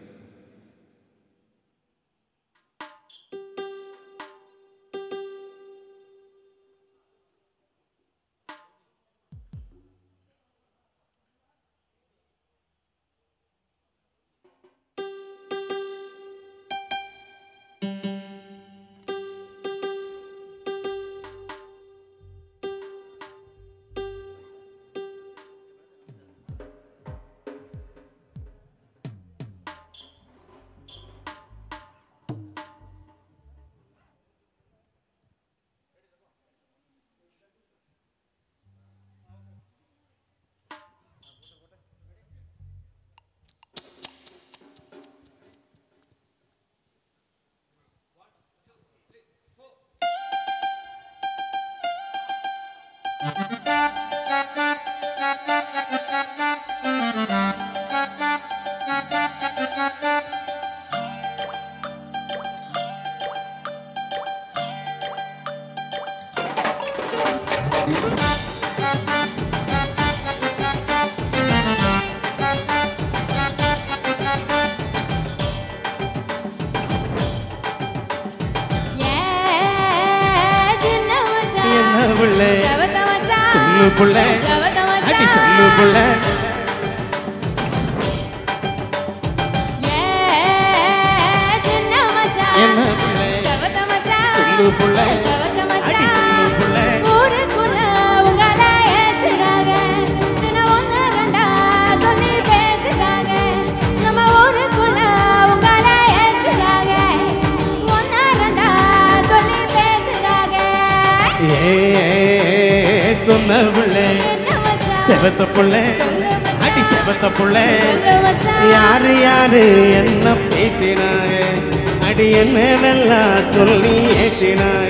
G: யாரு யாரு என்ன பேசினாங்க அடி என்ன வெல்லாம் சொல்லி ஏற்றினாங்க.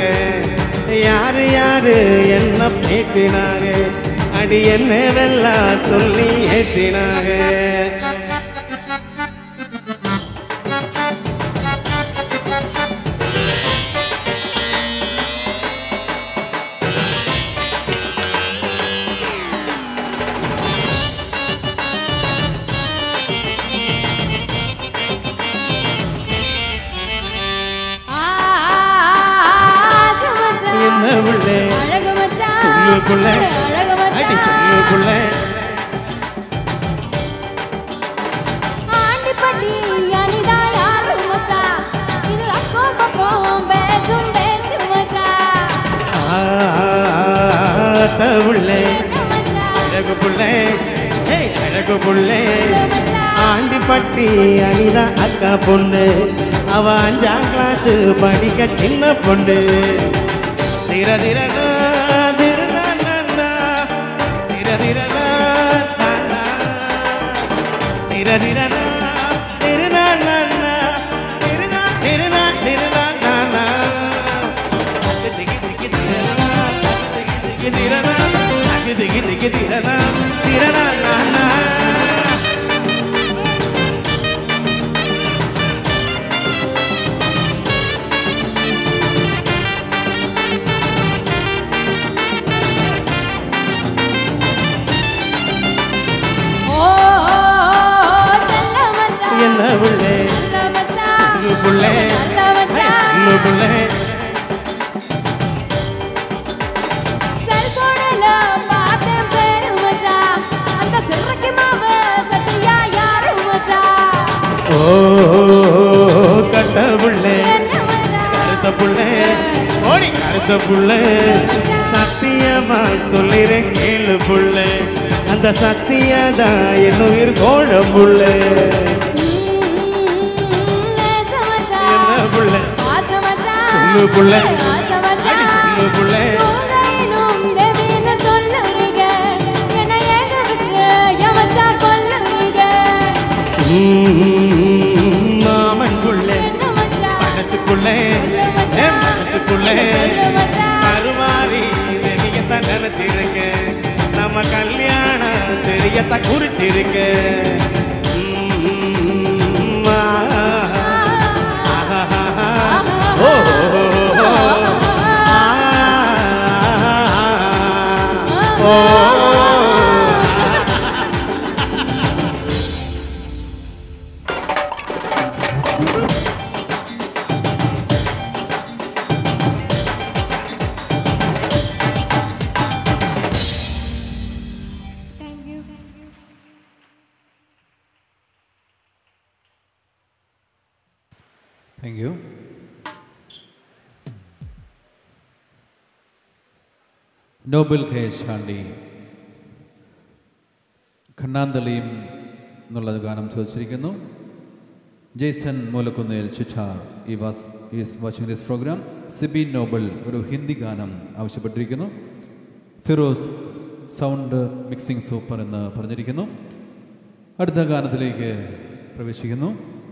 G: யாரு யாரு என்ன பேசினாங்க அடி என்ன வெல்லாம் சொல்லி ஏற்றினாங்க. ஆண்டிப்பட்டி அனிதா அக்கா பொண்ணு அவ அஞ்சாம் கிளாஸ் படிக்க சின்ன பொண்ணு. திர திரனா திருநா திர திரனா திர திரனா திருநா திருநா திருநா திருநா திகி திகி திரனா திகி திரனா திகி திகி திரனா திரனா நானா. சத்தியமா சொல்லிறேன் கேளு புள்ள, அந்த சத்தியதான் என் உயிர் கோழ புள்ள. என்ன புள்ள சொல்லு புள்ள சொல்லு புள்ள. கையத்தை குறித்திருக்கு
A: Thank you. Nobel K Shandy കണ്ണാന്തളിയും എന്നുള്ള ഗാനം ചോദിച്ചിരിക്കുന്നു. ജെയ്സൺ മൂലക്കുന്നേൽ ചിച്ചാർ ഈ was is watching this program. Siby Nobel ഒരു ഹിന്ദി ഗാനം ആവശ്യപ്പെട്ടിരിക്കുന്നു. ഫിറോസ് സൗണ്ട് മിക്സിംഗ് സൂപ്പർ എന്ന് പറഞ്ഞിരിക്കുന്നു. അടുത്ത ഗാനത്തിലേക്ക് പ്രവേശിക്കുന്നു.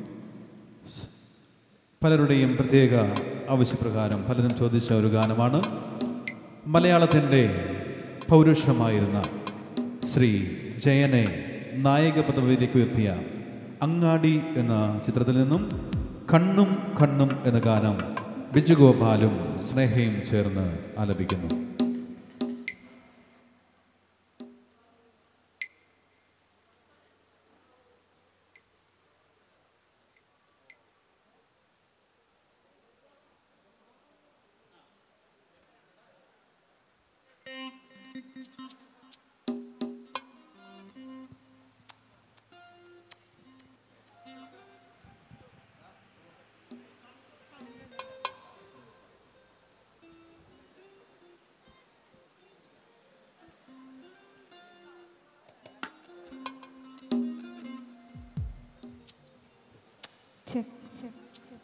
A: പലരുടെയും പ്രത്യേക ആവശ്യപ്രകാരം പലരും ചോദിച്ച ഒരു ഗാനമാണ്. മലയാളത്തിൻ്റെ പൗരുഷമായിരുന്ന ശ്രീ ജയനെ നായക പദവിയിലേക്ക് ഉയർത്തിയ അങ്ങാടി എന്ന ചിത്രത്തിൽ നിന്നും കണ്ണും കണ്ണും എന്ന ഗാനം ബിജു ഗോപാലും സ്നേഹയും ചേർന്ന് ആലപിക്കുന്നു.
H: Check, check, check.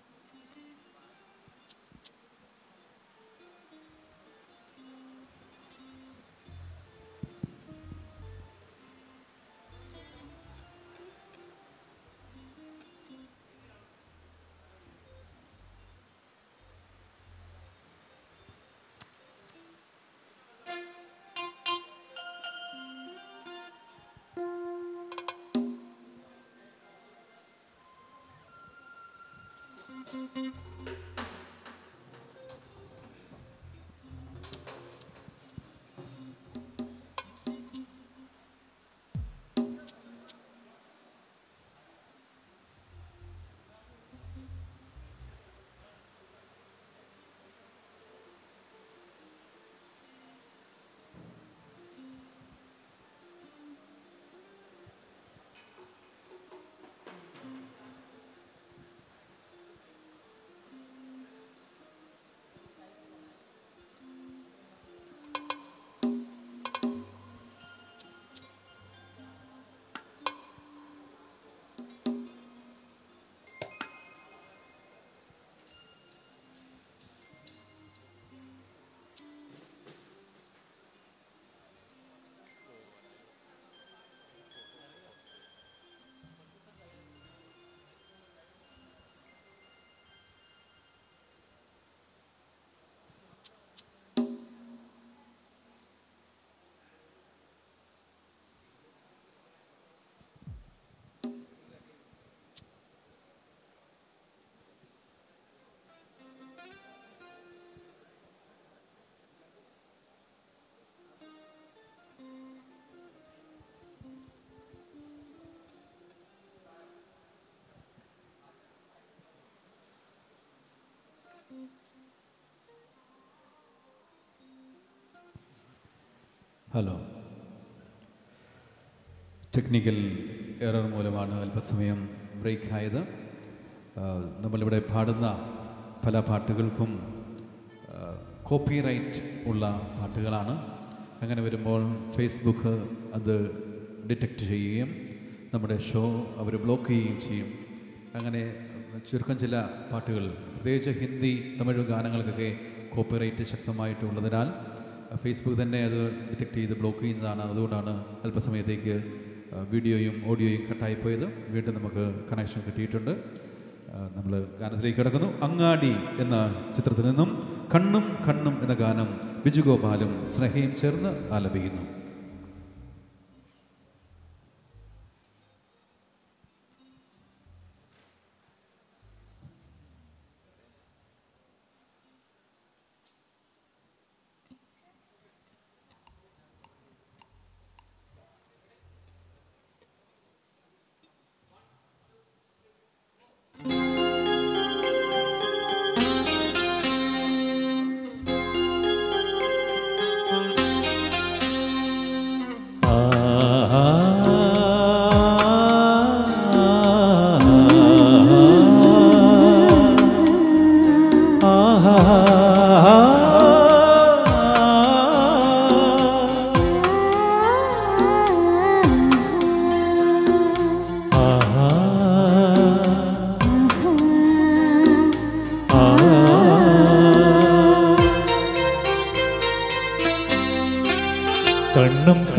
A: Hello, technical error മൂലമാണ് അല്പസമയം ബ്രേക്ക് ആയത്. നമ്മളിവിടെ പാടുന്ന പല പാട്ടുകൾക്കും കോപ്പിറൈറ്റ് ഉള്ള പാട്ടുകളാണ്. അങ്ങനെ വരുമ്പോൾ ഫേസ്ബുക്ക് അത് ഡിറ്റക്റ്റ് ചെയ്യുകയും നമ്മുടെ ഷോ അവർ ബ്ലോക്ക് ചെയ്യുകയും ചെയ്യും. അങ്ങനെ ചുരുക്കം ചില പാട്ടുകൾ, പ്രത്യേകിച്ച് ഹിന്ദി തമിഴ് ഗാനങ്ങൾക്കൊക്കെ കോപ്പിറൈറ്റ് ശക്തമായിട്ടുള്ളതിനാൽ ഫേസ്ബുക്ക് തന്നെ അത് ഡിറ്റക്റ്റ് ചെയ്ത് ബ്ലോക്ക് ചെയ്യുന്നതാണ്. അതുകൊണ്ടാണ് അല്പസമയത്തേക്ക് വീഡിയോയും ഓഡിയോയും കട്ടായിപ്പോയത്. വീണ്ടും നമുക്ക് കണക്ഷൻ കിട്ടിയിട്ടുണ്ട്. നമ്മൾ ഗാനത്തിലേക്ക് കിടക്കുന്നു. അങ്ങാടി എന്ന ചിത്രത്തിൽ നിന്നും കണ്ണും കണ്ണും എന്ന ഗാനം ബിജു ഗോപാലും സ്നേഹയും ചേർന്ന് ആലപിക്കുന്നു.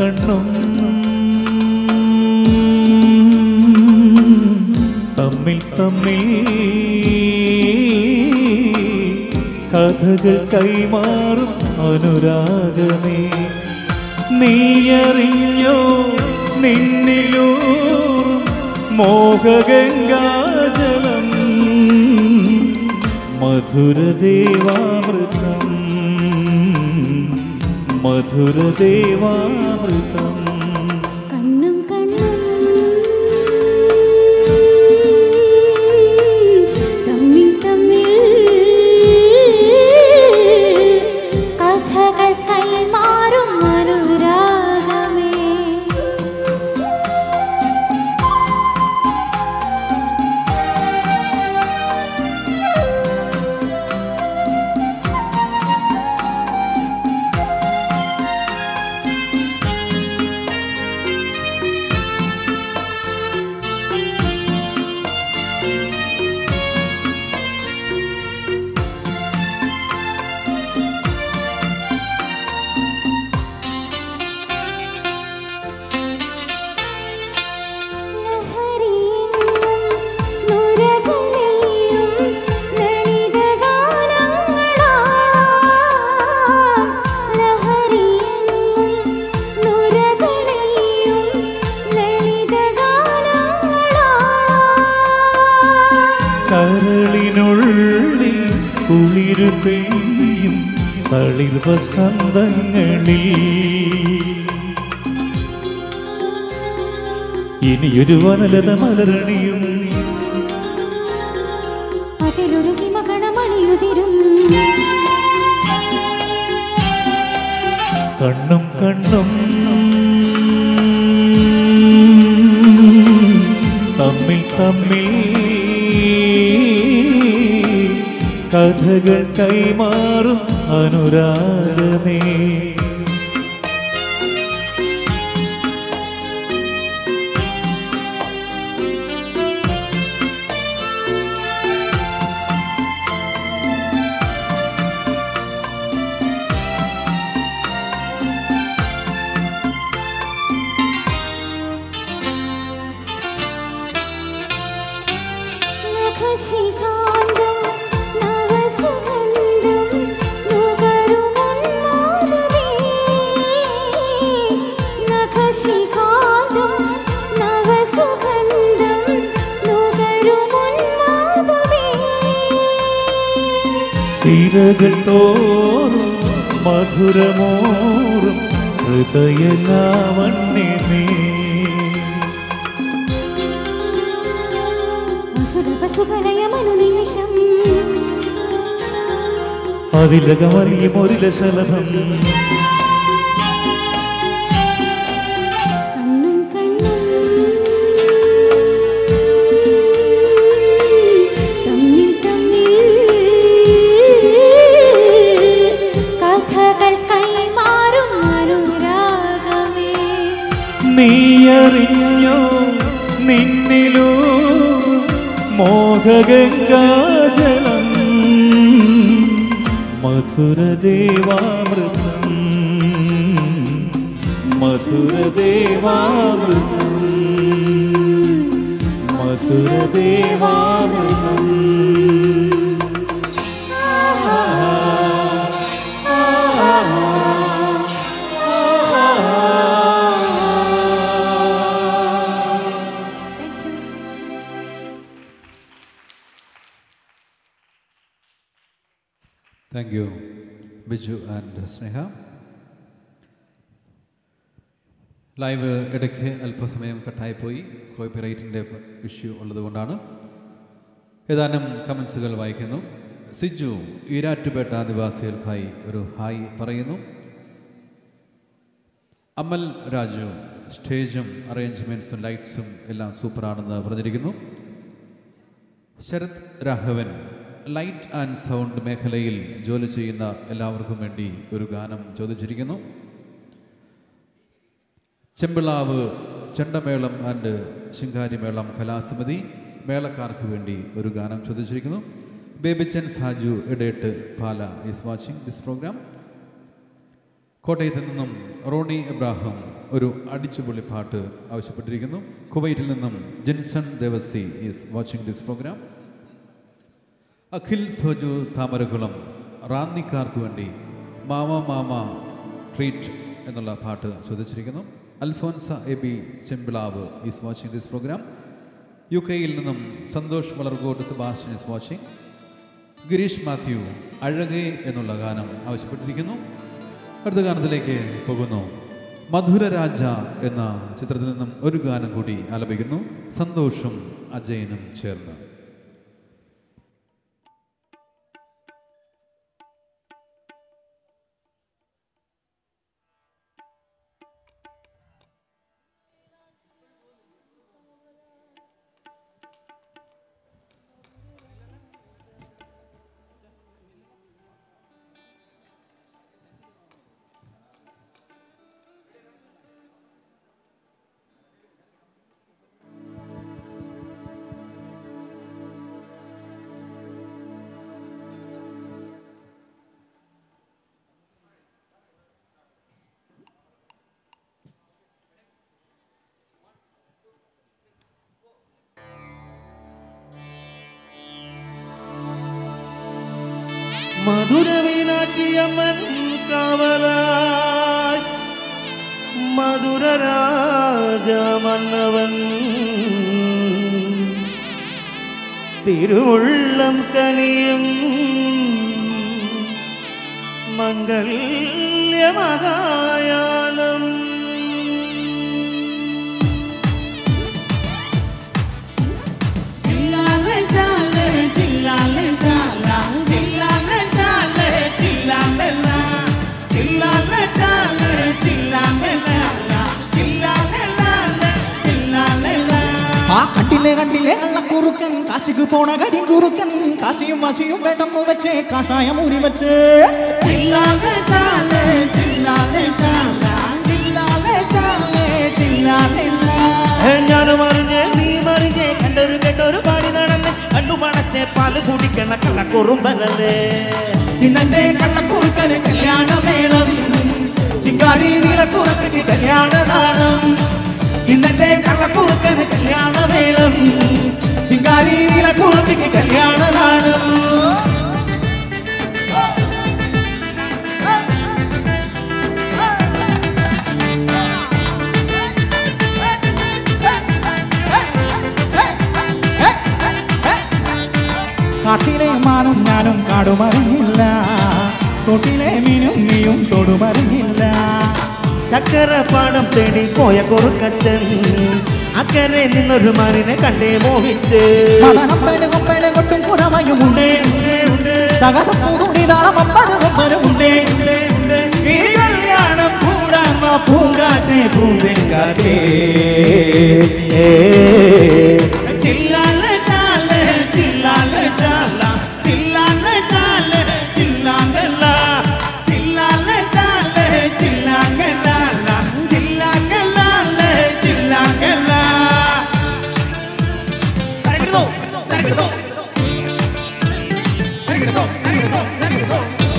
B: കണ്ണും തമ്മിൽ തമ്മിൽ കഥകൾ കൈമാറും അനുരാഗമേ നീയറിഞ്ഞോ നിന്നിലൂറും മോഹഗംഗാജലം മധുരദേവാമൃതം മധുരദേവാമൃതം
H: കണ്ണും കണ്ണും തമ്മിൽ തമ്മിൽ കഥകൾ കൈമാറും അനുരാഗമേ
B: കരളിനുള്ളിൽ കുളിരുപെയ്യും തളിർ വസന്തങ്ങളിൽ ഇനിയൊരു വനലത മലരണിയും
H: അതിലൊരു ഹിമകണമണിയുതിരും
B: കണ്ണും കണ്ണും തമ്മിൽ തമ്മിൽ കഥകൾ കൈമാറും അനുരാഗമേ
H: നഖശിഖാന്തം നവസുഗന്ധം നുകരുമുന്മാദമേ നഖശിഖാന്തം നവസുഗന്ധം നുകരുമുന്മാദമേ
B: സിരകൾ തോറും മധുരമോറും ഹൃദയലാവണ്യമേ
H: സുഖലയമനുനിമിഷം
B: അതിലകമറിയും ഒരു ലശലഭം
H: കണ്ണും കണ്ണും തമ്മിൽ തമ്മിൽ കഥകൾ കൈമാറും അനുരാഗമേ
B: നീയറിഞ്ഞോ നിന്നിലൂ മോഹഗംഗാജലം മധുരദേവാമൃതം മധുരദേവാമൃതം മധുരദേവാമൃതം
A: Thank you, Biju and Sneha. Live ഇടയ്ക്ക് അല്പസമയം കട്ടായി പോയി കോപ്പിറൈറ്റിൻ്റെ ഇഷ്യൂ ഉള്ളതുകൊണ്ടാണ്. ഏതാനും കമൻസുകൾ വായിക്കുന്നു. സിജു ഈരാറ്റുപേട്ട നിവാസികൾക്കായി ഒരു ഹായ് പറയുന്നു. അമൽ രാജു സ്റ്റേജും അറേഞ്ച്മെൻറ്റ്സും ലൈറ്റ്സും എല്ലാം സൂപ്പറാണെന്ന് പറഞ്ഞിരിക്കുന്നു. Sarath Raghavan light and sound മേഖലയിൽ ജോലി ചെയ്യുന്ന എല്ലാവർക്കും വേണ്ടി ഒരു ഗാനം ചോദിച്ചിരിക്കുന്നു. ചെമ്പിളാവ് ചെണ്ടമേളം ആൻഡ് ശിങ്കാരിമേളം കലാസമിതി മേളക്കാർക്ക് വേണ്ടി ഒരു ഗാനം ചോദിച്ചിരിക്കുന്നു. Babychan Saju Idettu Pala is watching this program. കോട്ടയത്ത് നിന്നും റോണി എബ്രാഹിം ഒരു അടിച്ചുപൊളി പാട്ട് ആവശ്യപ്പെട്ടിരിക്കുന്നു. കുവൈറ്റിൽ നിന്നും Jinson Devasi is watching this program. Akhil Soju Thamarakulam റാന്നിക്കാർക്ക് വേണ്ടി മാമ മാമ ട്രീറ്റ് എന്നുള്ള പാട്ട് ചോദിച്ചിരിക്കുന്നു. Alphonsa A B Chempilavu is watching this program. യു കെയിൽ നിന്നും Santhosh Valarkottu Sebastian is watching. Girish Mathew അഴകേ എന്നുള്ള ഗാനം ആവശ്യപ്പെട്ടിരിക്കുന്നു. അടുത്ത ഗാനത്തിലേക്ക് പോകുന്നു. മധുരരാജ എന്ന ചിത്രത്തിൽ നിന്നും ഒരു ഗാനം കൂടി ആലപിക്കുന്നു സന്തോഷും അജയനും ചേർന്ന്.
G: മധുരമീനാക്ഷിയമ്മൻ കാവലായി മധുരരാജ മന്നവൻ തിരുവുള്ളം കനിയും മംഗല്യമകായാനം
C: ചില്ലാലെ ചാലെ ചില്ലാലെ ചാല ചില്ലാലെ ചാലെ ചില്ലാലെ ലാ ചില്ലാലെ ചാലെ ചില്ലാലെ ലാ ചില്ലാലെ ലാലെ ചില്ലാലെ ലാ. ആ കണ്ടില്ലേ കണ്ടില്ലേ കള്ളക്കുറുക്കൻ കാശിക്ക് പോണ കരിക്കുറുക്കൻ കാശിയും വാശിയും വേണ്ടെന്ന് വെച്ചേ കാഷായം ഊരി വെച്ച് ചില്ലാലെ ചാലെ ചില്ലാലെ ചാല ചില്ലാലെ ചാലെ ചില്ലാലെ ലാ.
G: ഞാനും അറിഞ്ഞ് നീ മറിഞ്ഞ് കണ്ടൊരു കേട്ടൊരു പാടി നടന്ന് കണ്ണുമണത്തെ പാല് കുടിക്കണ കള്ളക്കുറുമ്പനല്ലേ.
C: ഇന്നത്തെ കള്ളക്കുറുക്കന് കല്യാണമേളം ചിങ്കാരി നീലക്കുറത്തിന് കല്യാണനാണം. ഇന്നത്തെ കള്ളക്കുറുക്കന് കല്യാണമേളം ചിങ്കാരി നീലക്കുറത്തിന് കല്യാണനാണം. കാട്ടിലെ മാനും ഞാനും കാടുമറിഞ്ഞില്ല തോട്ടിലെ മീനും നീയും തൊടുമറിഞ്ഞില്ല.
G: ചക്കര പാടം തേടി പോയ കുറുക്കച്ചൻ അക്കരെ നിന്നൊരു മാനിനെ കണ്ടേ മോഹിച്ച്
C: കൊട്ടും പുറമയുമുണ്ട് തകർപ്പൂതുണിതാളമമ്പതുമുണ്ടേ. ഈ കല്യാണം കൂടാമ പൂങ്കാറ്റേ പൂവെങ്കാറ്റേ ചില്ലാലെ ചാലെ ചില്ലാലെ ചാല ചില്ലാലെ ചാലെ ചില്ലാലെ ലാ ചില്ലാലെ ചാലെ ചില്ലാലെ ലാല ചില്ലാലെ ലാലെ ചില്ലാലെ ലാ. തരകിടോ തരകിടോ തരകിടോ തരകിടോ തരകിടോ.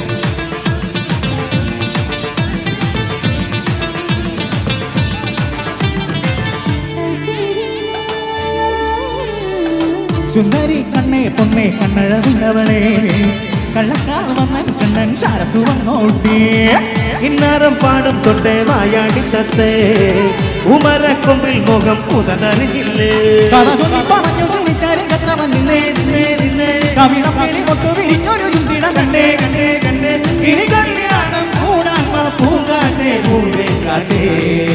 C: സുന്ദരി കണ്ണേ പൊണ്ണേ കണ്ണഴകുന്നവളെ കള്ളക്കാർ വന്നൻ കണ്ണൻ ചാരത്തു വന്നോട്ടേ.
G: ഇന്നാരം പാടും തൊട്ടേ വായാടിത്തത്തെ ഉമരക്കൊമ്പിൽ മുഖം പുതനറിഞ്ഞില്ലേ.
C: പറഞ്ഞു ജനിച്ചാലും കത്തവന്നില്ലേ കവിളം പിടി കൊട്ടു വിരിഞ്ഞൊരു ചുണ്ടിട കണ്ടേ കണ്ടേ കണ്ടേ. ഇനി കല്യാണം കൂടാൻ പൂങ്കാറ്റേ പൂങ്കാറ്റേ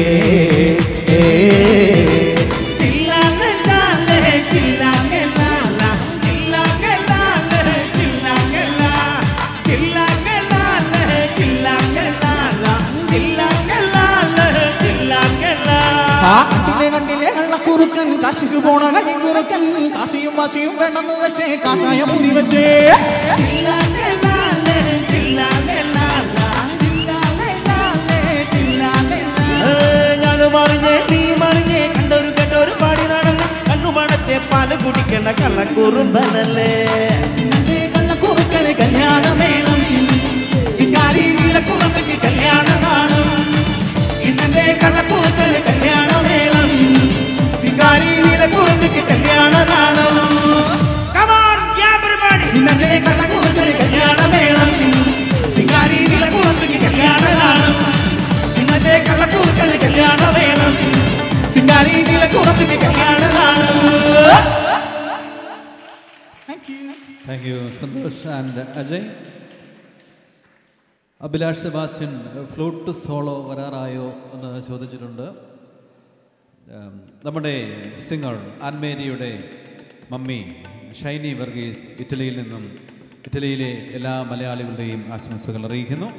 C: ചില്ലാലെ ചാലെ ചില്ലാലെ ലാല ചില്ലാലെ ലാലെ ചില്ലാലെ ലാ ചില്ലാലെ ലാലെ ചില്ലാലെ ലാല ചില്ലാലെ ലാലെ ചില്ലാലെ ലാ. ആ കണ്ടില്ലേ കണ്ടില്ലേ കള്ളക്കുറുക്കൻ കാശിക്ക് പോണ കരിക്കുറുക്കൻ കാശിയും വാശിയും വേണ്ടെന്ന് വെച്ചേ കാഷായം ഊരി വെച്ചേ ചില്ലാലെ ലാലെ ചില്ലാലെ ലാല ചില്ലാലെ ലാലെ ചില്ലാലെ ലാ.
G: ഞാനും അറിഞ്ഞ് നീ മറിഞ്ഞ് കണ്ടൊരു കേട്ടൊരു പാടി നടന്ന് കണ്ണുമണത്തെ പാല് കുടിക്കണ കള്ളക്കുറുമ്പനല്ലേ.
C: കള്ളക്കുറുക്കന് കല്യാണമേളം ചിങ്കാരി നീലക്കുറത്തിന് കല്യാണനാണം. ഇന്നത്തെ കള്ളക്കുറുക്കൻ
F: കയ്യിലെ കുറത്തിന് കല്യാണമാണ്.
A: Thank you, Santhosh and Ajay. Abhilash Sebastian flute solo വരാറായോ എന്ന് ചോദിച്ചിട്ടുണ്ട്. നമ്മുടെ സിംഗർ ആൻമേരിയുടെ മമ്മി ഷൈനി വർഗീസ് ഇറ്റലിയിൽ നിന്നും ഇറ്റലിയിലെ എല്ലാ മലയാളികളുടെയും ആശംസകൾ അറിയിക്കുന്നു.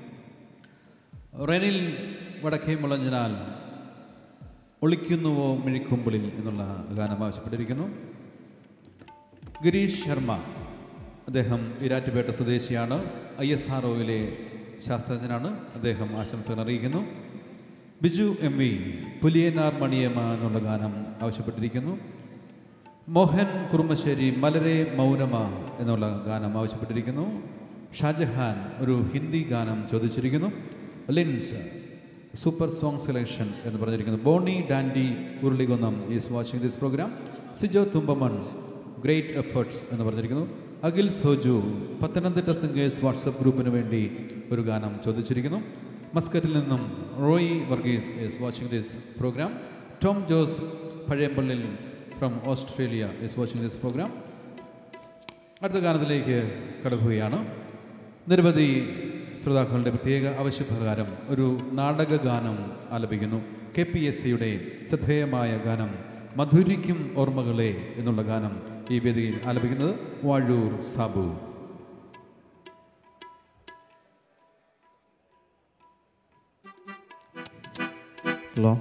A: റെനിൽ വടക്കേ മുളഞ്ഞനാൽ ഒളിക്കുന്നുവോ മിഴിക്കുമ്പിളിൽ എന്നുള്ള ഗാനം ആവശ്യപ്പെട്ടിരിക്കുന്നു. ഗിരീഷ് ശർമ്മ, അദ്ദേഹം ഈരാറ്റുപേട്ട സ്വദേശിയാണ്, ഐ എസ് ആർ ഒയിലെ ശാസ്ത്രജ്ഞനാണ്, അദ്ദേഹം ആശംസകൾ അറിയിക്കുന്നു. ബിജു എം വി പുലിയനാർ മണിയമ്മ എന്നുള്ള ഗാനം ആവശ്യപ്പെട്ടിരിക്കുന്നു. മോഹൻ കുറുമശ്ശേരി മലരെ മൗനമ എന്നുള്ള ഗാനം ആവശ്യപ്പെട്ടിരിക്കുന്നു. ഷാജഹാൻ ഒരു ഹിന്ദി ഗാനം ചോദിച്ചിരിക്കുന്നു. ലിൻസ് സൂപ്പർ സോങ് സെലക്ഷൻ എന്ന് പറഞ്ഞിരിക്കുന്നു. Boney Dandy Urulikunnam is watching this program. Sijo Thumpamon great efforts എന്ന് പറഞ്ഞിരിക്കുന്നു. അഖിൽ സോജു പത്തനംതിട്ട സിംഗേഴ്സ് വാട്സപ്പ് ഗ്രൂപ്പിന് വേണ്ടി ഒരു ഗാനം ചോദിച്ചിരിക്കുന്നു. മസ്കറ്റിൽ നിന്നും Roy Varghese is watching this program. Tom Jose Pazhayampallil from Australia is watching this program. അടുത്ത ഗാനത്തിലേക്ക് കടക്കുകയാണ്. നിരവധി ശ്രോതാക്കളുടെ പ്രത്യേക ആവശ്യപ്രകാരം ഒരു നാടക ഗാനം ആലപിക്കുന്നു. കെ പി എസ് സിയുടെ ശ്രദ്ധേയമായ ഗാനം മധുരിക്കും ഓർമ്മകളെ എന്നുള്ള ഗാനം ഈ വേദിയിൽ ആലപിക്കുന്നത് വാഴൂർ സാബു.
I: ഹലോ,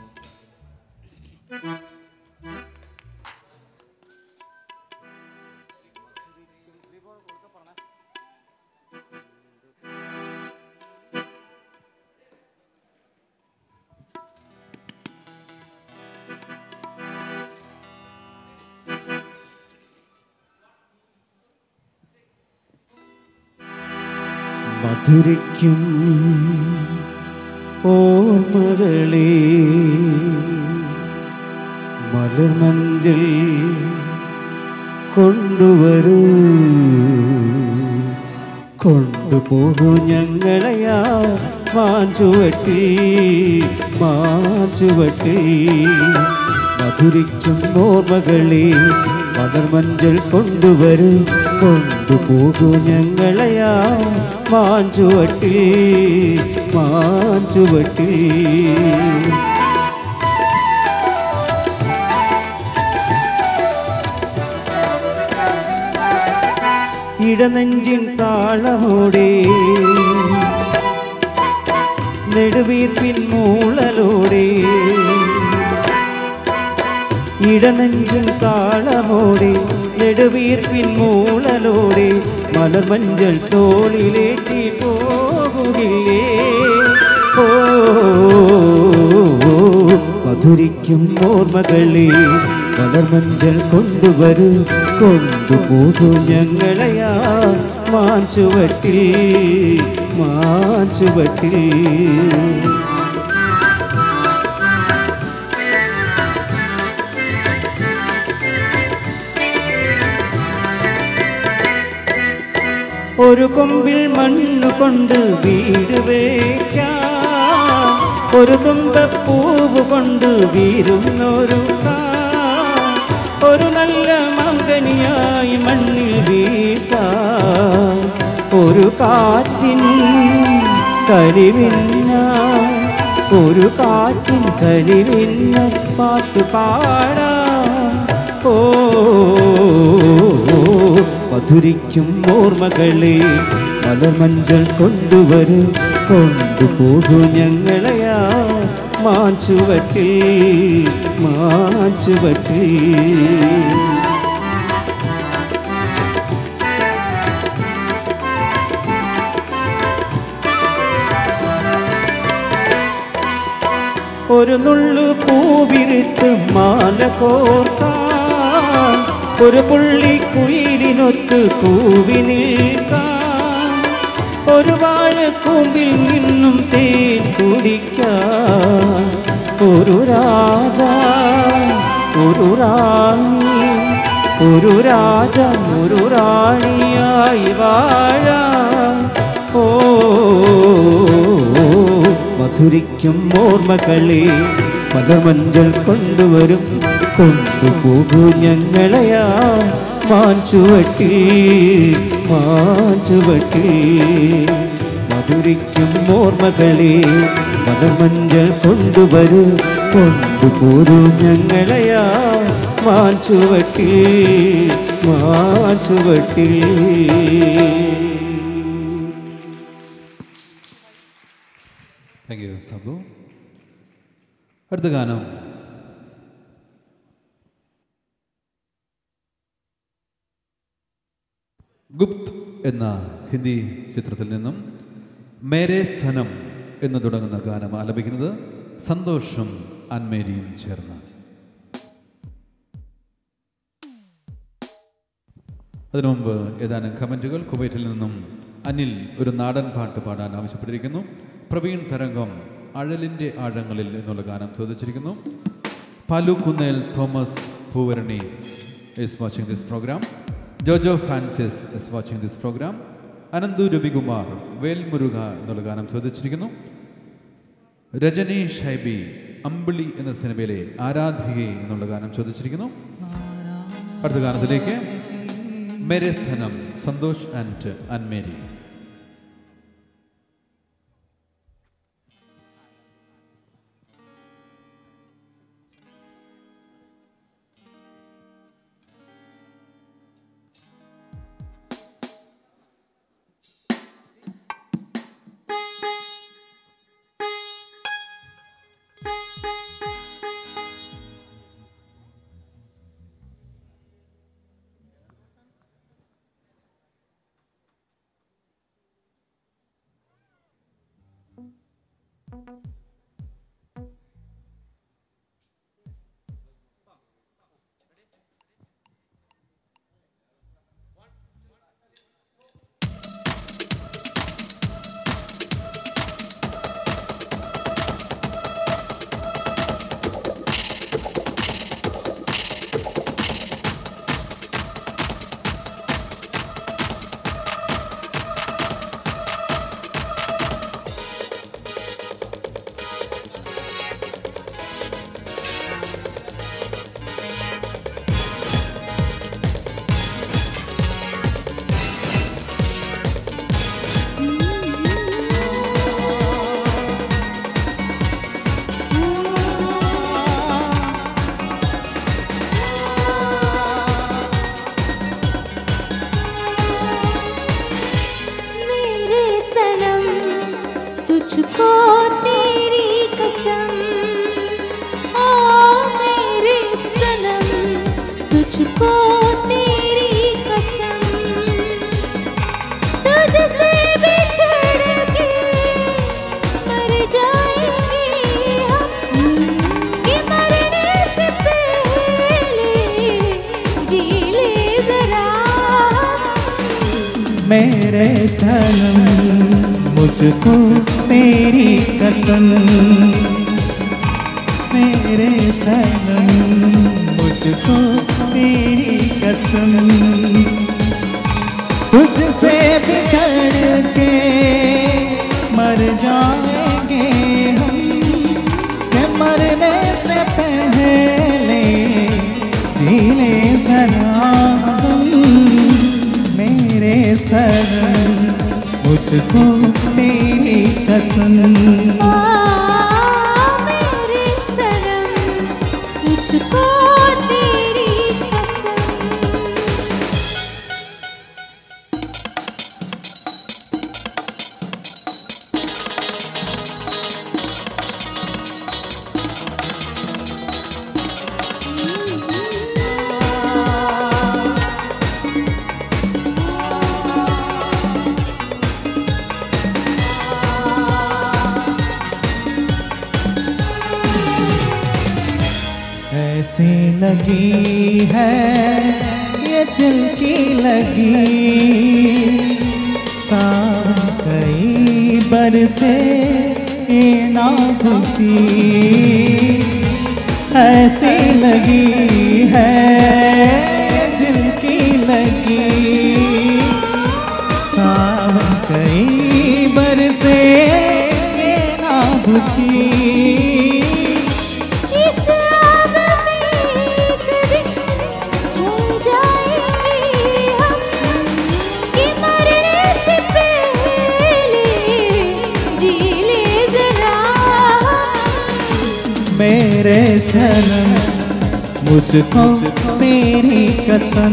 I: മധുരിക്കും ഓർമ്മകളെ മലർമഞ്ചിൽ കൊണ്ടുവരൂ, കൊണ്ടുപോകൂ ഞങ്ങളെയാ മാഞ്ചുവട്ടി മാഞ്ചുവട്ടി. മധുരിക്കും ഓർമ്മകളെ മലർമഞ്ചൽ കൊണ്ടുവരൂ, കൊണ്ടുപോകൂ ഞങ്ങളെയാ മാഞ്ചുവട്ടി മാഞ്ചുവട്ടി. ഇടനെഞ്ചിൻ താളമോടെ നെടുവീർപ്പിൻ മൂളലോടെ, ഇടനെഞ്ചിൻ താളമോടെ നെടുവീർപ്പിൻ മൂളലോടെ മലർമഞ്ചൽ തോളിലേറ്റി പോകുകില്ലേ. ഓ മധുരിക്കും ഓർമ്മകളെ മലർമഞ്ചൽ കൊണ്ടുവരൂ, കൊണ്ടുപോകൂ ഞങ്ങളെയാ മാഞ്ചുവട്ടി മാഞ്ചുവട്ടി. ഒരു കൊമ്പിൽ മണ്ണു കൊണ്ട് വീട് വയ്ക്കാം, ഒരു തുമ്പപ്പൂവ് കൊണ്ട് വീരുന്നൊരു ഒരു നല്ല മകനിയായി മണ്ണിൽ വീഴ്ത്താം. ഒരു കാറ്റിൻ കരിവിന്ന ഒരു കാറ്റിൻ കരിവിന്ന പാട്ട് പാടാം. ഓ മധുരിക്കും ഓർമ്മകളെ മലർമഞ്ചൽ കൊണ്ടുവരും, കൊണ്ടുപോകൂ ഞങ്ങളെയാ മാഞ്ചുവട്ടി മാഞ്ചുവട്ടി. ഒരു നുള്ളു പൂവിരുത്ത് മാല കോർക്കാൻ, ഒരു പുള്ളി കുയിലിനൊത്ത് കൂവി നിൽക്കാൻ, ഒരു വാഴക്കൂമ്പിൽ നിന്നും തേൻ കുടിക്കാൻ, ഒരു രാജ ഒരു റാണി ഒരു രാജ ഒരു റാണിയായി വാഴാം. ഓ മധുരിക്കും ഓർമ്മകളെ മലമഞ്ചൽ കൊണ്ടുവരും കൊണ്ടുപോകൂ ഞങ്ങളെയാ മാഞ്ചുവട്ടി മാഞ്ചുവട്ടി മധുരിക്കും ഓർമ്മകളെ മലമഞ്ചൽ കൊണ്ടുവരൂ കൊണ്ടുപോരൂ ഞങ്ങളെയാ മാഞ്ചുവട്ടി മാഞ്ചുവട്ടി.
A: Thank you Sabu. അടുത്ത ഗാനം ഗുപ്ത് എന്ന ഹിന്ദി ചിത്രത്തിൽ നിന്നും മേരെ സനം എന്ന് തുടങ്ങുന്ന ഗാനം ആലപിക്കുന്നത് സന്തോഷും അൻമേരിയും ചേർന്ന്. അതിനു മുമ്പ് ഏതാനും കമൻറ്റുകൾ. കുവൈറ്റിൽ നിന്നും അനിൽ ഒരു നാടൻ പാട്ട് പാടാൻ ആവശ്യപ്പെട്ടിരിക്കുന്നു. പ്രവീൺ തരംഗം അഴലിൻ്റെ ആഴങ്ങളിൽ എന്നുള്ള ഗാനം ചോദിച്ചിരിക്കുന്നു. Palukunnel Thomas Poovarani is watching this program. Jojo Francis is watching this program. Ananthu Ravikumar Velmuruka എന്നുള്ള ഗാനം ചോദിച്ചിരിക്കുന്നു. രജനി ഷൈബി അമ്പിളി എന്ന സിനിമയിലെ ആരാധികെ എന്നുള്ള ഗാനം ചോദിച്ചിരിക്കുന്നു. അടുത്ത ഗാനത്തിലേക്ക് മേരെ സനം സന്തോഷ് ആൻഡ് അൻമേരി.
C: मेरे सनम मुझको तेरी कसम, मेरे सनम मुझको तेरी कसम, तुझसे बिछड़ के मर जाएंगे हम, के मरने से पहले जी ले जरा हम, मेरे सनम मुझको तेरी कसम,
H: मेरे सनम तुझको तेरी कसम।
C: ऐसे लगी है ये दिल की लगी, सावन कई बरसे ये ना खुशी, ऐसे लगी है ये दिल की लगी, सावन कई बरसे ये ना खुशी, मेरे सनम मुझको तेरी कसम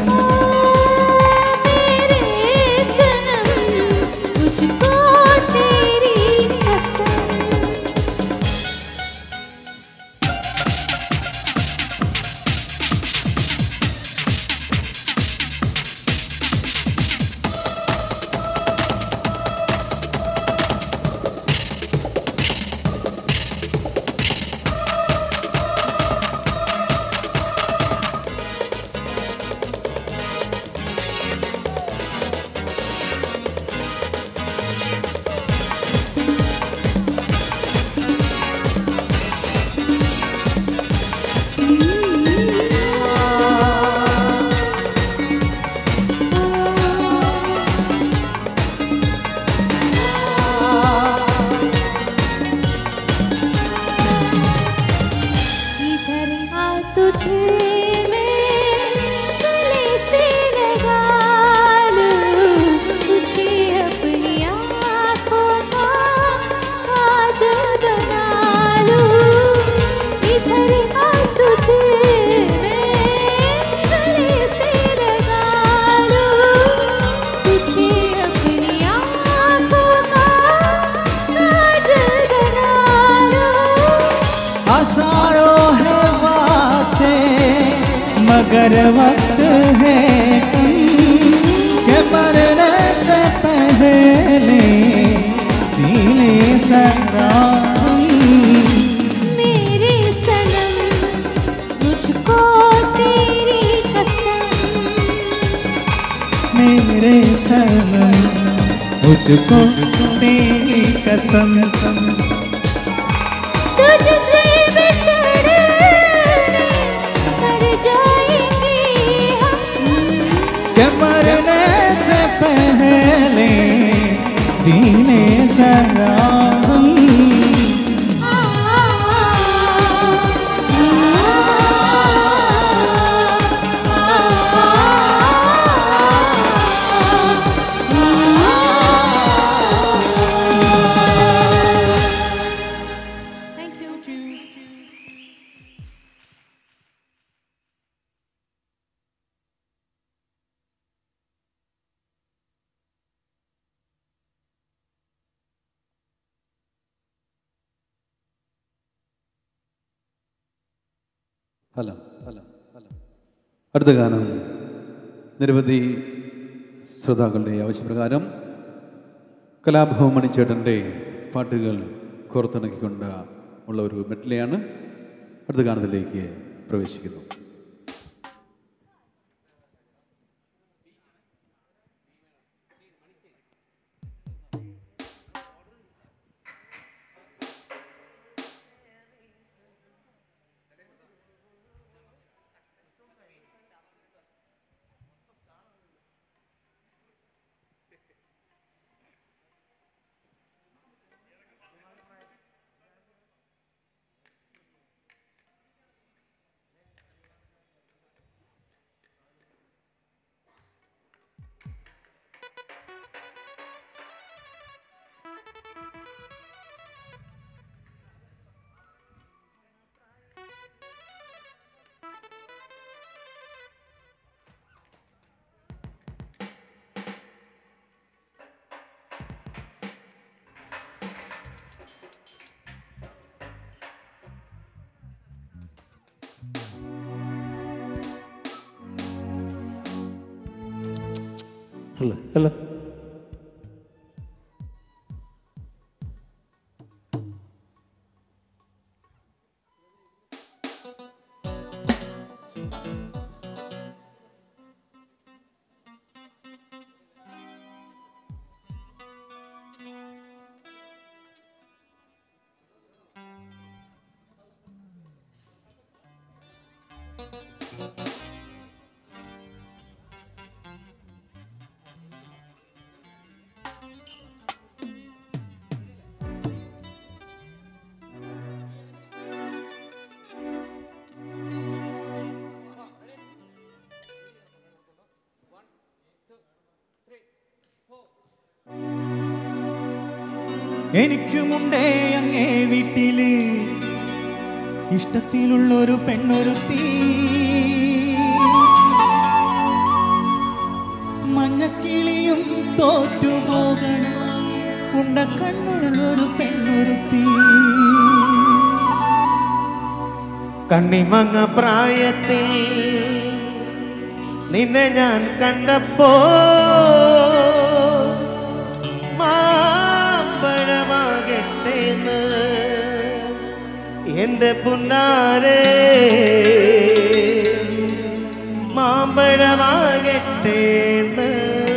C: मगर वक्त है कम के मरने से पहले जीने सनम
H: मेरे सनम मुझको तेरी कसम
C: मेरे सनम मुझको तेरी कसम
H: तुझसे बिछड़ने मर जाएंगे हम
C: के मरने से पहले जीने सनम
A: ഹലോ ഹലോ ഹലോ അടുത്ത ഗാനം നിരവധി ശ്രോതാക്കളുടെ ആവശ്യപ്രകാരം കലാഭവൻ മണിച്ചേട്ടൻ്റെ പാട്ടുകൾ കോർത്തിണക്കിക്കൊണ്ട് ഉള്ള ഒരു മെഡ്ലെയാണ്. അടുത്ത ഗാനത്തിലേക്ക് പ്രവേശിക്കുന്നു.
E: Hello, hello.
C: എനിക്കുമുണ്ടേ അങ്ങേ വീട്ടില് ഇഷ്ടത്തിലുള്ളൊരു പെണ്ണൊരുത്തി മഞ്ഞക്കിളിയും തോറ്റുപോകണം ഉണ്ടക്കണ്ണുള്ളൊരു പെണ്ണൊരുത്തി
F: കണ്ണിമങ്ങ പ്രായത്തിൽ നിന്നെ ഞാൻ കണ്ടപ്പോ മാമ്പഴമാകട്ടേന്ന് എന്റെ പുന്നാരേ മാമ്പഴമാകട്ടേന്ന്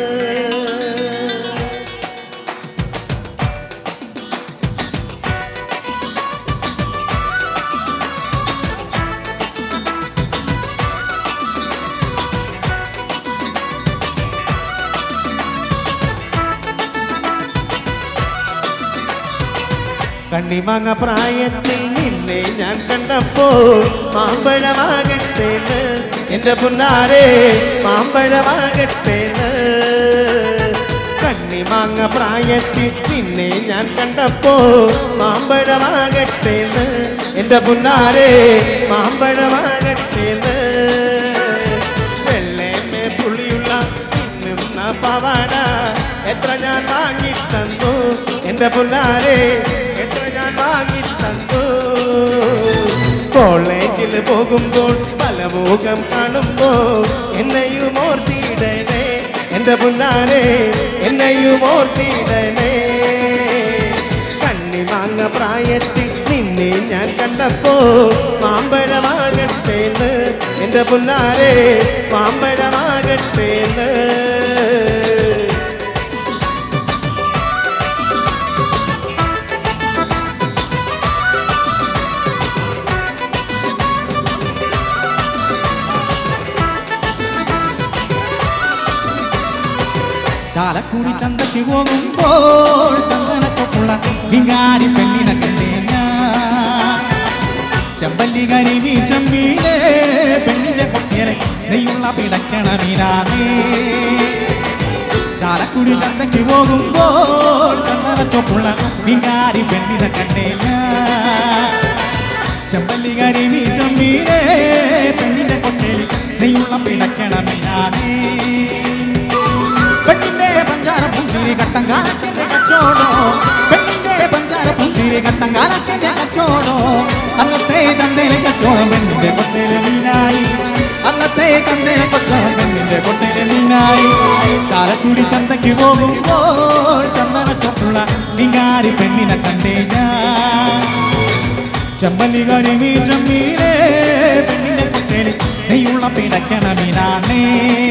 F: കണ്ണിമങ്ങ പ്രായത്തിൽ നിന്നെ ഞാൻ കണ്ടപ്പോൾ മാമ്പഴമാകട്ടേന്ന് എന്റെ പുന്നാരേ മാമ്പഴമാകട്ടേന്ന് കണ്ണിമങ്ങ പ്രായത്തിൽ നിന്നെ ഞാൻ കണ്ടപ്പോൾ മാമ്പഴമാകട്ടേന്ന് എന്റെ പുന്നാരേ മാമ്പഴമാകട്ടേന്ന് വെള്ളേമേ പുളിയുള്ള തിന്നുന്ന പവാട എത്ര ഞാൻ വാങ്ങി തന്നു എന്റെ പുന്നാരേ എത്ര ഞാൻ വാങ്ങി തന്നു കോളേജിൽ പോകുമ്പോൾ പല മുഖം കാണുമ്പോൾ എന്നെയും ഓർത്തിടണേ എന്റെ പുന്നാരേ എന്നെയും ഓർത്തിടണേ കണ്ണിമാങ്ങ പ്രായത്തിൽ നിന്നെ ഞാൻ കണ്ടപ്പോ മാമ്പഴമാകട്ടേന്ന് എന്റെ പുന്നാരേ മാമ്പഴമാകട്ടേന്ന്
C: ചാലക്കുടി ചന്തയ്ക്ക് പോകുമ്പോൾ ചന്ദനക്കൊപ്പുള്ള വികാരി പെണ്ണിനെ കണ്ടേ ഞാൻ ചെമ്പല്ലി കരിമീ ചെമ്മീനെ പെണ്ണിനെ കൊട്ടിയരെ നെയ്യുള്ള പിടക്കണ മീനാണേ ചാലക്കുടി ചന്തയ്ക്ക് പോകുമ്പോൾ ചന്ദനക്കൊപ്പുള്ള വികാരി പെണ്ണിനെ കണ്ടേ ഞാൻ ചെമ്പല്ലി കരിമീ ചെമ്മീനെ പെണ്ണിനെ കൊട്ടിയരെ നെയ്യുള്ള പിടക്കണ മീനാണേ പെണ്ണിന്റെ പഞ്ചാര പുഞ്ചിരി കട്ടങ്കാലത്തിന്റെ കച്ചോടോ പെണ്ണിന്റെ പഞ്ചാര പുഞ്ചിരി കട്ടങ്കാലത്തിന്റെ കച്ചോടോ അന്നത്തെ തന്തയിലെ കച്ചോടം പെണ്ണിന്റെ കൊട്ടയിലെ മീനായി അന്നത്തെ തന്തയിലെ കച്ചോടം പെണ്ണിന്റെ കൊട്ടയിലെ മീനായി ചാലക്കുടി ചന്തയ്ക്ക് പോകുമ്പോൾ ചന്ദന ചൊപ്പുള്ള ലിംഗാരി പെണ്ണിനെ കണ്ടേ ഞാൻ ചെമ്പല്ലി കരിമീ ചെമ്മീനെ പെണ്ണിന്റെ കൊട്ടയിൽ നെയ്യുള്ള പിടക്കണ മീനാണേ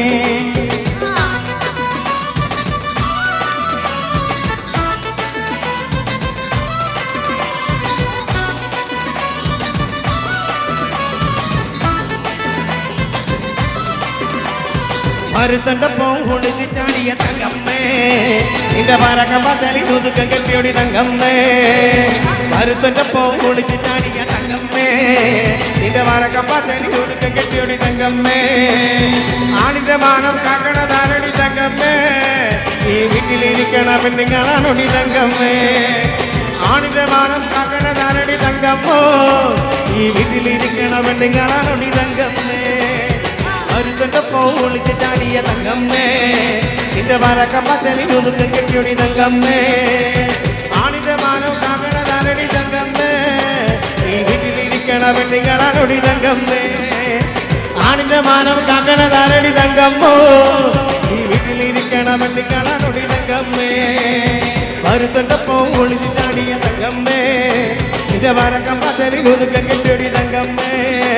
F: മരുത്തന്റെ പോളിച്ച് ചാടിയ തങ്കമ്മേ നിന്റെ പരക്കം പത്തലി മുതുക്കം കെട്ടിയൊടി തങ്കമ്മേ മരുത്തന്റെ പോളിച്ച് ചാടിയ തങ്കമ്മേ നിന്റെ പരക്കം പത്തലി മുതുക്കം കെട്ടിയൊടി തങ്കമ്മേ ആണിന്റെ മാനം കാക്കണ താനടി തങ്കമ്മേ ഈ വീട്ടിലിരിക്കണ പെണ്ണുങ്ങളാണൊടി തങ്കമ്മേ ആണിന്റെ മാനം കാക്കണ താനടി തങ്കമ്മോ ഈ വീട്ടിലിരിക്കണ പെണ്ണുങ്ങളാണൊടി തങ്കമ്മേ മരുത്തന്റെ പോളിച്ച് ചാടിയ തങ്കമ്മേ നിന്റെ പരക്കം പത്തലി മുതുക്കം കെട്ടിയൊടി തങ്കമ്മേ ആണിന്റെ മാനം കാക്കണ താനടി തങ്കമ്മേ ഈ വീട്ടിലിരിക്കണ പെണ്ണുങ്ങളാണൊടി തങ്കമ്മേ ആണിന്റെ മാനം കാക്കണ താനടി തങ്കമ്മോ ഈ വീട്ടിലിരിക്കണ പെണ്ണുങ്ങളാണൊടി തങ്കമ്മേ മരുത്തന്റെ പോളിച്ച് ചാടിയ തങ്കമ്മേ നിന്റെ പരക്കം പത്തലി മുതുക്കം കെട്ടിയൊടി തങ്കമ്മേ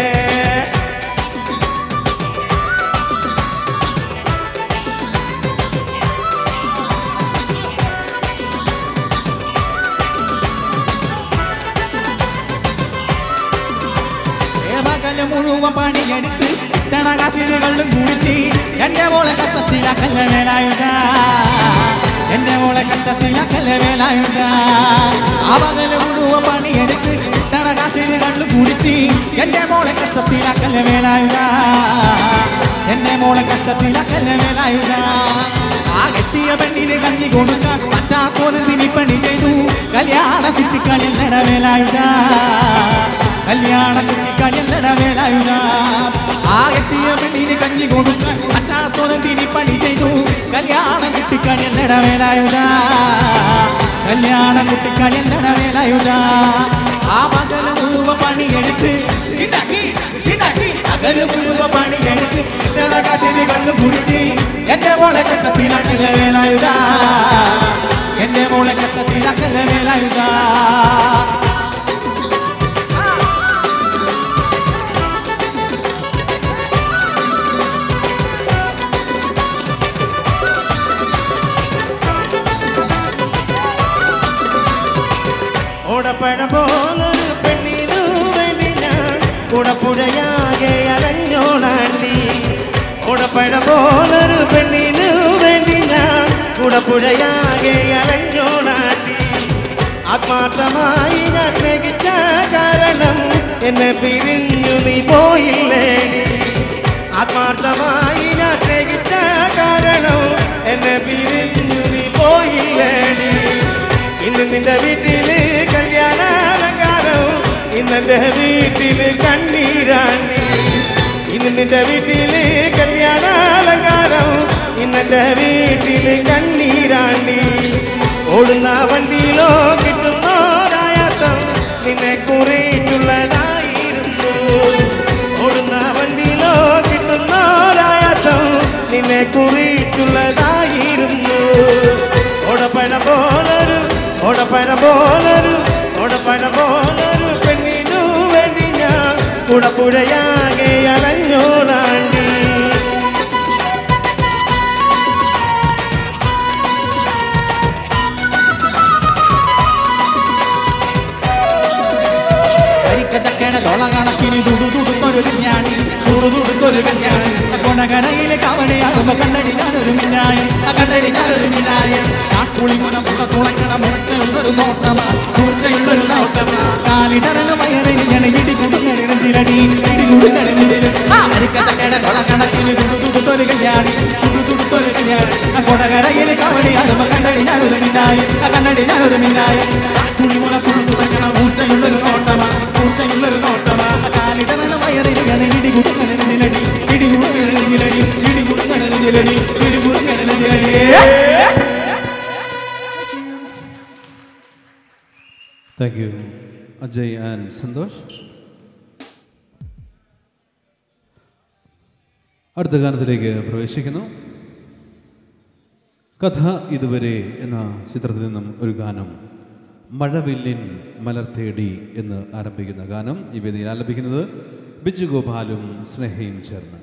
C: മുഴുവൻ പണിയെടുത്ത് ഇട്ടണകാശികളും കുടിച്ച് എന്റെ മോളെ കത്തത്തിലാക്കല്ല വേലായുധ എന്റെ മോളെ കത്തത്തിലാക്കല്ല വേലായുധ അവകല് മുഴുവൻ പണിയെടുത്ത് ഇട്ടണകാശികളും കുടിച്ച് എന്റെ മോളെ കത്തത്തിലാക്കല്ല വേലായുധ എന്റെ മോളെ കത്തത്തിലാക്കല്ല വേലായുധ ആ കെട്ടിയ പെണ്ണിന് കഞ്ഞി കൊടുക്കാൻ പറ്റാത്തോലും തിരിപ്പണി ചെയ്തു കല്യാണ കുട്ടിക്കളിൽ വേലായുധ കല്യാണ കുട്ടി കല്യാണ വേലായുധ ആ എത്തിയ പെണ്ണിന് കഞ്ഞി കൊടുക്കാൻ പറ്റാത്തോളം തിരി പണി ചെയ്തു കല്യാണ കുട്ടി കല്യാണ വേലായുധ കല്യാണ കുട്ടി കല്യാണ വേലായുധ ആ പകല് മുഴുവൻ പണിയെടുത്ത് പകല് മുഴുവൻ പണിയെടുത്ത് കാറ്റിന് കണ്ണു കുടിച്ച് എന്റെ മോളെ കെട്ടത്തിലാക്കല വേലായുധ എന്റെ മോളെ കെട്ടത്തിലാക്കല വേലായുധ
G: ഓടപ്പഴ പോലൊരു പെണ്ണിനു വേണ്ടി ഞാൻ കുടപ്പുഴയാകെ അലഞ്ഞോളാണ്ടി ഓടപ്പഴ പോലൊരു പെണ്ണിനു വേണ്ടി ഞാൻ കുടപ്പുഴയാകെ അലഞ്ഞോളാണ്ടി ആത്മാർത്ഥമായി ഞാൻ സ്നേഹിച്ച കാരണം എന്നെ പിരിഞ്ഞു നീ പോയില്ലേടി ആത്മാർത്ഥമായി ഞാൻ സ്നേഹിച്ച കാരണം എന്നെ പിരിഞ്ഞു നീ പോയില്ലേടി ഇന്ന് നിന്റെ വീട്ടില് കല്യാണാലങ്കാരം ഇന്നെന്റെ വീട്ടില് കണ്ണീരാണ്ടി ഇന്ന് നിന്റെ വീട്ടില് കല്യാണാലങ്കാരം ഇന്നെന്റെ വീട്ടില് കണ്ണീരാണ്ടി ഓടുന്ന വണ്ടിയിലോ കിട്ടുന്നോരായാസം നിന്നെ കുറിച്ചുള്ളതായിരുന്നു ഓടുന്ന വണ്ടിയിലോ കിട്ടുന്നോരായാസം നിന്നെ കുറിച്ചുള്ളതായിരുന്നു ഓടപ്പഴ പോലൊരു ഓടപ്പഴ പോലൊരു ഓടപ്പഴ പോലൊരു പെണ്ണിനു വേണ്ടി ഞാൻ കുടപ്പുഴയാകെ അലഞ്ഞോളാണ്ടി
C: ചക്കണ തോള കണക്കിന് തുടുതുടുത്തൊരു കല്യാണി തുടുതുടുത്തൊരു കല്യാണി കൊണകരയിലെ കവണയാകുമ്പോ കണ്ടടി ഞാനൊരു മിന്നായി കണ്ടടി ഞാനൊരു മിന്നായി കാട്ടുളിമുന പുക തുളക്കണ മുറച്ചുള്ളൊരു നോട്ടമാ കൂർച്ചയുള്ളൊരു നോട്ടമാ കാലിടറങ്ങ വയറിൽ ഞാൻ ഇടി കൊടുക്കണിടഞ്ചിലടി ഇടി കൊടുക്കണിടഞ്ചിലടി ചക്കണ തോള കണക്കിന് തുടുതുടുത്തൊരു കല്യാണി തുടുതുടുത്തൊരു കല്യാണി കൊണകരയിലെ കവണയാകുമ്പോ കണ്ടടി ഞാനൊരു മിന്നായി കണ്ടടി ഞാനൊരു മിന്നായി കാട്ടുളിമുന പുക തുളക്കണ മൂർച്ചയുള്ളൊരു നോട്ടമാ കൂർച്ചയുള്ളൊരു നോട്ടമാ കാലിടറങ്ങ വയറിൽ ഞാൻ ഇടി കൊടുക്കണിടഞ്ചിലടി ഇടി കൊടുക്കണിടഞ്ചിലടി ഇടി കൊടുക്കണിടഞ്ചിലടി ഇടി കൊടുക്കണിടഞ്ചിലടി.
A: Thank you, Ajay and Santhosh. അടുത്ത ഗാനത്തിലേക്ക് പ്രവേശിക്കുന്നു. കഥ ഇതുവരെ എന്ന ചിത്രത്തിൽ നിന്നും ഒരു ഗാനം, മഴവില്ലിൻ മലർത്തേടി എന്ന് ആരംഭിക്കുന്ന ഗാനം ഈ വേദിയിൽ ആലപിക്കുന്നത് ബിജു ഗോപാലും സ്നേഹയും ചേർന്ന്.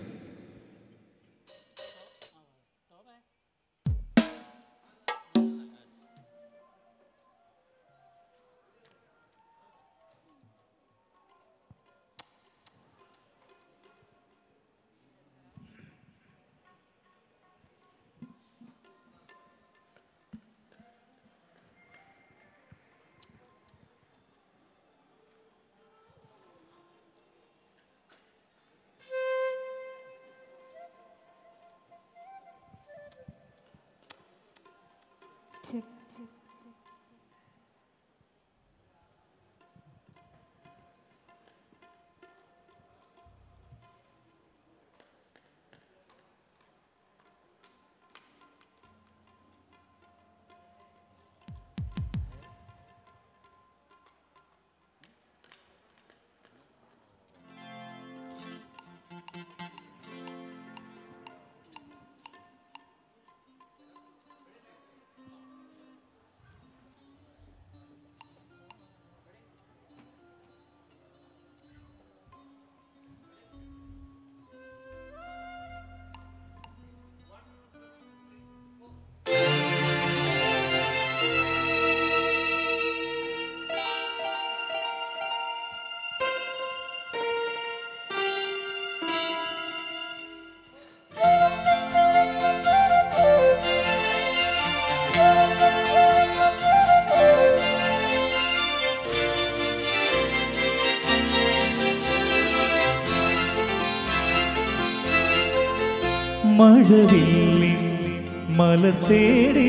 F: മഴവില്ലിൻ മലർ തേടി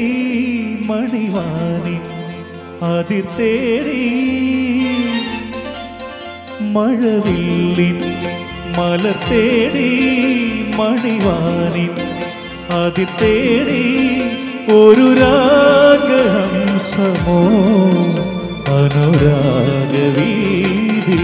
F: മണിവാനിൻ അതിർ തേടി
B: മഴവില്ലിൻ മലർ തേടി മണിവാനിൻ അതി തേടി ഒരു രാഗഹംസമോ അനുരാഗവീതി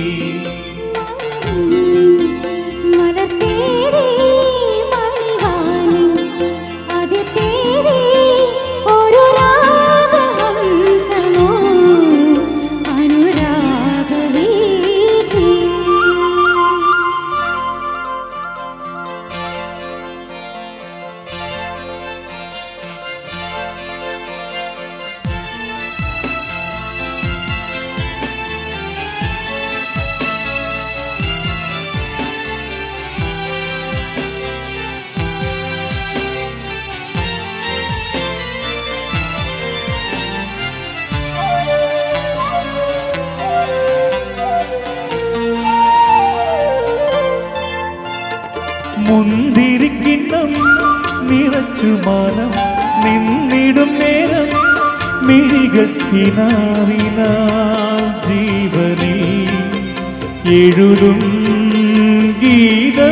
B: മുന്തിരിക്കിണ്ണം നിറച്ചു മാനം നിന്നിടും നേരം മിഴികൾ കിനാവിനാൽ ജീവനിൽ എഴുതും ഗീതം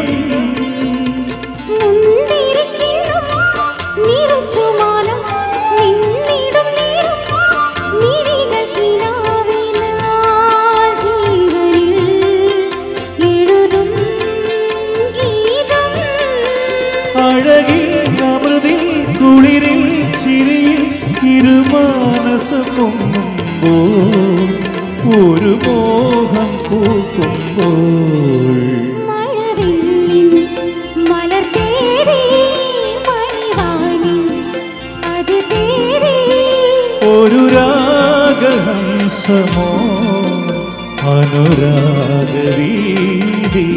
B: കുളിരിൽ ചിരിയിൽ ഇരുമാനസം പൊങ്ങുമ്പോൾ ഒരു മോഹം പൂക്കുമ്പോൾ
H: മഴവില്ലിൻ മലർ തേടി മണിവാനിൻ അത് തേടി
B: ഒരു രാഗഹംസമോ അനുരാഗവീതി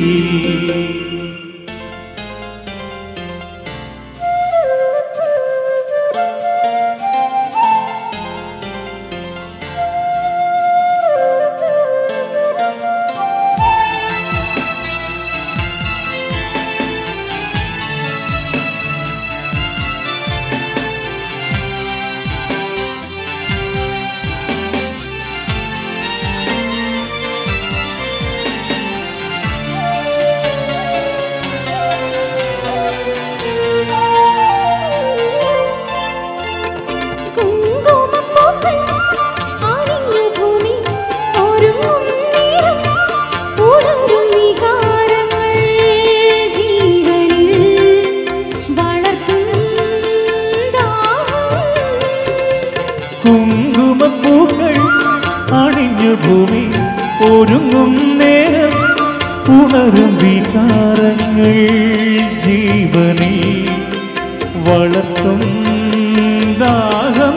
B: കുങ്കുമപ്പൂക്കൾ അണിഞ്ഞു ഭൂമി ഒരുങ്ങും നേരം ഉണരും വികാരങ്ങൾ ജീവനിൽ വളർത്തും ദാഹം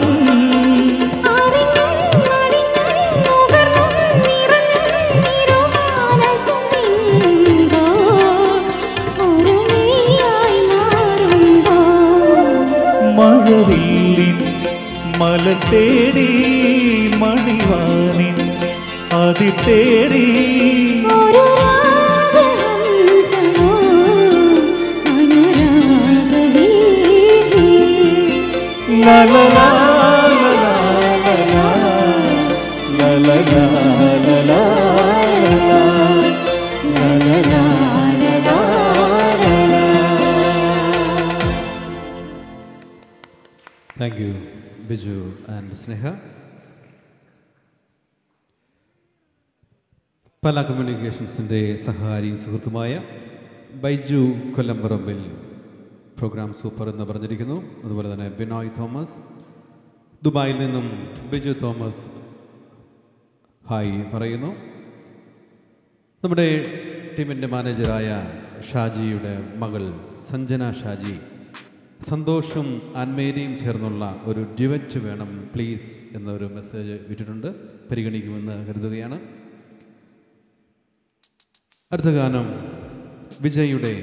B: മഴവില്ലിൻ മലർ തേടി മണിവാനിൻ അതി തേടി ലലലാ ലലലാ ലലലാ ലലലാ ലലലാ ലലലാ.
A: Thank you, Biju and Sneha. Pala Communicationsന്റെ സഹാരിയും സുഹൃത്തുമായ ബൈജു കൊല്ലംപറമ്പിൽ പ്രോഗ്രാം സൂപ്പർ എന്ന് പറഞ്ഞിരിക്കുന്നു. അതുപോലെ തന്നെ ബിനോയ് തോമസ്, ദുബായിൽ നിന്നും ബിജു തോമസ് ഹായ് പറയുന്നു. നമ്മുടെ ടീമിൻ്റെ മാനേജറായ ഷാജിയുടെ മകൾ സഞ്ജന ഷാജി സന്തോഷും അന്മേരിയും ചേർന്നുള്ള ഒരു ഡ്യുവറ്റ് വേണം പ്ലീസ് എന്നൊരു മെസ്സേജ് ഇട്ടിട്ടുണ്ട്. പരിഗണിക്കുമെന്ന് കരുതുകയാണ്. അടുത്ത ഗാനം വിജയുടെ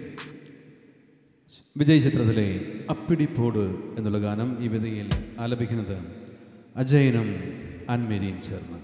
A: വിജയ് ചിത്രത്തിലെ അപ്പിടിപ്പോട് എന്നുള്ള ഗാനം ഈ വേദിയിൽ ആലപിക്കുന്നത് അജയനും അന്മേരിയും ചേർന്ന്.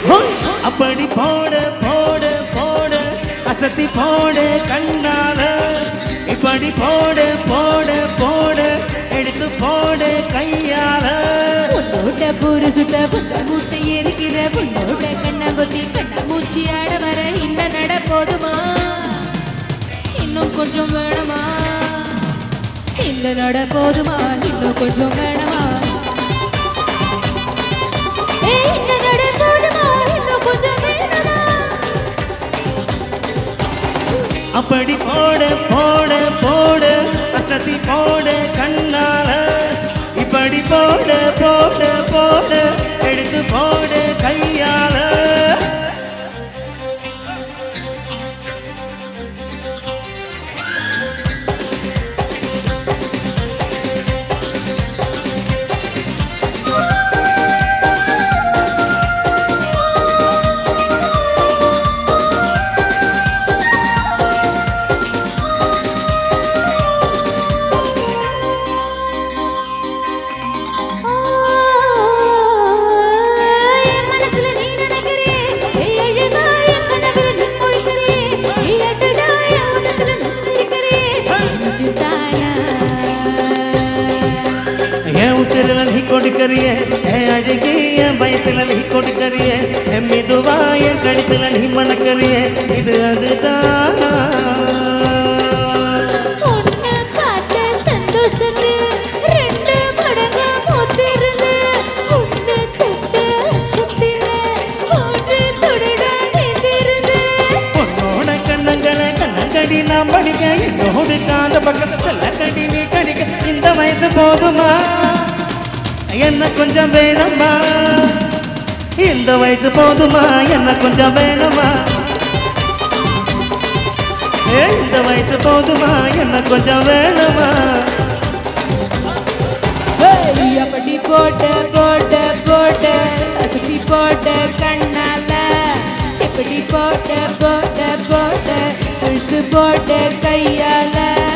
G: அப்படி போடு போடு போடு அசத்தி போடு கண்ணால இப்படி போடு போடு போடு எடுத்து போடு கையால
H: உன்னோட பூரு சுட்ட புத்த மூட்டை இருக்கிற உன்னோட கண்ண பொத்தி கண்ண மூச்சி ஆட வர இந்த நட போதுமா இன்னும் கொஞ்சம் வேணுமா இந்த நட போதுமா இன்னும் கொஞ்சம் வேணுமா இந்த நட போதுமா இன்னும் கொஞ்சம் வேணுமா
G: அப்படி போடு போடு போடு அசத்தி போடு கண்ணால இப்படி போடு போடு போடு எடுத்து போடு கையால கொடுக்கறியே அழகி என் பயத்துல நீ கொடுக்கறியே என் மெதுவா என் கடித்துல நீ மணக்கறியே இது அதுதான்
H: உன்னை பார்த்த சந்தோஷத்து ரெண்டு மடங்கா மூத்திருந்து உன்னை தொட்ட லட்சத்தில ஒன்று தொடட நீந்திருந்து
G: உன்னோட கண்ணங்களை கண்ணங்கடி நான் படிக்க என்னோடு காந்த பக்கத்துல கடி நீ கடிக்க இந்த வயசு போதுமா என்ன கொஞ்சம் வேணுமா இந்த வயசு போதுமா என்ன கொஞ்சம் வேணுமா இந்த வயசு போதுமா என்ன கொஞ்சம் வேணுமா
H: அப்படி போட்ட போட்ட போட்ட அசத்தி போட்ட கண்ணால எப்படி போட்ட போட்ட போட்ட இழுத்து போட்ட கையால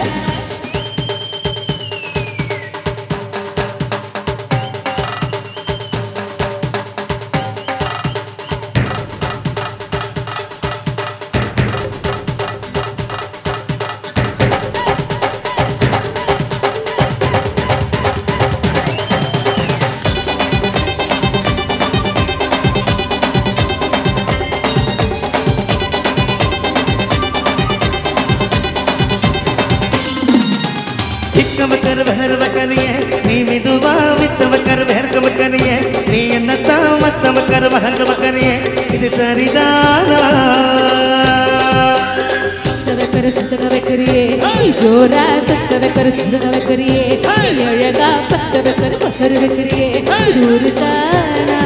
G: कर भर करिए नी मिदुवा मितव कर भर करिए नी अन्नता मतव कर भंग करिए इदु सरिदाना
H: सुतव कर सुतव करिए जोरा सुतव कर सुतव करिए अழகா பத்தவ कर பத்தருவ करिए दूरताना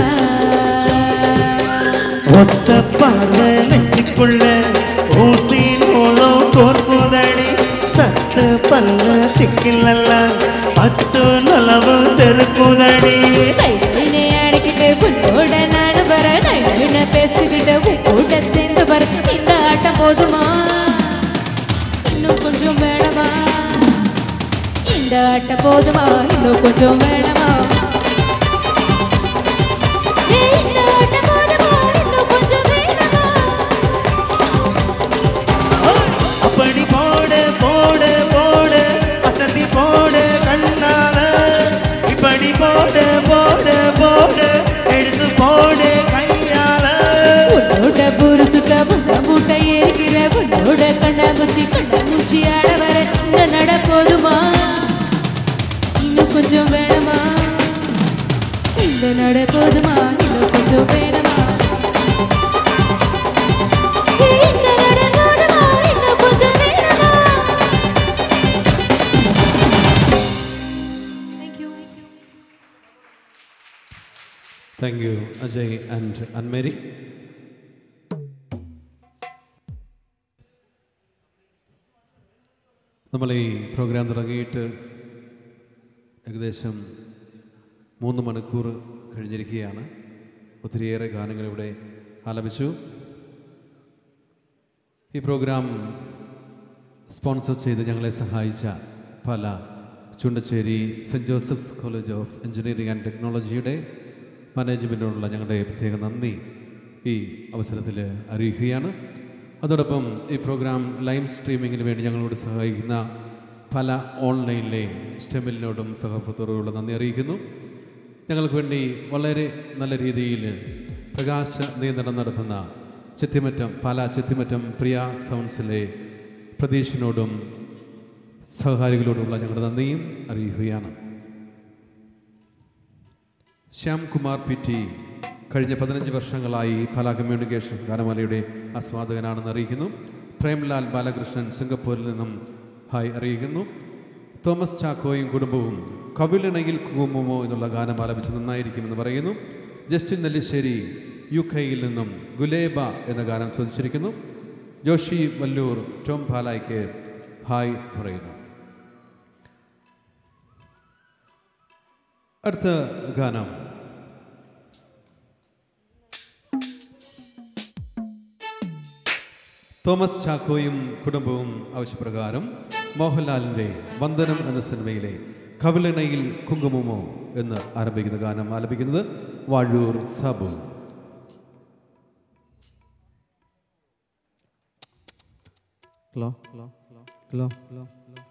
G: ஒத்த பார்வை நெஞ்சுக்குள்ள ஊசி நூலும் கோர்க்குதடி சத்து பல்ல திக்கிலல்ல பத்து நலவு தெருக்குதடி
H: கையினை அடிக்கிட்டு புல்லோட நானும் வர நைன பேசிக்கிட்டு கூட சேர்ந்து வர இந்த ஆட்டம் போதுமா இன்னும் கொஞ்சம் வேணுமா இந்த ஆட்டம் போதுமா இன்னும் கொஞ்சம் வேணுமா இந்த ஆட்டம் போதுமா இன்னும் கொஞ்சம் வேணுமா
G: அப்படி போடு போடு போடு அசதி போடு கண்ணால இப்படி போடு போடு போடு எடுத்து போடு கையால
H: உன்னோட பூரு சுத்த புத்த மூட்டை ஏற்கிற உன்னோட கண்ண முச்சி கண்ண மூச்சி ஆட வர இந்த நட போதுமா இன்னும் கொஞ்சம் வேணுமா இந்த நட போதுமா இன்னும் கொஞ்சம் வேணுமா இந்த நட போதுமா இன்னும் கொஞ்சம் வேணுமா Thank you.
A: Thank you, Ajay and Anne-Marie. നമ്മൾ ഈ പ്രോഗ്രാം തുടങ്ങിയിട്ട് ഏകദേശം മൂന്ന് മണിക്കൂർ കഴിഞ്ഞിരിക്കുകയാണ്. ഒത്തിരിയേറെ ഗാനങ്ങളിവിടെ ആലപിച്ചു. ഈ പ്രോഗ്രാം സ്പോൺസർ ചെയ്ത് ഞങ്ങളെ സഹായിച്ച Pala Choondacherry saint Joseph's college of engineering and ടെക്നോളജിയുടെ മാനേജ്മെൻറ്റിനോടുള്ള ഞങ്ങളുടെ പ്രത്യേക നന്ദി ഈ അവസരത്തിൽ അറിയിക്കുകയാണ്. അതോടൊപ്പം ഈ പ്രോഗ്രാം ലൈവ് സ്ട്രീമിങ്ങിന് വേണ്ടി ഞങ്ങളോട് സഹായിക്കുന്ന പല ഓൺലൈനിലെ സ്റ്റെമിലിനോടും സഹപ്രവർത്തകരോടും നന്ദി അറിയിക്കുന്നു. ഞങ്ങൾക്ക് വേണ്ടി വളരെ നല്ല രീതിയിൽ പ്രകാശ നിയന്ത്രണം നടത്തുന്ന ചെത്തിമറ്റം പാല ചെത്തിമറ്റം പ്രിയ സൗണ്ട്സിലെ പ്രതീഷിനോടും സഹകാരികളോടുള്ള ഞങ്ങളുടെ നന്ദിയും അറിയിക്കുകയാണ്. ശ്യാം കുമാർ പി ടി കഴിഞ്ഞ പതിനഞ്ച് വർഷങ്ങളായി പല കമ്മ്യൂണിക്കേഷൻസ് ഗാനമേളയുടെ ആസ്വാദകനാണെന്ന് അറിയിക്കുന്നു. പ്രേംലാൽ ബാലകൃഷ്ണൻ സിംഗപ്പൂരിൽ നിന്നും ഹായ് അറിയിക്കുന്നു. തോമസ് ചാക്കോയും കുടുംബവും കവിളിണയിൽ കുങ്കുമമോ എന്നുള്ള ഗാനം ആലപിച്ച് നന്നായിരിക്കുമെന്ന് പറയുന്നു. ജസ്റ്റിൻ നെല്ലിശ്ശേരി യു കെയിൽ നിന്നും ഗുലേബ എന്ന ഗാനം ചോദിച്ചിരിക്കുന്നു. ജോഷി വല്ലൂർ ടോം പാലായ്ക്ക് ഹായ് പറയുന്നു. അടുത്ത ഗാനം തോമസ് ചാക്കോയും കുടുംബവും ആവശ്യപ്രകാരം മോഹൻലാലിൻ്റെ വന്ദനം എന്ന സിനിമയിലെ കവിളിണയിൽ കുങ്കുമമോ എന്ന് ആരംഭിക്കുന്ന ഗാനം ആലപിക്കുന്നത് Vazhoor Sabu.
I: Hello hello hello hello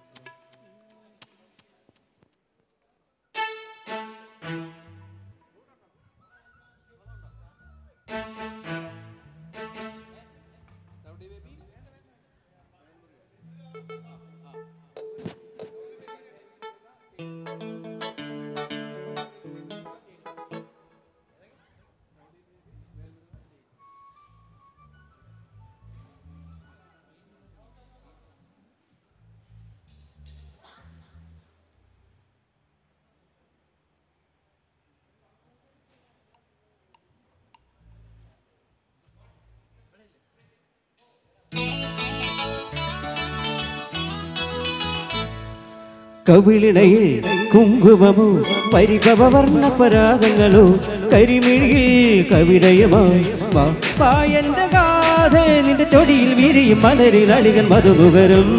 I: കവിളിണയിൽ കുങ്കുമമോ പരിഭവവർണ്ണ പരാഗങ്ങളോ കരിമിഴിയിൽ കവിതയുമായി പായന്റെ ഗാഥ നിന്റെ ചൊടിയിൽ വിരിയും മലരിൽ അടികൻ മധുമുഖരും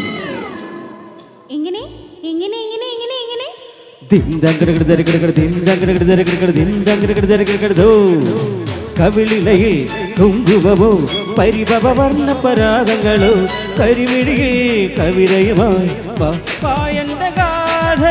I: കവിളിണയിൽ കുങ്കുമമോ പരിഭവവർണ്ണ പരാഗങ്ങളോ കരിമിഴിയിൽ കവിതയുമായി പായന്റെ ഗാഥ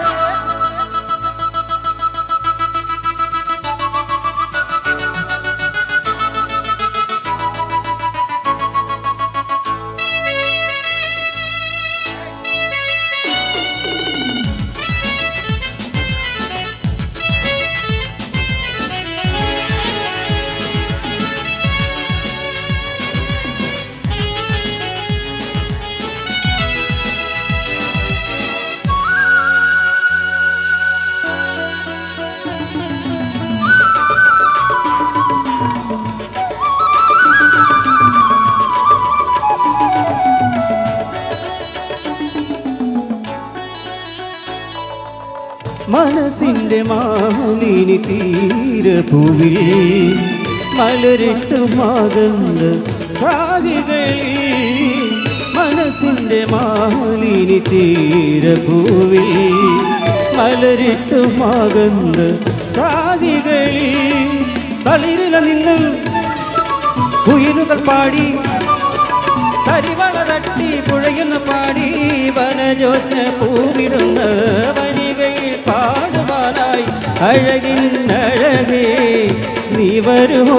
I: മനസ്സിന്റെ മാലിനി തീരഭൂവിൽ മലരിട്ട് മകന്ന സാധികളിൽ മനസ്സിന്റെ മാലിനി തീരഭൂവിൽ മലരിട്ട് മകന്ന സാധികളിൽ തളിരില നിന്നും കുയിലുകൾ പാടി കരിവള തട്ടി പുഴയുന്ന പാടി വനജോസ്ന പൂവിടുന്ന വനികയിൽ പാടുവാനായി അഴകിനഴകേ നീ വരുമോ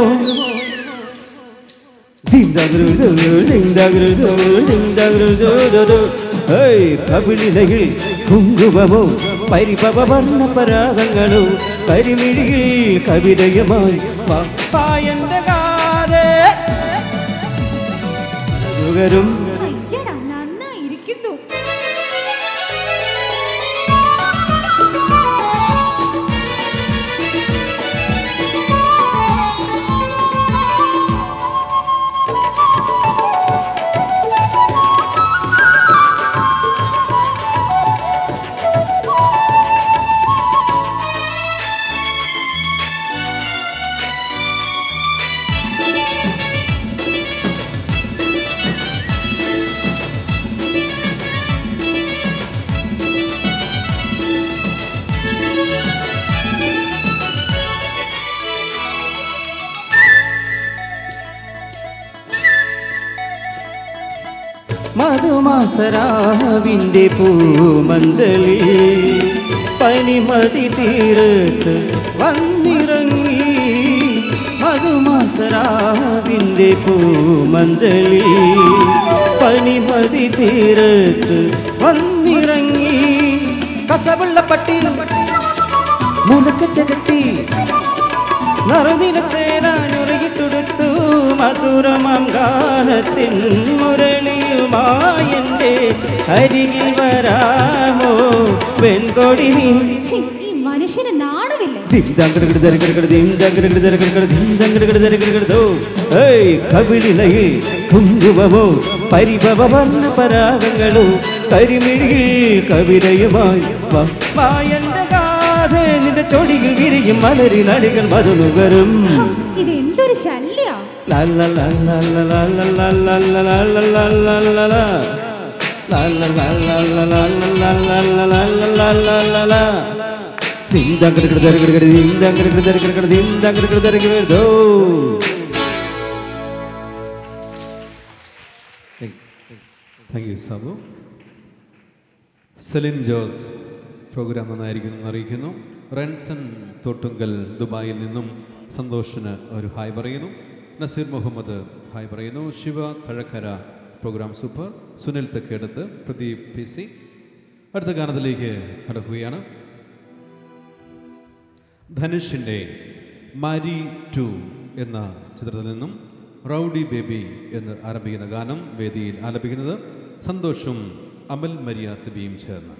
I: കവിളിലയിൽ കുങ്കുമമോ പരിഭവവർണ്ണ പരാഗങ്ങളോ കരിമിഴിയിൽ കവിതയുമായി പായന്റെ ഗാഥ ും
H: നന്നായിരിക്കുന്നു.
I: മധുമാസരാവിൻ്റെ പൂമന്തലി പനിമതി തീരത്ത് വന്നിറങ്ങി മധുമാസരാവിൻ്റെ പൂമന്തലി പനിമതി തീരത്ത് വന്നിറങ്ങി കസവുള്ള പട്ടിലും മുലക്കച്ച കെട്ടി നറുനില ചേരാനുറകിട്ടുടുത്തു മധുരമാം ഗാനത്തിൻ മുരളിയുമായെൻ്റെ അരികിൽ വരാമോ പെൺകൊടി
H: മനുഷ്യന് നാണമില്ലേ?
I: കവിളിനയിൽ കുങ്കുമമോ പരിഭവ വർണ്ണ പരാഗങ്ങളോ കരിമിഴിയിൽ കവിതയുമായി വായന്റെ ഗാഥ നിന്റെ ചൊടിയിൽ വിരിയും മലരി നടികൾ മധുനുകരും.
H: ഇതെന്തൊരു ശല്യ.
A: Thank you Sabu. Celine Jose program നന്നായിരിക്കുന്നു അറിയിക്കുന്നു. റെൻസൺ തോട്ടുങ്കൽ ദുബായിൽ നിന്നും സന്തോഷിന് ഒരു ഹായ് പറയുന്നു. നസീർ മുഹമ്മദ് ഹായ് പറയുന്നു. Shiva Thazhakkara program super. Sunil Thekkedath, Pradeep P C. അടുത്ത ഗാനത്തിലേക്ക് കടക്കുകയാണ്. ധനുഷിൻ്റെ മാരി ടു എന്ന ചിത്രത്തിൽ നിന്നും റൗഡി ബേബി എന്ന് ആരംഭിക്കുന്ന ഗാനം വേദിയിൽ ആലപിക്കുന്നത് സന്തോഷും അമൽ മരിയ സിബിയും ചേർന്ന്.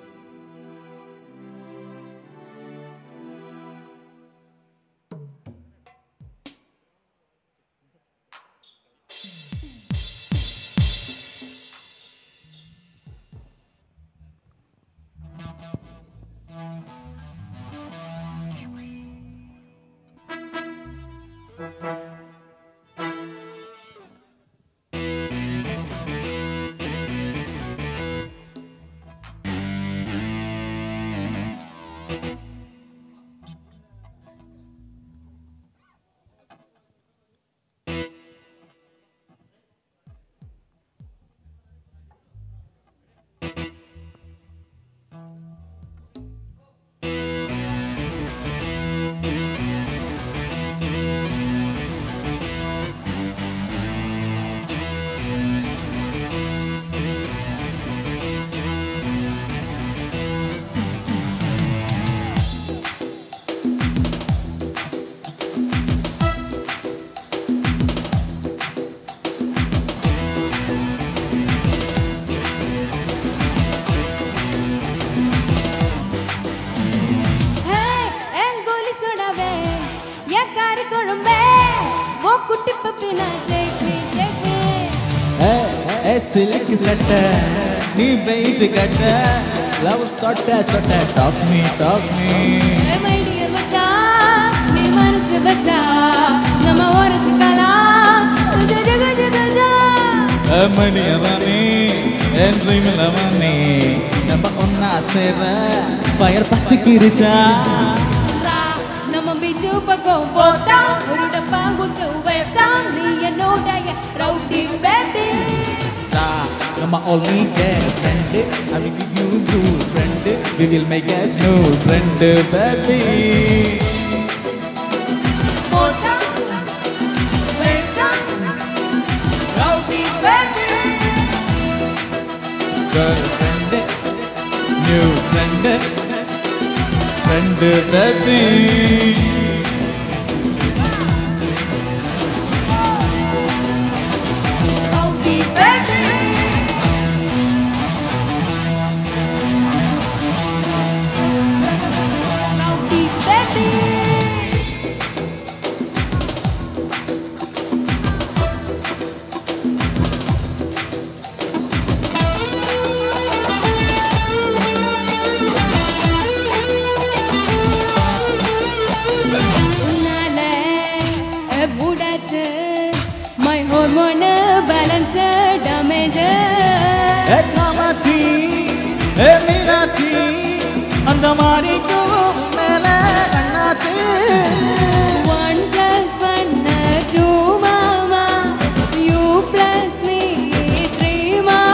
C: Silky sweater, knee weight cutter, love sotta sotta, talk me, talk me.
H: Hey my dear bacha, nee manus bacha, nama varat kala, jaga jaga jaga.
C: Hey my dear rani, en dream lavani, nama onna sera, fire patti kiricha.
H: Nama biju pago bota, oru dappa guttu vesta, nee no daya, rowdy baby.
C: Nama all me get a friend, I will give you a good friend. We will make a smooth friend, baby.
H: Bota, vesta, rowdy baby.
C: Girlfriend, new friend, friend, baby.
H: One plus one, two, mama. You plus me, three, mama.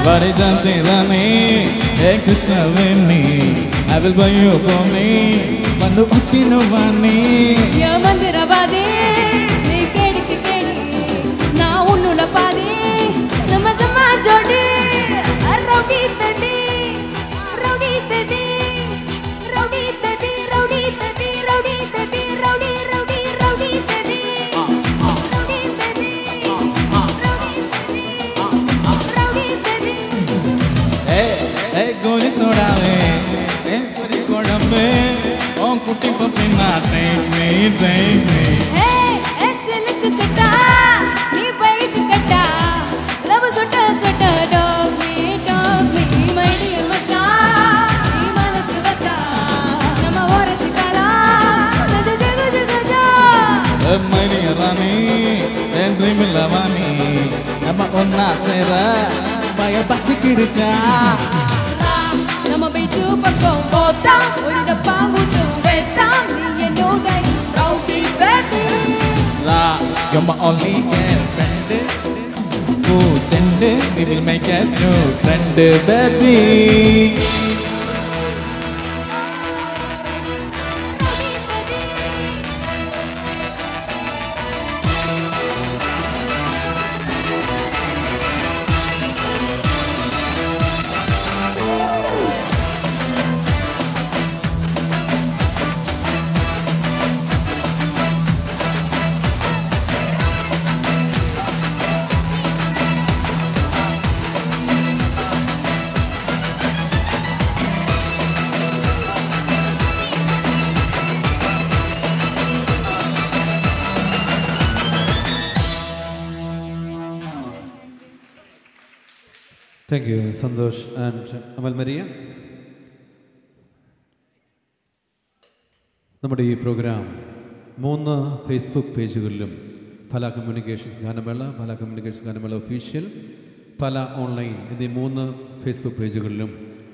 D: Varijansi Rani, hey Krishna Veni, I will buy you for me. Vandu Uppinu Vani.
H: Ya Mandiravadi, ni kediki kedi, na unnu na padi, nama sama jodi, rowdy baby, rowdy baby, rowdy baby, rowdy baby, rowdy baby, rowdy rowdy rowdy baby, rowdy baby, rowdy baby.
D: Hey, hey Goli Sodave, hey Goli Kodambe, oh Kutti Papina, take me, take me.
H: Hey, it's a little sita, ni wait kata, love sota sota, dog me, dog me, my dear macha, ni manas bacha, nama varas kala, jaga jaga jaga jaga.
D: My dear Rani, then dream lavani, nama onna sera, baya bakti kirja.
H: Nama Biju Gopal, bota, uri da pangu tu betam, ni eno dai, rowdy baby.
D: La, you're my only girlfriend. Oh, Chende, we will make us new friend, baby.
A: Thank you, Santhosh and Amal Maria. നമ്മുടെ ഈ programme മൂന്ന് Facebook പേജുകളിലും പല communications ഗാനമേള, പല communications ഗാനമേള official, പല online എന്നീ മൂന്ന് ഫേസ്ബുക്ക് പേജുകളിലും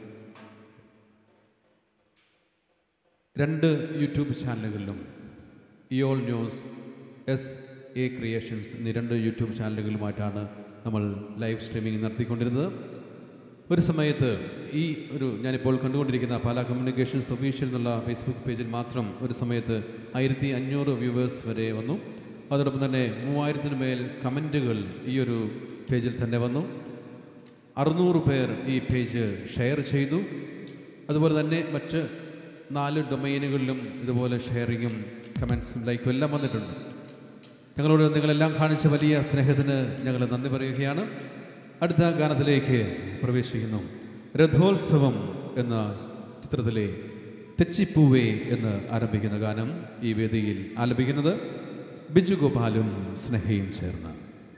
A: രണ്ട് യൂട്യൂബ് ചാനലുകളിലും E all news, S A creations എന്നീ രണ്ട് യൂട്യൂബ് ചാനലുകളുമായിട്ടാണ് നമ്മൾ ലൈവ് സ്ട്രീമിംഗ് നടത്തിക്കൊണ്ടിരുന്നത്. ഒരു സമയത്ത് ഈ ഒരു ഞാനിപ്പോൾ കണ്ടുകൊണ്ടിരിക്കുന്ന പല കമ്മ്യൂണിക്കേഷൻസ് ഒഫീഷ്യൽ എന്നുള്ള ഫേസ്ബുക്ക് പേജിൽ മാത്രം ഒരു സമയത്ത് ആയിരത്തി അഞ്ഞൂറ് വ്യൂവേഴ്സ് വരെ വന്നു. അതോടൊപ്പം തന്നെ മൂവായിരത്തിന് മേൽ കമൻറ്റുകൾ ഈ ഒരു പേജിൽ തന്നെ വന്നു. അറുന്നൂറ് പേർ ഈ പേജ് ഷെയർ ചെയ്തു. അതുപോലെ തന്നെ മറ്റ് നാല് ഡൊമൈനുകളിലും ഇതുപോലെ ഷെയറിങ്ങും കമൻസും ലൈക്കും എല്ലാം വന്നിട്ടുണ്ട്. ഞങ്ങളോട് നിങ്ങളെല്ലാം കാണിച്ച വലിയ സ്നേഹത്തിന് ഞങ്ങൾ നന്ദി പറയുകയാണ്. അടുത്ത ഗാനത്തിലേക്ക് പ്രവേശിക്കുന്നു. രഥോത്സവം എന്ന ചിത്രത്തിലെ തെച്ചിപ്പൂവേ എന്ന് ആരംഭിക്കുന്ന ഗാനം ഈ വേദിയിൽ ആലപിക്കുന്നത് ബിജു ഗോപാലും സ്നേഹയും ചേർന്ന്.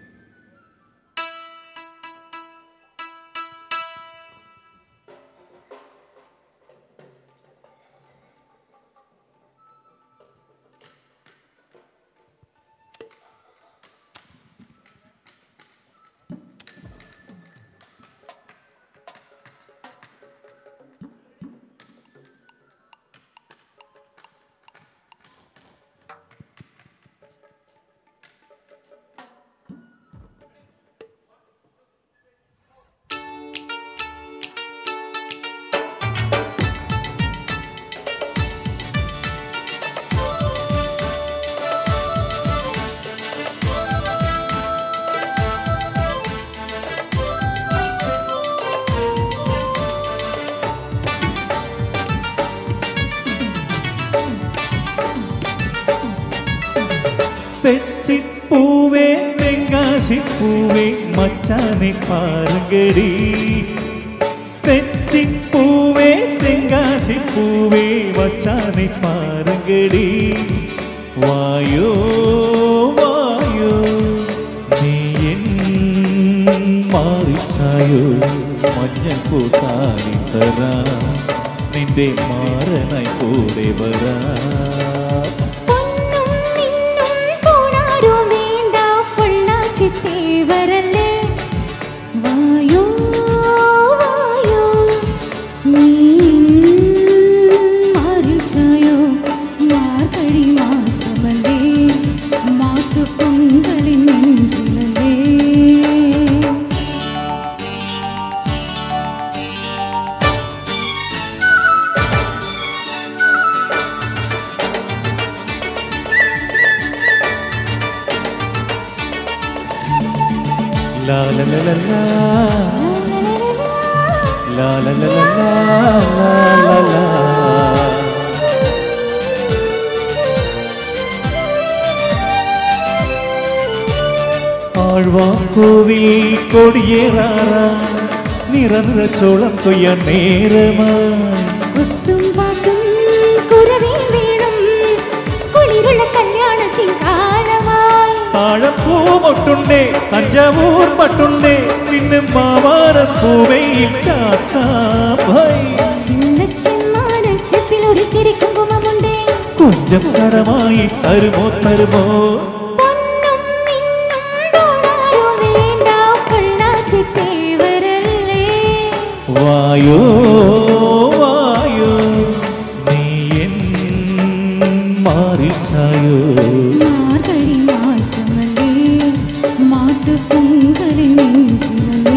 F: തെച്ചിപ്പൂവേ തെങ്കാശിപ്പൂവേ മച്ചാനെ പാരുങ്കടി. തെച്ചിപ്പൂവേ തെങ്കാശിപ്പൂവേ മച്ചാനെ പാരുങ്കടി. വായോ വായോ നീ എൻ മാറിച്ചായോ മഞ്ഞപ്പൂ താടി തരാ നിന്റെ മാറനായി കൂടെ വരാ.
H: വരല്ലേ വായോ വായോ നീ മാറിച്ചായോ Margazhi മാസമല്ലേ Mathu പൊങ്കലിൻ നെഞ്ചിലല്ലേ.
G: la la la la la la la la la la la. ആഴ്വാക്കോവിൽ കൊടിയേറാറാ നിറ നിറച്ചോളം കൊയ്യാൻ നേരമായി
K: ഒത്തും പാട്ടും കുരവയും വീണും കുളിരുള്ള കല്യാണത്തിൻ കാലമായി
G: താഴപ്പൂ മൊട്ടുണ്ടേ തഞ്ചാവൂർ പട്ടുണ്ടേ പിന്നെ മാവാരപ്പൂവയിൽ ചാത്തായി
K: ചെപ്പിൽ ഒരിത്തിരി കുങ്കുമമുണ്ടേ
G: കുഞ്ചം കടമായി തരുമോ തരുമോ വായോ വായോ നീ എൻ മാറിച്ചായോ
K: മാർഗഴി മാസമല്ലേ മാട്ടുപൊങ്കലിൻ നെഞ്ചിലല്ലേ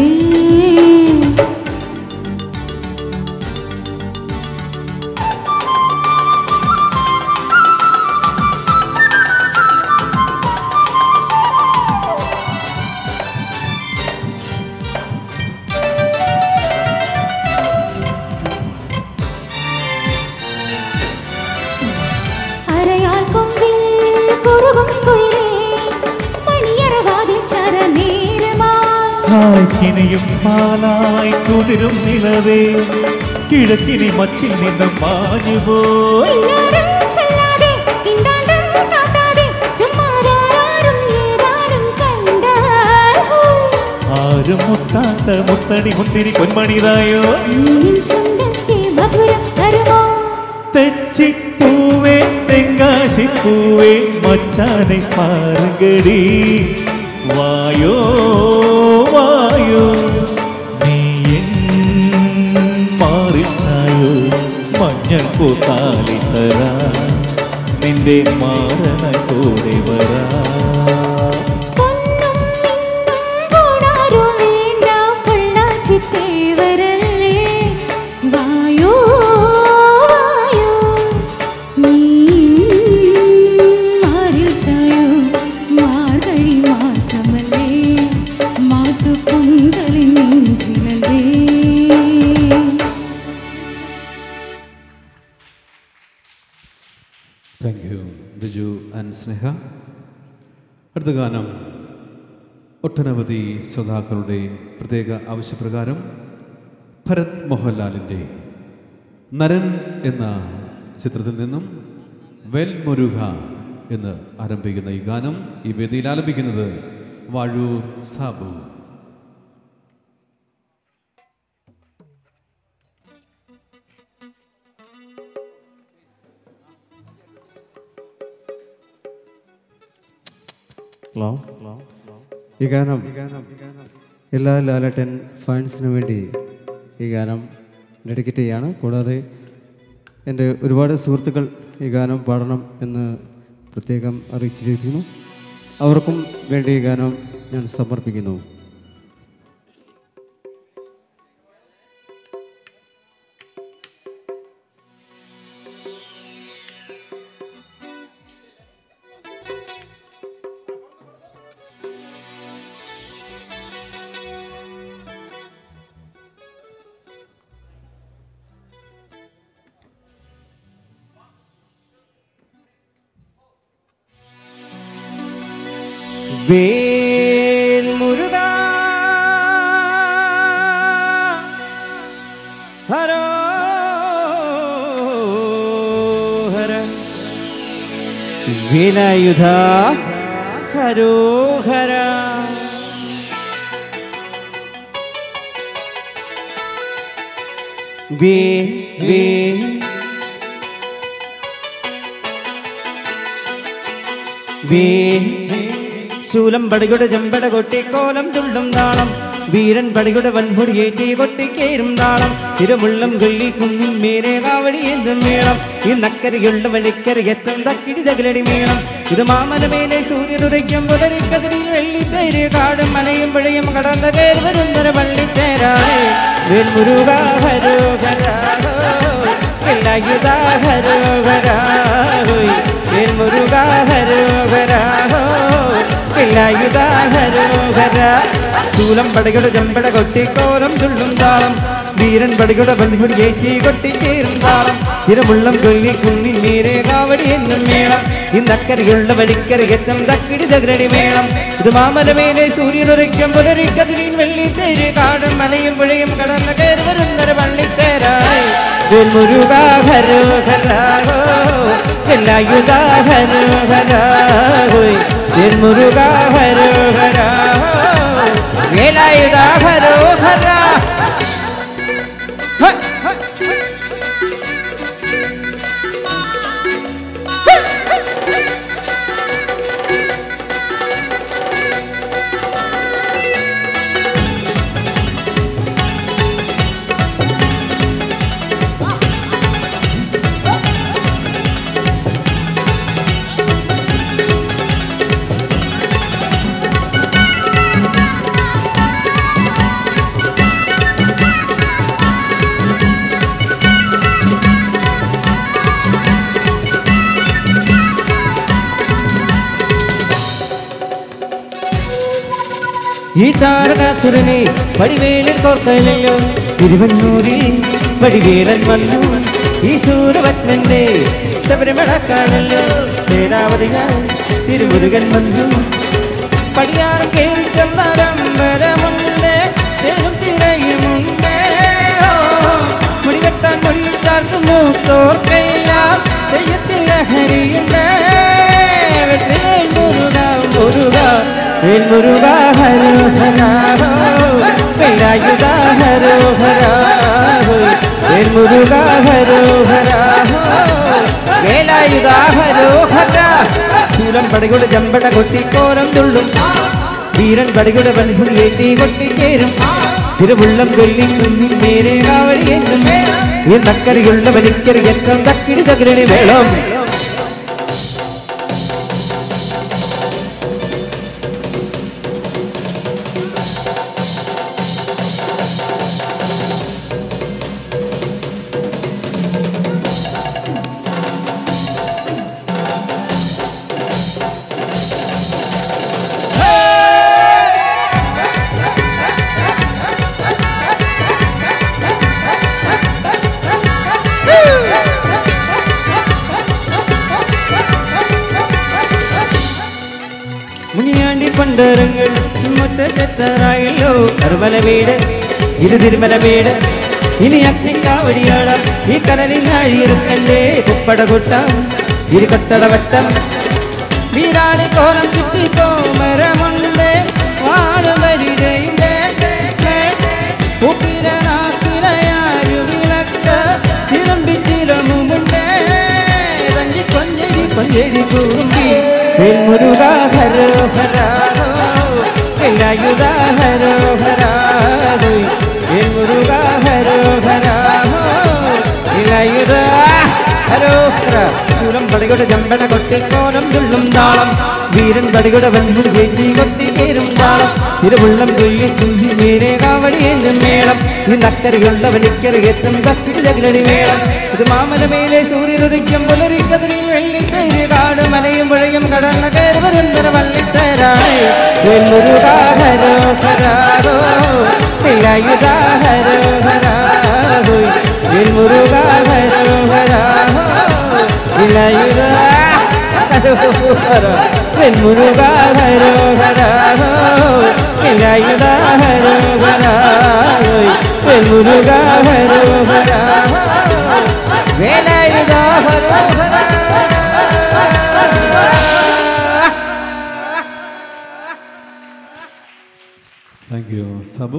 G: ിനെയും പാലായി കുതിരും നിലവേ കിഴക്കിനി മച്ചിൽ നിന്നും മാഞ്ഞുപോ ആരും മുത്താത്ത മുത്തണി മുന്തിരി പൊന്മണിതായോ തെച്ചിപ്പൂവേ തെങ്കാശിപ്പൂവേ മച്ചാനെ പാറുകടി വായോ വായോ നീ എൻ മാറിച്ചായോ മഞ്ഞൾ പൂത്താലി തരാ നിന്റെ മാറന കൂടെ വരാ
A: ബിജു ആൻഡ് സ്നേഹ. അടുത്ത ഗാനം ഒട്ടനവധി ശ്രോതാക്കളുടെ പ്രത്യേക ആവശ്യപ്രകാരം ഭരത് മോഹൻലാലിൻ്റെ നരൻ എന്ന ചിത്രത്തിൽ നിന്നും വെൽ മുരുക എന്ന് ആരംഭിക്കുന്ന ഈ ഗാനം ഈ വേദിയിൽ ആലപിക്കുന്നത് വാഴൂർ സാബു.
I: ഈ ഗാനം എല്ലാ ലാലട്ടൻ ഫാൻസിനു വേണ്ടി ഈ ഗാനം ഡെഡിക്കേറ്റ് ചെയ്യാണ്. കൂടാതെ എൻ്റെ ഒരുപാട് സുഹൃത്തുക്കൾ ഈ ഗാനം പാടണം എന്ന് പ്രത്യേകം അറിയിച്ചിരിക്കുന്നു. അവർക്കും വേണ്ടി ഈ ഗാനം ഞാൻ സമർപ്പിക്കുന്നു.
J: വേൽ മുരുക ഹരോ ഹര വിനയുധ ഹരോ ഹര വേ വേ വേ ശൂലം പടിയുടെ ചെമ്പട കൊട്ടിക്കോലം തുള്ളും താളം വീരൻ പടിയുടെ വൻപൊടിയേറ്റി കൊട്ടിക്കേരും താളം തിരുമുള്ളം കൊല്ലി കുന്നിൻ മേരെ കാവടി എന്തും മേളം ഈ നക്കരയുള്ള വഴിക്കരയെത്തും തക്കിടി തകിലടി മേളം ഇത് മാമനമേലെ സൂര്യനുരയ്ക്കും പുലരിക്കതിരിൽ വെള്ളിത്തേര് കാടും മലയും പുഴയും കടന്ന കയറി വരുന്നൊരു വള്ളിത്തേരാണ് വേൽമുരുക ഹരോഹരാഹോ വെള്ളയുധ ഹരോഹരാഹോ വേൽമുരുക ഹരോഹരാഹോ വെല്ലായുധാഹരോഹര ശൂലം പടയുടെ ചെമ്പട കൊട്ടിക്കോലം തുള്ളും താളം വീരൻ പടയുടെ ബന്ധുടി ഏറ്റി കൊട്ടിച്ചേരും താളം തിരമുള്ളം കൊല്ലി കുന്നി നേരെ കാവടി എന്നും മേളം ഇന്നക്കരയുള്ള വഴിക്കരയെത്തും തക്കിടി തകരടി മേളം ഇത് മാമലമേലെ സൂര്യനുരയ്ക്കും പുലരിക്കതിരിൻ വെള്ളിത്തേര് കാടും മലയും പുഴയും കടന്ന് കയറി വരുന്നൊരു പള്ളിത്തേരായി മുരുകാഹരോഹരാഹോ വെല്ലായുധാഹരോഹരാഹോയ് മുരുകാഹരോഹരാഹോ വേലായുധാഹരോഹര ഈ താരകാസുരനെ പടിവേലൻ കോർക്കലല്ലോ തിരുവന്നൂരിൽ പടിവേലൻ വന്നു ഈ സൂരപത്മന്റെ ശബരിമല കാണല്ലോ സേനാവതിയാൽ തിരുമുരുകൻ വന്നു പടിയാറും കയറി ചെന്നരമ്പരമുണ്ട് തേരും തിരയുമുണ്ട് മുടികെട്ടാൻ മൊഴിയിട്ടാർക്കും മൂത്തോർക്കെല്ലാം തെയ്യത്തിൽ ലഹരിയുണ്ട് വെற்றிവേൽ മുരുക മുരുക വേൽ മുരുക ഹരോഹരാഹോ വെല്ലായുധ ഹരോഹരാഹോ വേൽ മുരുക ഹരോഹരാഹോ വേലായുധ ഹരോഹര ശൂലം പടയുടെ ജമ്പട കൊട്ടിക്കോലം തുള്ളും വീരൻ പടയുടെ ബന്ധുടി ഏറ്റി കൊട്ടിച്ചേരും തിരുവുള്ളം കൊല്ലി കുഞ്ഞി നേരെ കാവടി എന്നും ഈ നക്കരയുള്ള വലിക്കറി എക്കം തക്കിടി തകരണി വേളം പണ്ടരങ്ങൾ മുറ്റത്തെത്താറായല്ലോ കർമ്മല വീട് ഇരു തിരുമല വീട് ഇനി അഗ്നിക്കാവടിയാടാം ഈ കടലിൽ നാഴിയിരുക്കല്ലേ കുപ്പട കൂട്ടാം ഇരു കട്ടടവട്ടം വീരാളി കോലം ചുറ്റിപ്പോ മരമുണ്ട് വാടുമരിടയുണ്ട് ഉപ്പിരനാക്കിലയാരു വിളക്ക് തിരുമ്പിച്ചിരമുണ്ട് തഞ്ചി കൊഞ്ചരി കൊഞ്ചരി കൂമ്പി മുരുക ഹരോഹരാഹോ വെല്ലായുധ ഹരോഹരാഹോ മുരുക ഹരോഹരാഹോ വെല്ലായുധ ഹരോഹര ശൂലം പടയുടെ ജമ്പട കൊട്ടിക്കോലം തുള്ളും താളം വീരൻ പടയുടെ ബന്ധുടി ഏറ്റി കൊട്ടിച്ചേരും താളം തിരുവുള്ളം കൊല്ലി കുഞ്ചി നേരെ കാവടി എന്നും മേളം ഈ നക്കരയുള്ള വലിക്കറി എത്തും തക്കിടി തകിലടി മേളം ഇത് മാമലമേലെ സൂര്യനുദിക്കും പുലരിക്കതിരിൽ വെള്ളിത്തേര് കാട് മലയും പുഴയും കടന്ന് കയറി വരുന്നൊരു വള്ളിത്തേരായി മുരുക ഹരോഹരാഹോ വെല്ലായുധ ഹരോഹരാഹോ മുരുക ഹരോഹരാഹോ വെല്ലായുധ ഹരോഹര മുരുക ഹരോഹരാഹോ വെല്ലായുധ ഹരോഹരാഹോ മുരുക ഹരോഹരാഹോ വേലായുധ ഹരോഹര.
A: Thank you Sabu.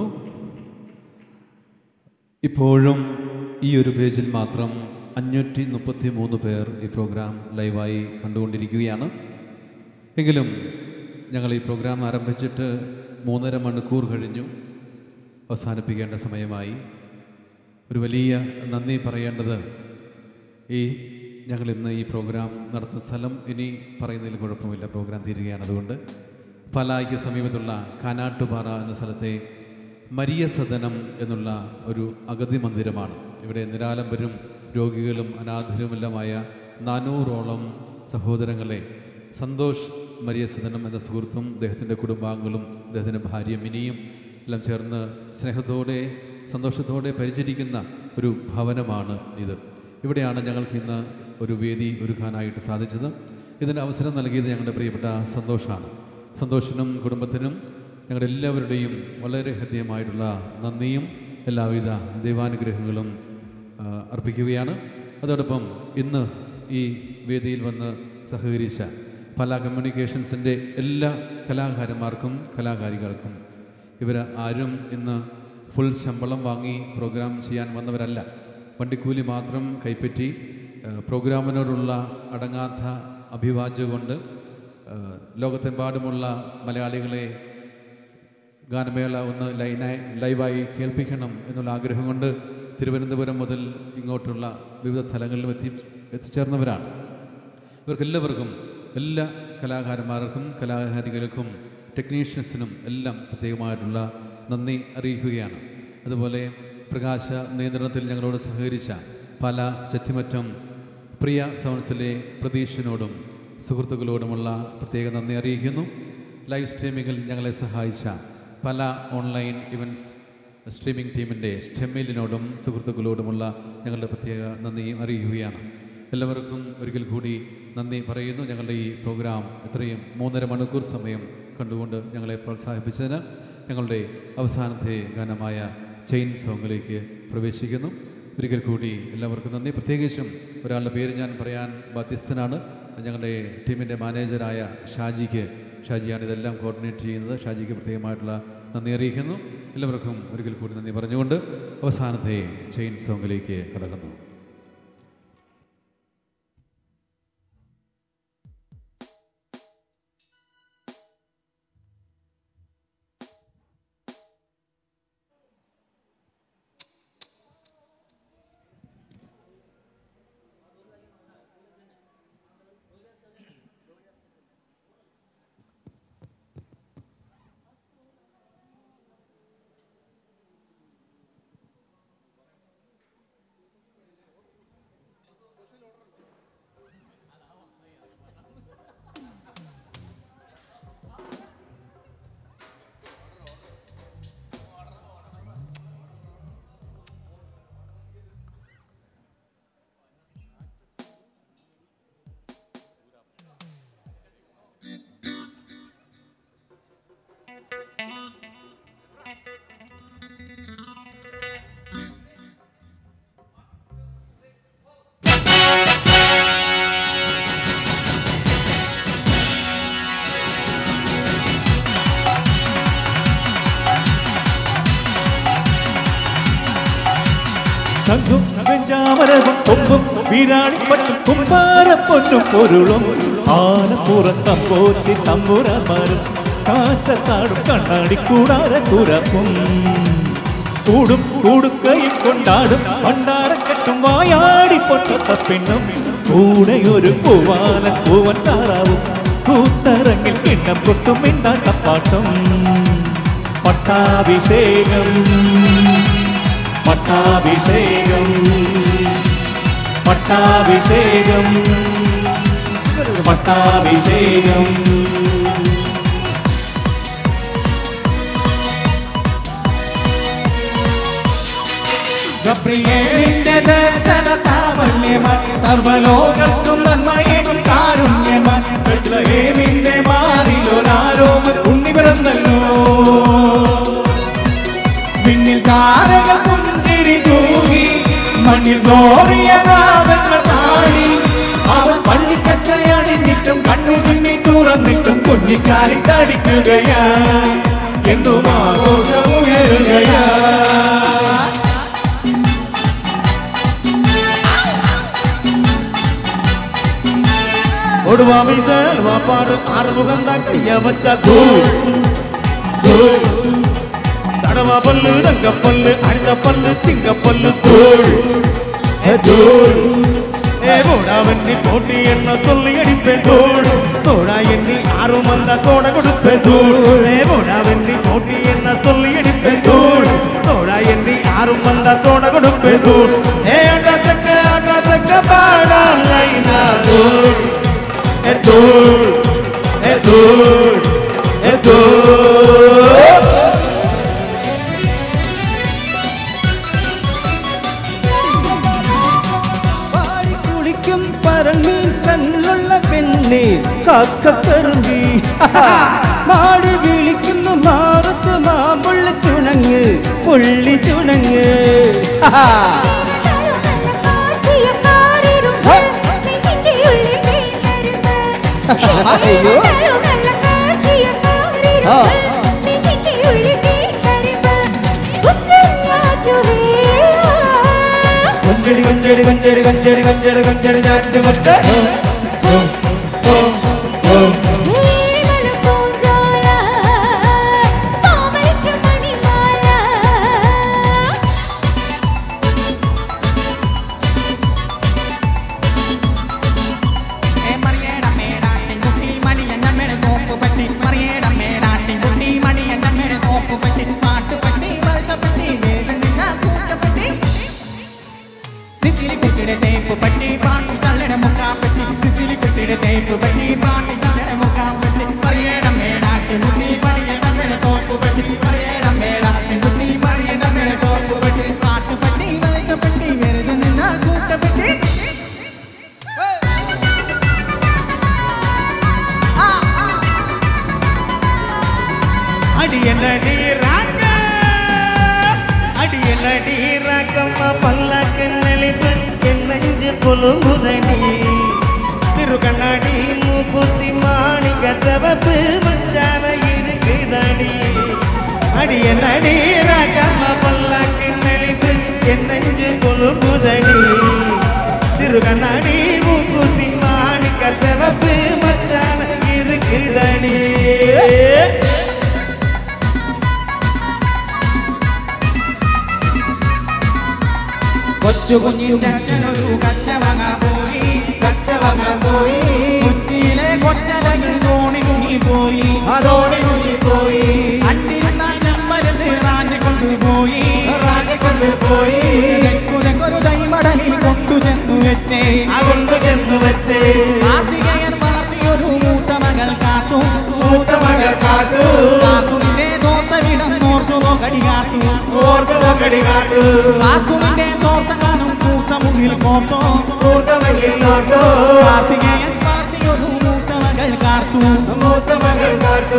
A: ഇപ്പോഴും ഈ ഒരു പേജിൽ മാത്രം അഞ്ഞൂറ്റി മുപ്പത്തി മൂന്ന് പേർ ഈ പ്രോഗ്രാം ലൈവായി കണ്ടുകൊണ്ടിരിക്കുകയാണ്. എങ്കിലും ഞങ്ങൾ ഈ പ്രോഗ്രാം ആരംഭിച്ചിട്ട് മൂന്നര മണിക്കൂർ കഴിഞ്ഞു, അവസാനിപ്പിക്കേണ്ട സമയമായി. ഒരു വലിയ നന്ദി പറയേണ്ടത് ഈ ഞങ്ങൾ ഇന്ന് ഈ പ്രോഗ്രാം നടത്തുന്ന സ്ഥലം ഇനി പറയുന്നതിൽ കുഴപ്പമില്ല, പ്രോഗ്രാം തീരുകയാണ്. അതുകൊണ്ട് പലായ്ക്ക് സമീപത്തുള്ള കാനാട്ടുപാറ എന്ന സ്ഥലത്തെ മരിയ സദനം എന്നുള്ള ഒരു അഗതി മന്ദിരമാണ്. ഇവിടെ നിരാലംബരും രോഗികളും അനാഥരുമെല്ലാമായ നാനൂറോളം സഹോദരങ്ങളെ സന്തോഷ് മരിയസദനം എന്ന സുഹൃത്തും അദ്ദേഹത്തിൻ്റെ കുടുംബാംഗങ്ങളും അദ്ദേഹത്തിൻ്റെ ഭാര്യ മിനിയും എല്ലാം ചേർന്ന് സ്നേഹത്തോടെ സന്തോഷത്തോടെ പരിചരിക്കുന്ന ഒരു ഭവനമാണ് ഇത്. ഇവിടെയാണ് ഞങ്ങൾക്ക് ഇന്ന് ഒരു വേദി ഒരുക്കാനായിട്ട് സാധിച്ചത്. ഇതിന് അവസരം നൽകിയത് ഞങ്ങളുടെ പ്രിയപ്പെട്ട സന്തോഷാണ്. സന്തോഷിനും കുടുംബത്തിനും ഞങ്ങളുടെ എല്ലാവരുടെയും വളരെ ഹൃദ്യമായിട്ടുള്ള നന്ദിയും എല്ലാവിധ ദൈവാനുഗ്രഹങ്ങളും അർപ്പിക്കുകയാണ്. അതോടൊപ്പം ഇന്ന് ഈ വേദിയിൽ വന്ന് സഹകരിച്ച പല കമ്മ്യൂണിക്കേഷൻസിൻ്റെ എല്ലാ കലാകാരന്മാർക്കും കലാകാരികൾക്കും, ഇവർ ആരും ഇന്ന് ഫുൾ ശമ്പളം വാങ്ങി പ്രോഗ്രാം ചെയ്യാൻ വന്നവരല്ല. വണ്ടിക്കൂലി മാത്രം കൈപ്പറ്റി പ്രോഗ്രാമിനോടുള്ള അടങ്ങാത്ത അഭിവാജ്യം കൊണ്ട് ലോകത്തെമ്പാടുമുള്ള മലയാളികളെ ഗാനമേള ഒന്ന് ലൈനായി ലൈവായി കേൾപ്പിക്കണം എന്നുള്ള ആഗ്രഹം കൊണ്ട് തിരുവനന്തപുരം മുതൽ ഇങ്ങോട്ടുള്ള വിവിധ സ്ഥലങ്ങളിലും എത്തി എത്തിച്ചേർന്നവരാണ്. ഇവർക്കെല്ലാവർക്കും, എല്ലാ കലാകാരന്മാർക്കും കലാകാരികൾക്കും ടെക്നീഷ്യൻസിനും എല്ലാം പ്രത്യേകമായിട്ടുള്ള നന്ദി അറിയിക്കുകയാണ്. അതുപോലെ പ്രകാശ നിയന്ത്രണത്തിൽ ഞങ്ങളോട് സഹകരിച്ച പല ചെത്തിമറ്റം പ്രിയ സൗണ്ട്സിലെ പ്രതീക്ഷനോടും സുഹൃത്തുക്കളോടുമുള്ള പ്രത്യേക നന്ദി അറിയിക്കുന്നു. ലൈവ് സ്ട്രീമിങ്ങിൽ ഞങ്ങളെ സഹായിച്ച പല ഓൺലൈൻ ഇവൻറ്റ്സ് സ്ട്രീമിംഗ് ടീമിൻ്റെ സ്റ്റെമ്മിലിനോടും സുഹൃത്തുക്കളോടുമുള്ള ഞങ്ങളുടെ പ്രത്യേക നന്ദിയും അറിയിക്കുകയാണ്. എല്ലാവർക്കും ഒരിക്കൽ കൂടി നന്ദി പറയുന്നു. ഞങ്ങളുടെ ഈ പ്രോഗ്രാം ഇത്രയും മൂന്നര മണിക്കൂർ സമയം കണ്ടുകൊണ്ട് ഞങ്ങളെ പ്രോത്സാഹിപ്പിച്ചതിന്. ഞങ്ങളുടെ അവസാനത്തെ ഗാനമായ ചെയിൻ സോങ്ങിലേക്ക് പ്രവേശിക്കുന്നു. ഒരിക്കൽ കൂടി എല്ലാവർക്കും നന്ദി. പ്രത്യേകിച്ചും ഒരാളുടെ പേര് ഞാൻ പറയാൻ ബാധ്യസ്ഥനാണ്. ഞങ്ങളുടെ ടീമിൻ്റെ മാനേജറായ ഷാജിക്ക്, ഷാജിയാണ് ഇതെല്ലാം കോർഡിനേറ്റ് ചെയ്യുന്നത്. ഷാജിക്ക് പ്രത്യേകമായിട്ടുള്ള നന്ദി അറിയിക്കുന്നു. എല്ലാവർക്കും ഒരിക്കൽ കൂടി നന്ദി പറഞ്ഞുകൊണ്ട് അവസാനത്തെ ചെയിൻ സോങ്ങിലേക്ക് കടക്കുന്നു.
F: സംഘം വെഞ്ചാമരവും കൊമ്പും വീരാണിപ്പട്ടും കുമ്പാരപ്പൊന്നും പൊരുളും ആനപ്പുറത്തം പോറ്റി തമ്പുരാന്മാരും കാറ്റത്താടും കണ്ണാടിക്കൂടാര കുരപ്പും കൂടും കൂടുക്കയും കൊണ്ടാടും പണ്ടാരക്കെട്ടും വായാടി പൊട്ടത്ത പെണ്ണും കൂടെയൊരു പൂവാന പൂവൻ താറാവും കൂത്തരങ്ങിൽ കിണ്ണം കൊട്ടും മിണ്ടാട്ടപ്പാട്ടും പട്ടാഭിഷേകം പട്ടാഭിഷേകം പട്ടാഭിഷേകം പട്ടാഭിഷേകം ഗബ്രിയേലിന്റെ ദർശന സാഫല്യമായി സർവലോകത്തും നന്മയേകും കാരുണ്യമായി ബത്ലഹേമിന്റെ മാറിലൊരാരോമൻ ഉണ്ണി പിറന്നല്ലോ. പിന്നിൽ താരകൾ പുഞ്ചിരി തൂകി മണ്ണിൽ ഗോറിയ നാദങ്ങൾ താടി അവൻ പള്ളിക്കച്ചയണിഞ്ഞിട്ടും കണ്ണു ചിമ്മി തുറന്നിട്ടും കുഞ്ഞിക്കാരിട്ടടിക്കുകയാ എന്നും ആഘോഷമുയരുകയാ. ഒടുവാമിസൽ വാപ്പാട് ആറുമുഖം തട്ടിയ വച്ച തടവപ്പല്ല് തങ്കപ്പല്ല് അഴുതപ്പല്ല് സിംഗപ്പല്ല് தோடாவெண்ணி போட்டி என்ன சொல்லி அடிப்பேன் தோடு தோடா எண்ணி ஆறும் வந்த தோட கொடுப்பேன் தோடு தோடாவெண்ணி போட்டி என்ன சொல்லி அடிப்பேன் தோடு தோடா எண்ணி ஆறும் வந்த தோட கொடுப்பேன் தோடு ஏ அட்டா சக்க அட்டா சக்க பாடா லைனா தோடு ஏ தோடு ஏ Adoor, Adoor.
J: പാടി കുളിക്കും പരമീൻ കണ്ണുള്ള പെണ്ണെ കാക്കക്കറുമ്പി മാടി വിളിക്കുന്നു മാറത്ത് മാമ്പുള്ള ചുണങ്ങ് പുള്ളി ചുണങ്ങ് അയ്യോ കൊഞ്ചടി കൊഞ്ചടി കൊഞ്ചടി കൊഞ്ചടി കൊഞ്ചടി കൊഞ്ചടി ഞാറ്റുമുട്ട തിരുകണ്ണാടി മൂക്കുത്തി മാണിക തവപ്പ് മച്ചാന ഇടുക്കുതടി അടിയനടി രാഗമ്മ പല്ലാക്കിന്നലിപ്പ് എന്നെഞ്ച് കൊളുകുതടി തിരുകണ്ണാടി മൂക്കുത്തി മാണിക തവപ്പ് മച്ചാന ഇടുക്കുതടി
C: കൊച്ചു കുഞ്ഞിന്റെ അച്ഛനൊരു കച്ചവങ്ങ പോയി കച്ചവങ്ങ പോയി കൊച്ചിയിലെ കൊച്ചലകിൽ തോണി കുഞ്ഞി പോയി അതോണി കുഞ്ഞി പോയി അണ്ടിരുന്ന ചെമ്പരത്ത് റാഞ്ഞി കൊണ്ടുപോയി റാഞ്ഞി കൊണ്ടുപോയി തെക്കുതെക്കൊരു തൈമടലിൽ കൊണ്ടു ചെന്നു വെച്ചേ ആ കൊണ്ടു ചെന്നു വെച്ചേ കാർത്തികയൻ വളർത്തിയൊരു മൂത്ത മകൾ കാത്തു മൂത്ത മകൾ കാത്തു കാത്തുവിന്റെ തോത്തവിടം ഓർത്തു നോക്കടി കാത്തു ഓർത്തു നോക്കടി കാത്തു കാത്തുവിന്റെ തോത്തകാലം കൂത്ത മുന്നിൽ കോർത്തോ കൂത്ത മുന്നിൽ കോർത്തോ കാർത്തികയൻ വളർത്തിയൊരു മൂത്ത മകൾ കാത്തു മൂത്ത മകൾ കാത്തു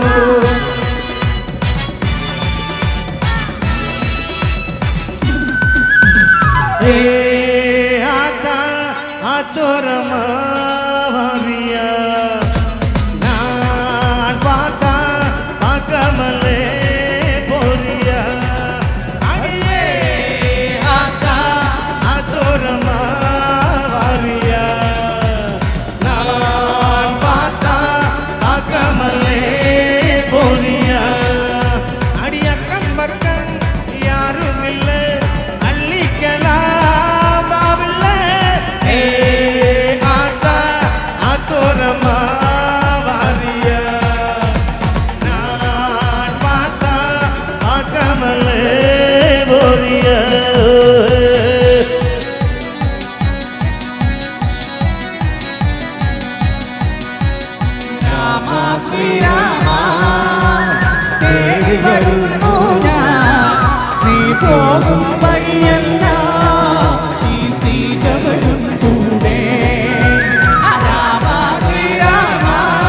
C: പോകും വഴിയല്ല ഈ സീതവരും കൂടെ രാമ ശ്രീരാമ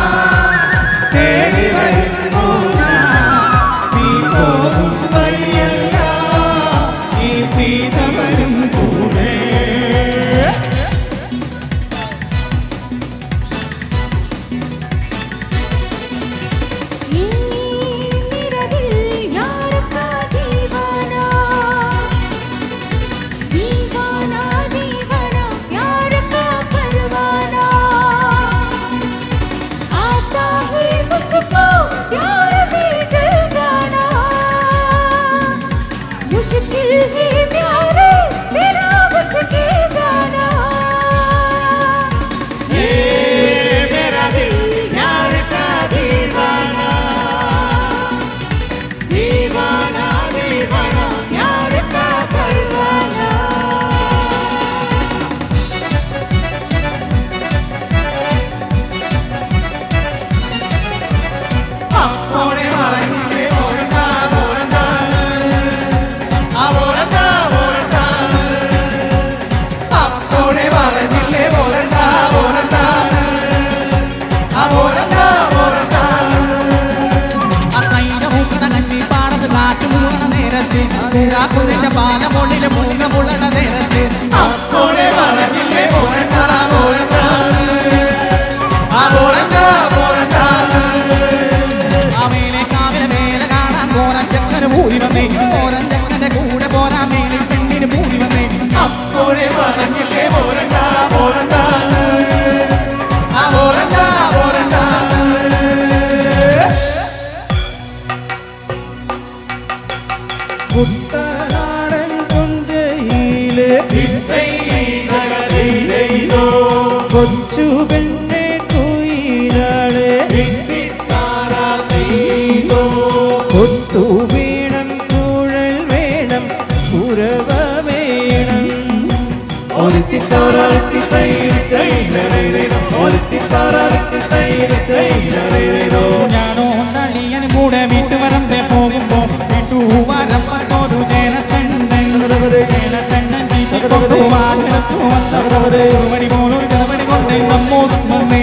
C: തേടി വരുന്നു നീ പോകും വഴിയല്ല ഈ സീതവരും കൂടെ
K: ഈ നിറവിൽ യാരക്കാ ദീവാന
C: അപ്പോഴേ പറഞ്ഞില്ലേ പോരണ്ട പോരണ്ട ആ പോരണ്ട പോരണ്ട അപ്പോഴേ പറഞ്ഞില്ലേ പോരണ്ട പോരണ്ട ആ പോരണ്ട പോരണ്ട അത്തൈന്റെ മൂക്കണ കണ്ണി പാടത് കാറ്റ് മൂങ്ങണ നേരത്ത് കുന്നിന്റെ പാല മുള്ളില് മൂങ്ങ മുള്ളണ നേരത്ത് അപ്പോഴേ പറഞ്ഞില്ലേ പോരണ്ട പോരണ്ട ആ പോരണ്ട പോരണ്ട ആ മേലെ കാവിലെ മേലെ കാണാൻ കോരൻ ചെക്കന് മൂടി വന്നേ കോരൻ ചെക്കന്റെ കൂടെ പോരാ മേലെ പെണ്ണിന് മൂടി വന്നേ അപ്പോഴേ പറഞ്ഞില്ലേ പോരണ്ട പോരണ്ട ആ പോരണ്ട പോരണ്ട
J: കുട്ടനാടൻ കൊഞ്ചയിലെ കൊച്ചു പെണ്ണെ കുയിലാളെ കൊത്തു വേണം കുഴൽ വേണം കുരവ വേണം
C: ഞാനോ തളിയൻ കൂടെ വീട്ടുവരമ്പെ പോകുമ്പോ വീട്ടുവാരം പറഞ്ഞൊരു ചേനത്തണ്ടൻ ചേനത്തണ്ടൻ മണി പോലൊരു ചെറുപടി കൊണ്ട് നമ്മോതും വന്നേ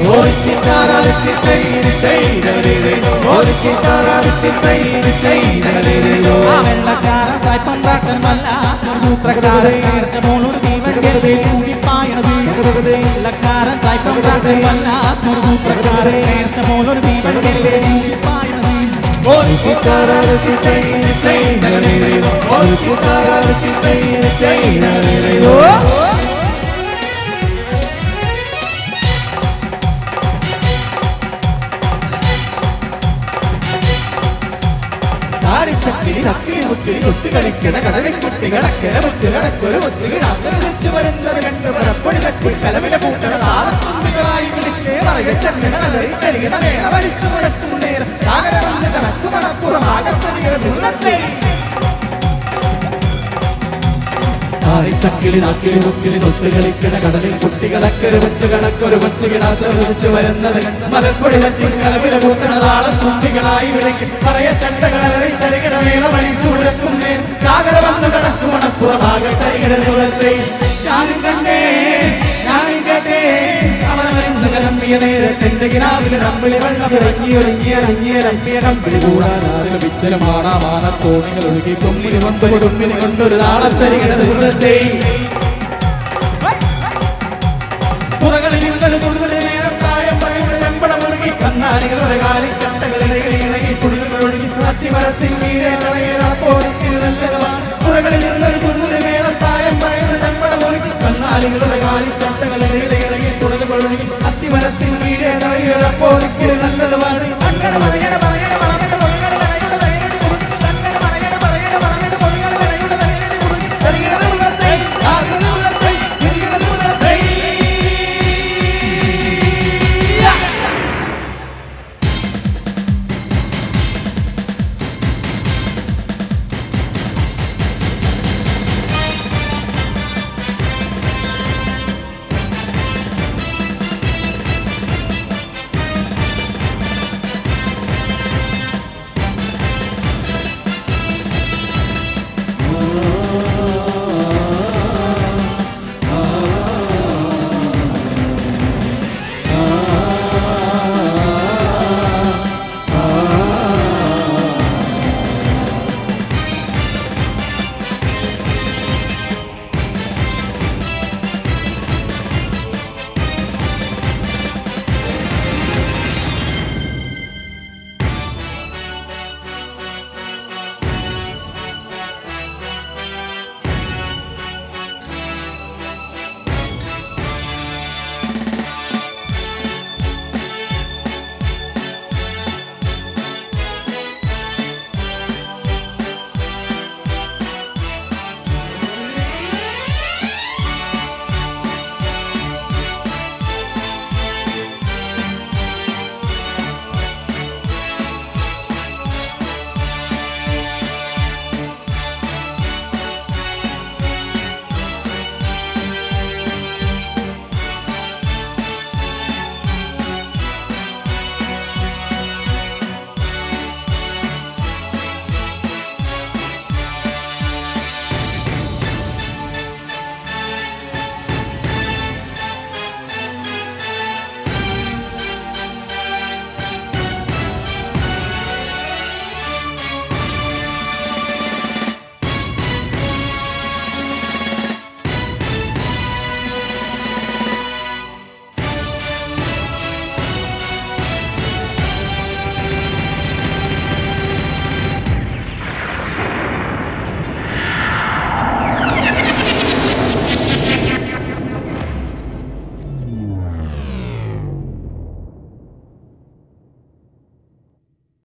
C: ആ വെള്ളക്കാരൻ സായ്പന്താക്കൻ വല്ല സൂത്രക്കാരൻ നേർച്ച പോലൊരു ദീപൻ കരുതി കൂടിപ്പായണത് വെള്ളക്കാരൻ സായ്പന്താക്കൻ വല്ല സൂത്രക്കാരൻ നേർച്ച പോലൊരു ദീപൻ കരുതി കൂടിപ്പായണത് കളിക്കണ കടലിൽ കുട്ടികളക്കര മുച്ചു കടക്കൊരു ഒത്തുകിടാച്ചു വരുന്നത് കണ്ട് പരപ്പൊടി തട്ടി കലവില കൂട്ടണ താളത്തുമ്പികളായി വിളിക്കേ പറയ ചെന്നകളറി തരികട വേണ വഴിച്ചു മുടക്കും നേരം സാഗര വന്ന് കണക്കുമണപ്പുറം ആകത്തരികട ദൂരത്തെ ചക്കിളി നാക്കിളി മുക്കിളി തൊട്ട് കളിക്കണ കടലിൽ കുട്ടികളക്കര വെച്ച് കണക്കൊരു കൊച്ചു കിടാച്ചു വരുന്നത് കണ്ട് മലപ്പൊടി തട്ടി കലവില കൂട്ടണ താളത്തുമ്പികളായി വിളിക്കും പറയ ചെണ്ടകളറി തരികട വേണ വഴിച്ചു മുടക്കും നേരം സാഗര വന്ന് കണക്കുമണപ്പുറം ആകത്തരികട ദൂരത്തെ ഞാനും കണ്ടേ ഞാനും കേട്ടേ അവനവരുന്ന് കലമ്പിയ നേരത്തെന്റെ കിനാവില് നമ്പിളി വെള്ളം ഇറങ്ങി ഒരുങ്ങിയ ഇറങ്ങിയ രമ്പിയ കമ്പിളി കൂടാനാറിന് വിത്തലും മാറാമാന തോണികൾ ഒഴുകി കൊമ്പിന് കൊണ്ട് കൊടുമ്പിന് കൊണ്ടൊരു താളത്തരികട ദൂരത്തെ പുറകളിൽ ഇന്നലെ തൊടുതൽ നേരം തായം പറയുമ്പോൾ ചെമ്പടം ഒഴുകി കന്നാലികൾ ഒരു കാലിച്ച